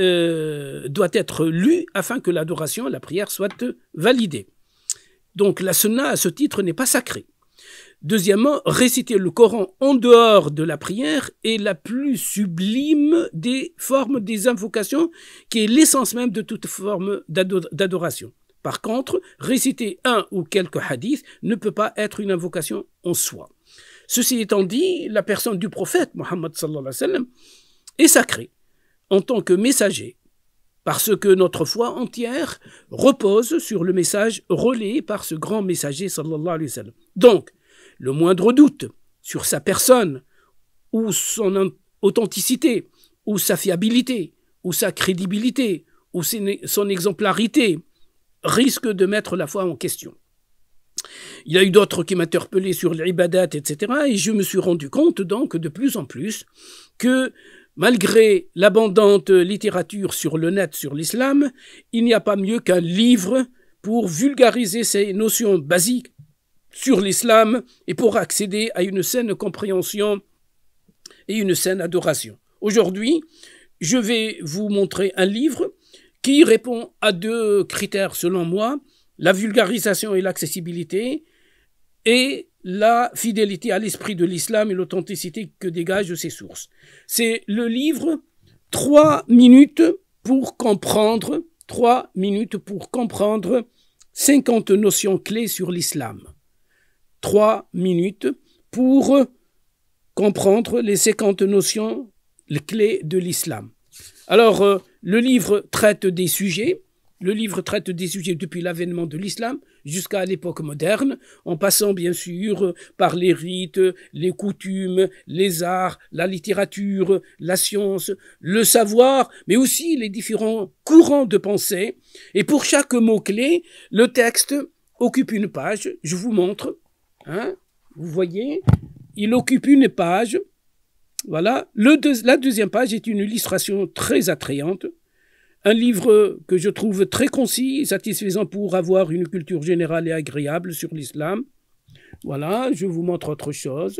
Speaker 19: euh, doit être lu afin que l'adoration, la prière soit validée. Donc la Sunna, à ce titre, n'est pas sacrée. Deuxièmement, réciter le Coran en dehors de la prière est la plus sublime des formes des invocations, qui est l'essence même de toute forme d'adoration. Par contre, réciter un ou quelques hadiths ne peut pas être une invocation en soi. Ceci étant dit, la personne du prophète, Mohammed sallallahu alayhi wa sallam, est sacrée en tant que messager, parce que notre foi entière repose sur le message relayé par ce grand messager sallallahu alayhi wa sallam. Donc, le moindre doute sur sa personne, ou son authenticité, ou sa fiabilité, ou sa crédibilité, ou son exemplarité, risque de mettre la foi en question. Il y a eu d'autres qui m'interpellaient sur l'ibadat, et cetera, et je me suis rendu compte donc de plus en plus que malgré l'abondante littérature sur le net sur l'islam, il n'y a pas mieux qu'un livre pour vulgariser ces notions basiques sur l'islam et pour accéder à une saine compréhension et une saine adoration. Aujourd'hui, je vais vous montrer un livre qui répond à deux critères selon moi, la vulgarisation et l'accessibilité et la fidélité à l'esprit de l'islam et l'authenticité que dégagent ses sources. C'est le livre « Trois minutes pour comprendre » Trois minutes pour comprendre cinquante notions clés sur l'islam. Trois minutes pour comprendre les cinquante notions clés de l'islam. Alors, euh, le livre traite des sujets. Le livre traite des sujets depuis l'avènement de l'islam jusqu'à l'époque moderne, en passant bien sûr par les rites, les coutumes, les arts, la littérature, la science, le savoir, mais aussi les différents courants de pensée. Et pour chaque mot-clé, le texte occupe une page. Je vous montre. Hein, vous voyez, il occupe une page. Voilà. Le deux, la deuxième page est une illustration très attrayante. Un livre que je trouve très concis et satisfaisant pour avoir une culture générale et agréable sur l'islam. Voilà, je vous montre autre chose.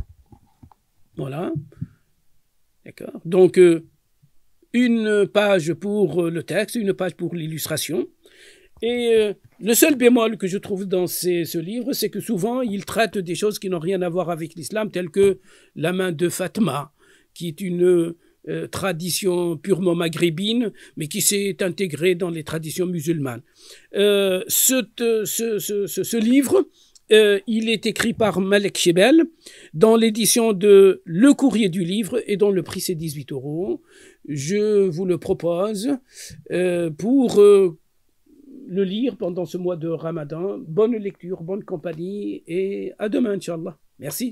Speaker 19: Voilà. D'accord. Donc, euh, une page pour le texte, une page pour l'illustration. Et euh, le seul bémol que je trouve dans ces, ce livre, c'est que souvent, il traite des choses qui n'ont rien à voir avec l'islam, telles que la main de Fatma, qui est une euh, tradition purement maghrébine, mais qui s'est intégrée dans les traditions musulmanes. Euh, ce, ce, ce, ce, ce livre, euh, il est écrit par Malek Chebel, dans l'édition de Le Courrier du Livre, et dont le prix c'est dix-huit euros. je vous le propose euh, pour euh, le lire pendant ce mois de Ramadan. Bonne lecture, bonne compagnie et à demain, Inch'Allah. Merci.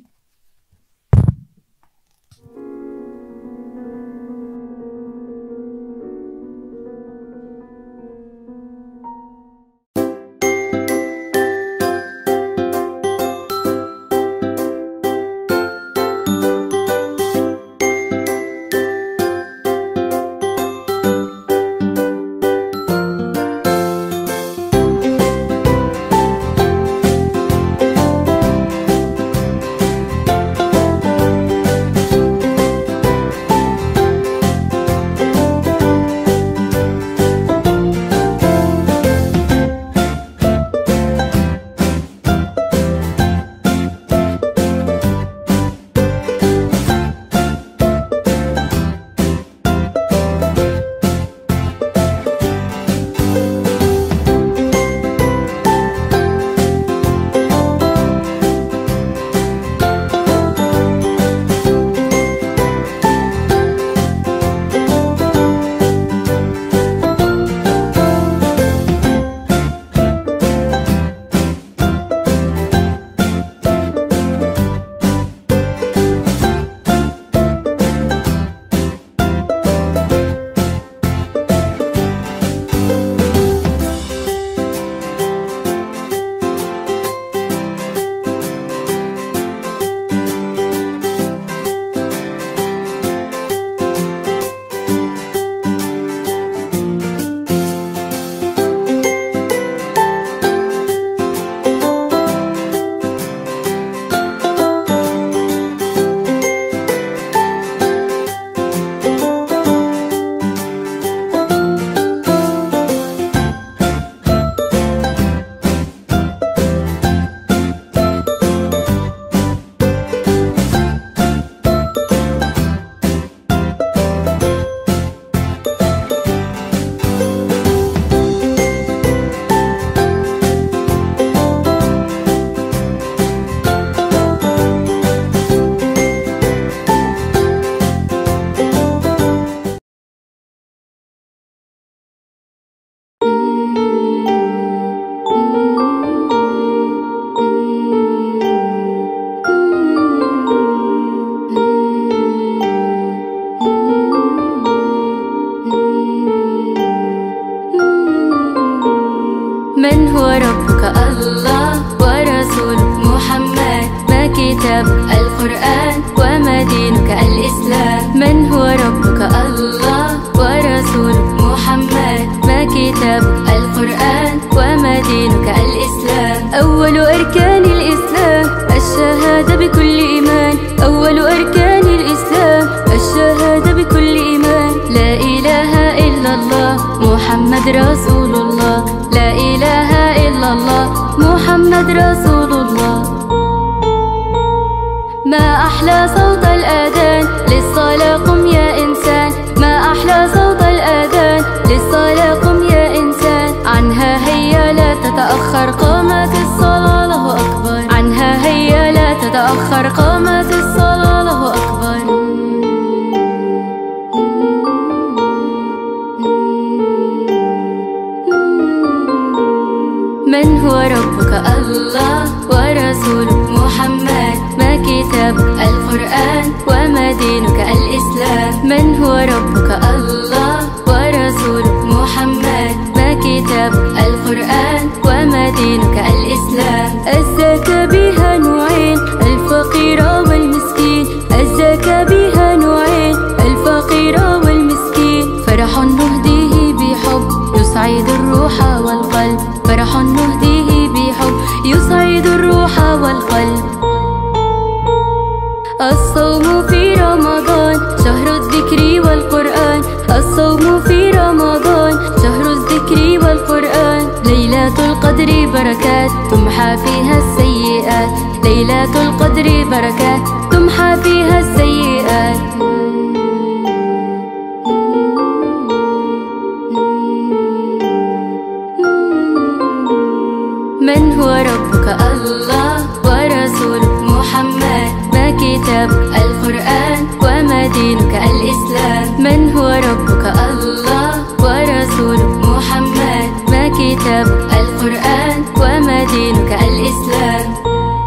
Speaker 20: من هو ربك؟ الله ورسوله محمد. ما كتابك؟ القرآن. وما دينك؟ الإسلام. من هو ربك؟ الله ورسوله محمد. ما كتابك؟ القرآن. وما دينك؟ الإسلام. أول أركان الإسلام الشهادة بكل إيمان. أول أركان الإسلام الشهادة بكل إيمان. لا إله إلا الله محمد رسول الله. لا إله إلا الله محمد رسول الله. ما أحلى صوت الأذان للصلاة قم يا إنسان. ما أحلى صوت الأذان للصلاة قم يا إنسان. عنها هيا لا تتأخر قامت الصلاة الله أكبر. عنها هيا لا تتأخر قامت الصلاة الله أكبر. من هو ربك؟ الله ورسوله محمد. ما كتابك؟ القرآن. وما دينك؟ الإسلام. من هو ربك؟ الله ورسوله محمد. ما كتابك؟ القرآن. وما دينك؟ الإسلام. الزكاة بها نوعين الفقير والمسكين. الزكاة بها نوعين الفقير والمسكين. فرح نهديه بحب يسعد الروح والقلب. فرح نهديه بحب يسعد الروح والقلب. الصوم في رمضان شهر الذكر والقرآن. الصوم في رمضان شهر الذكر والقرآن. ليلة القدر بركات تمحى فيها السيئات. ليلة القدر بركات تمحى فيها السيئات. من هو ربك؟ الله ورسوله محمد. ما كتابك؟ القرآن. وما دينك الإسلام من هو ربك الله ورسولك محمد ما كتابك القرآن وما دينك الإسلام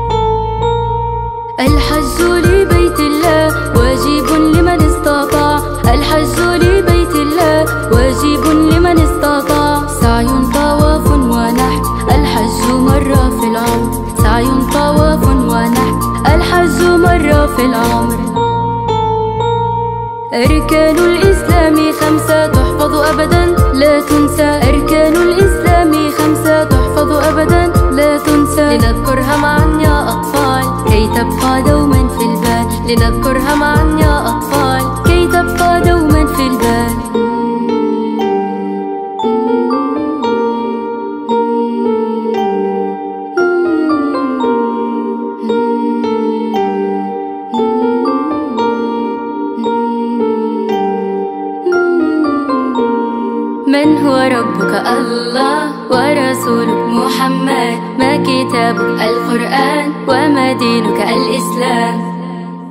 Speaker 20: الحج لبيت الله واجب لمن استطاع الحج لبيت الله واجب لمن استطاع سعي طواف ونحر الحج مرة في العمر سعي طواف ونحر الحج مرة في العمر أركان الإسلام خمسة تحفظ أبدا لا تنسى أركان الإسلام خمسة تحفظ أبدا لا تنسى لنذكرها معا يا أطفال كي تبقى دوما في البال لنذكرها معا يا أطفال كي تبقى دوما في البال من هو ربك الله ورسولك محمد ما كتابك القرآن وما دينك الإسلام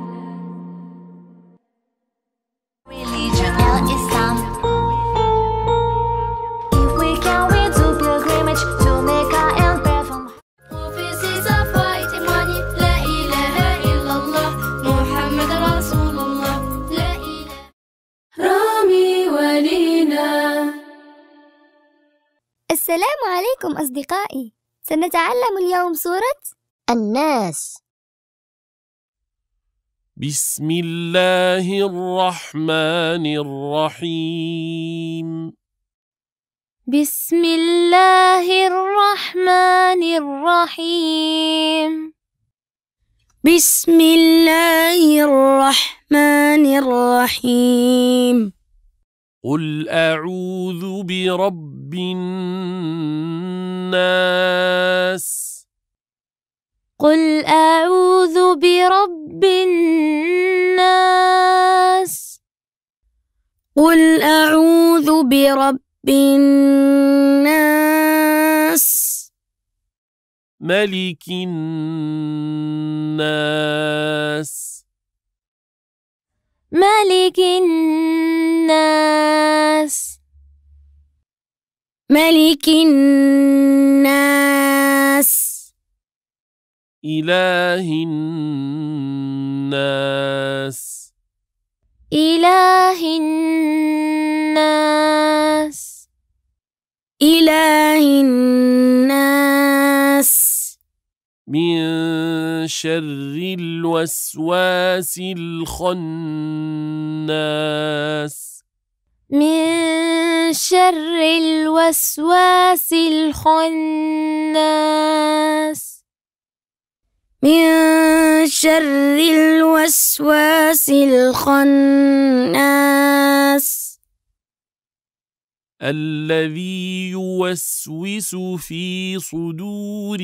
Speaker 21: السلام عليكم أصدقائي. سنتعلم اليوم سورة الناس.
Speaker 22: بسم الله الرحمن الرحيم.
Speaker 21: بسم الله الرحمن الرحيم. بسم الله الرحمن الرحيم.
Speaker 22: قل أعوذ برب الناس.
Speaker 21: قل أعوذ برب الناس. قل أعوذ برب الناس.
Speaker 22: ملك الناس.
Speaker 21: ملك الناس. ملك الناس.
Speaker 22: إله الناس.
Speaker 21: إله الناس. إله الناس.
Speaker 22: من شر الوسواس الخناس.
Speaker 21: من شر الوسواس الخناس. من شر الوسواس الخناس.
Speaker 22: الذي يوسوس في صدور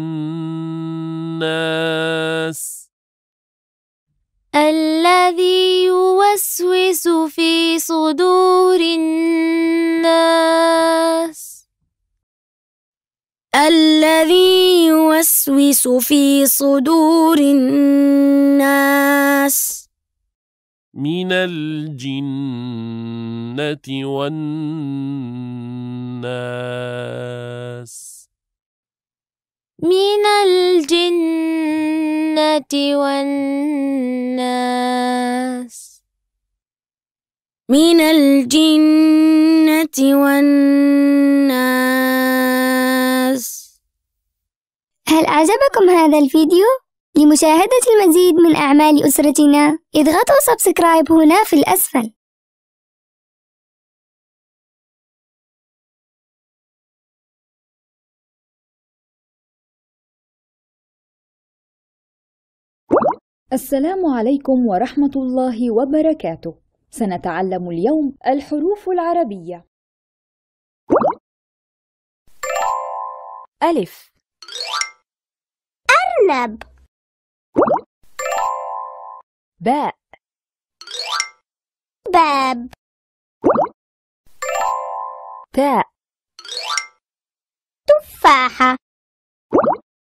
Speaker 22: الناس.
Speaker 21: الذي يوسوس في صدور الناس. الذي يوسوس في صدور الناس.
Speaker 22: من الجنة والناس.
Speaker 21: من الجنة والناس. من الجنة والناس. هل أعجبكم هذا الفيديو؟ لمشاهدة المزيد من أعمال أسرتنا اضغطوا سبسكرايب هنا في الأسفل.
Speaker 23: السلام عليكم ورحمة الله وبركاته. سنتعلم اليوم الحروف العربية. ألف.
Speaker 21: أرنب.
Speaker 23: باء.
Speaker 21: باب.
Speaker 23: تاء.
Speaker 21: تفاحة.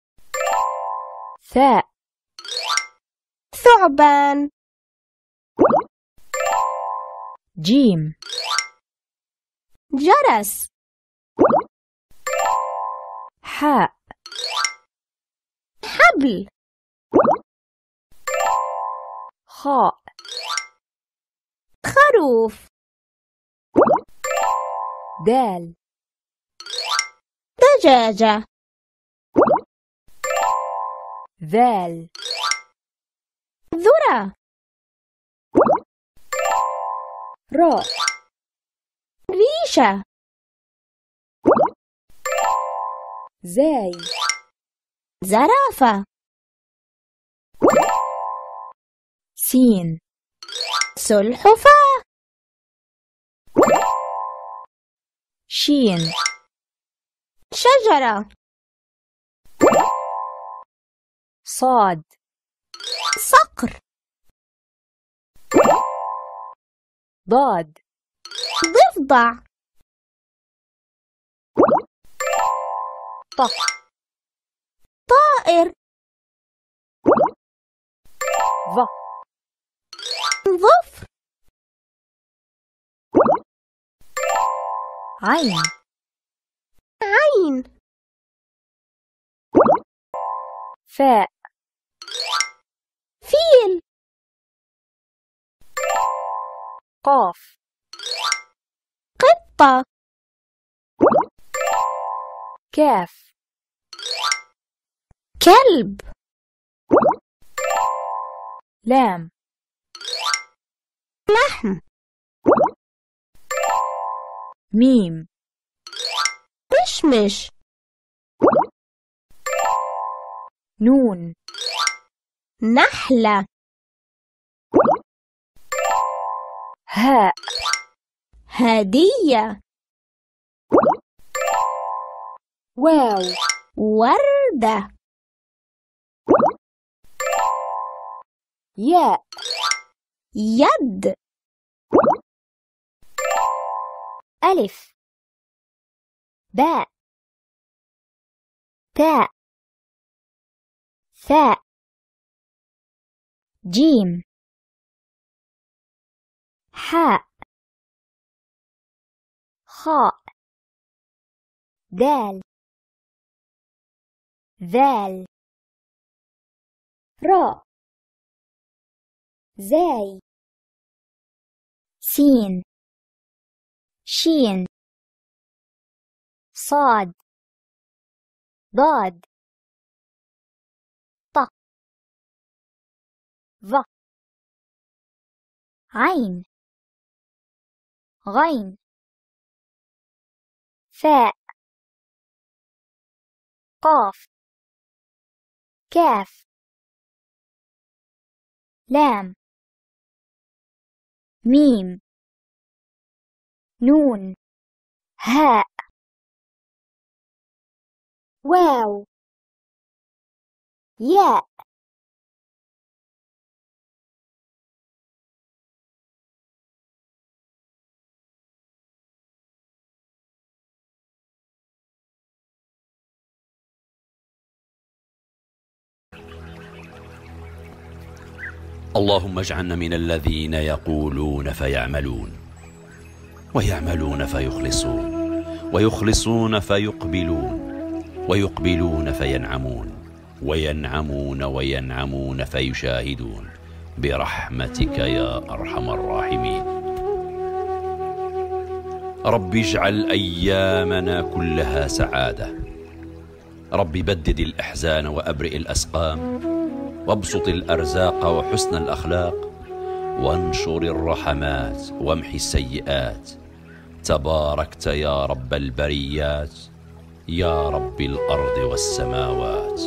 Speaker 23: ثاء.
Speaker 21: ثعبان.
Speaker 23: جيم
Speaker 21: جرس
Speaker 23: حاء
Speaker 21: حبل
Speaker 23: خاء
Speaker 21: خروف
Speaker 23: دال
Speaker 21: دجاجة
Speaker 23: ذال
Speaker 21: ذرة
Speaker 23: راء
Speaker 21: ريشة
Speaker 23: زاي
Speaker 21: زرافة
Speaker 23: سين
Speaker 21: سلحفاة
Speaker 23: شين
Speaker 21: شجرة
Speaker 23: صاد
Speaker 21: صقر
Speaker 23: ضاد
Speaker 21: ضفدع
Speaker 23: طق
Speaker 21: طائر
Speaker 23: ظ
Speaker 21: ظفر
Speaker 23: عين
Speaker 21: عين
Speaker 23: فاء
Speaker 21: فيل
Speaker 23: قاف
Speaker 21: قطة
Speaker 23: كاف
Speaker 21: كلب
Speaker 23: لام
Speaker 21: لحم
Speaker 23: ميم
Speaker 21: مشمش
Speaker 23: نون
Speaker 21: نحلة
Speaker 23: هاء
Speaker 21: هدية
Speaker 23: واو
Speaker 21: وردة
Speaker 23: ياء
Speaker 21: يد
Speaker 23: ألف باء تاء ثاء جيم حاء خاء دال ذال راء زاي سين شين صاد ضاد ط ظ عين غين فاء قاف كاف لام ميم نون هاء واو ياء
Speaker 1: اللهم اجعلنا من الذين يقولون فيعملون ويعملون فيخلصون ويخلصون فيقبلون ويقبلون فينعمون وينعمون وينعمون فيشاهدون برحمتك يا أرحم الراحمين. رب اجعل أيامنا كلها سعادة. رب بدد الأحزان وأبرئ الأسقام وابسط الأرزاق وحسن الأخلاق وانشر الرحمات وامحي السيئات. تباركت يا رب البريات يا رب الأرض والسماوات.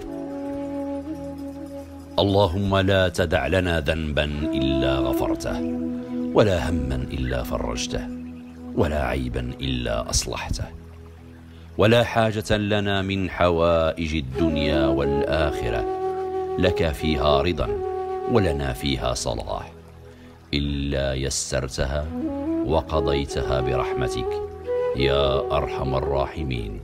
Speaker 1: اللهم لا تدع لنا ذنبا إلا غفرته ولا هما إلا فرجته ولا عيبا إلا أصلحته ولا حاجة لنا من حوائج الدنيا والآخرة لك فيها رضا ولنا فيها صلاح إلا يسرتها وقضيتها برحمتك يا أرحم الراحمين.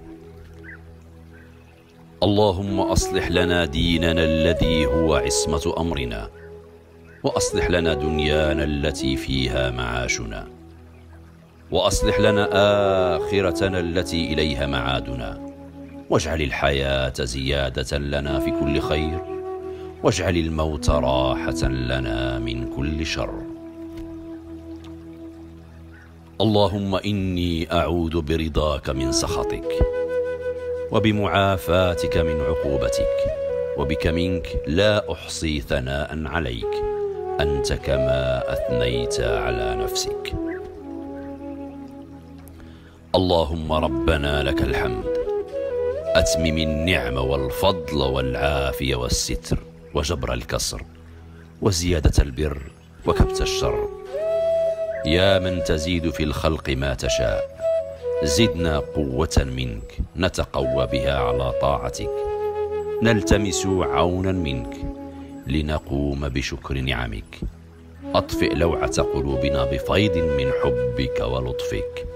Speaker 1: اللهم أصلح لنا ديننا الذي هو عصمة أمرنا وأصلح لنا دنيانا التي فيها معاشنا، وأصلح لنا آخرتنا التي إليها معادنا، واجعل الحياة زيادة لنا في كل خير، واجعل الموت راحة لنا من كل شر. اللهم إني أعوذ برضاك من سخطك، وبمعافاتك من عقوبتك، وبك منك لا أحصي ثناء عليك، أنت كما أثنيت على نفسك. اللهم ربنا لك الحمد، أتمم النعم والفضل والعافية والستر وجبر الكسر وزيادة البر وكبت الشر. يا من تزيد في الخلق ما تشاء، زدنا قوة منك نتقوى بها على طاعتك، نلتمس عونا منك لنقوم بشكر نعمك. أطفئ لوعة قلوبنا بفيض من حبك ولطفك،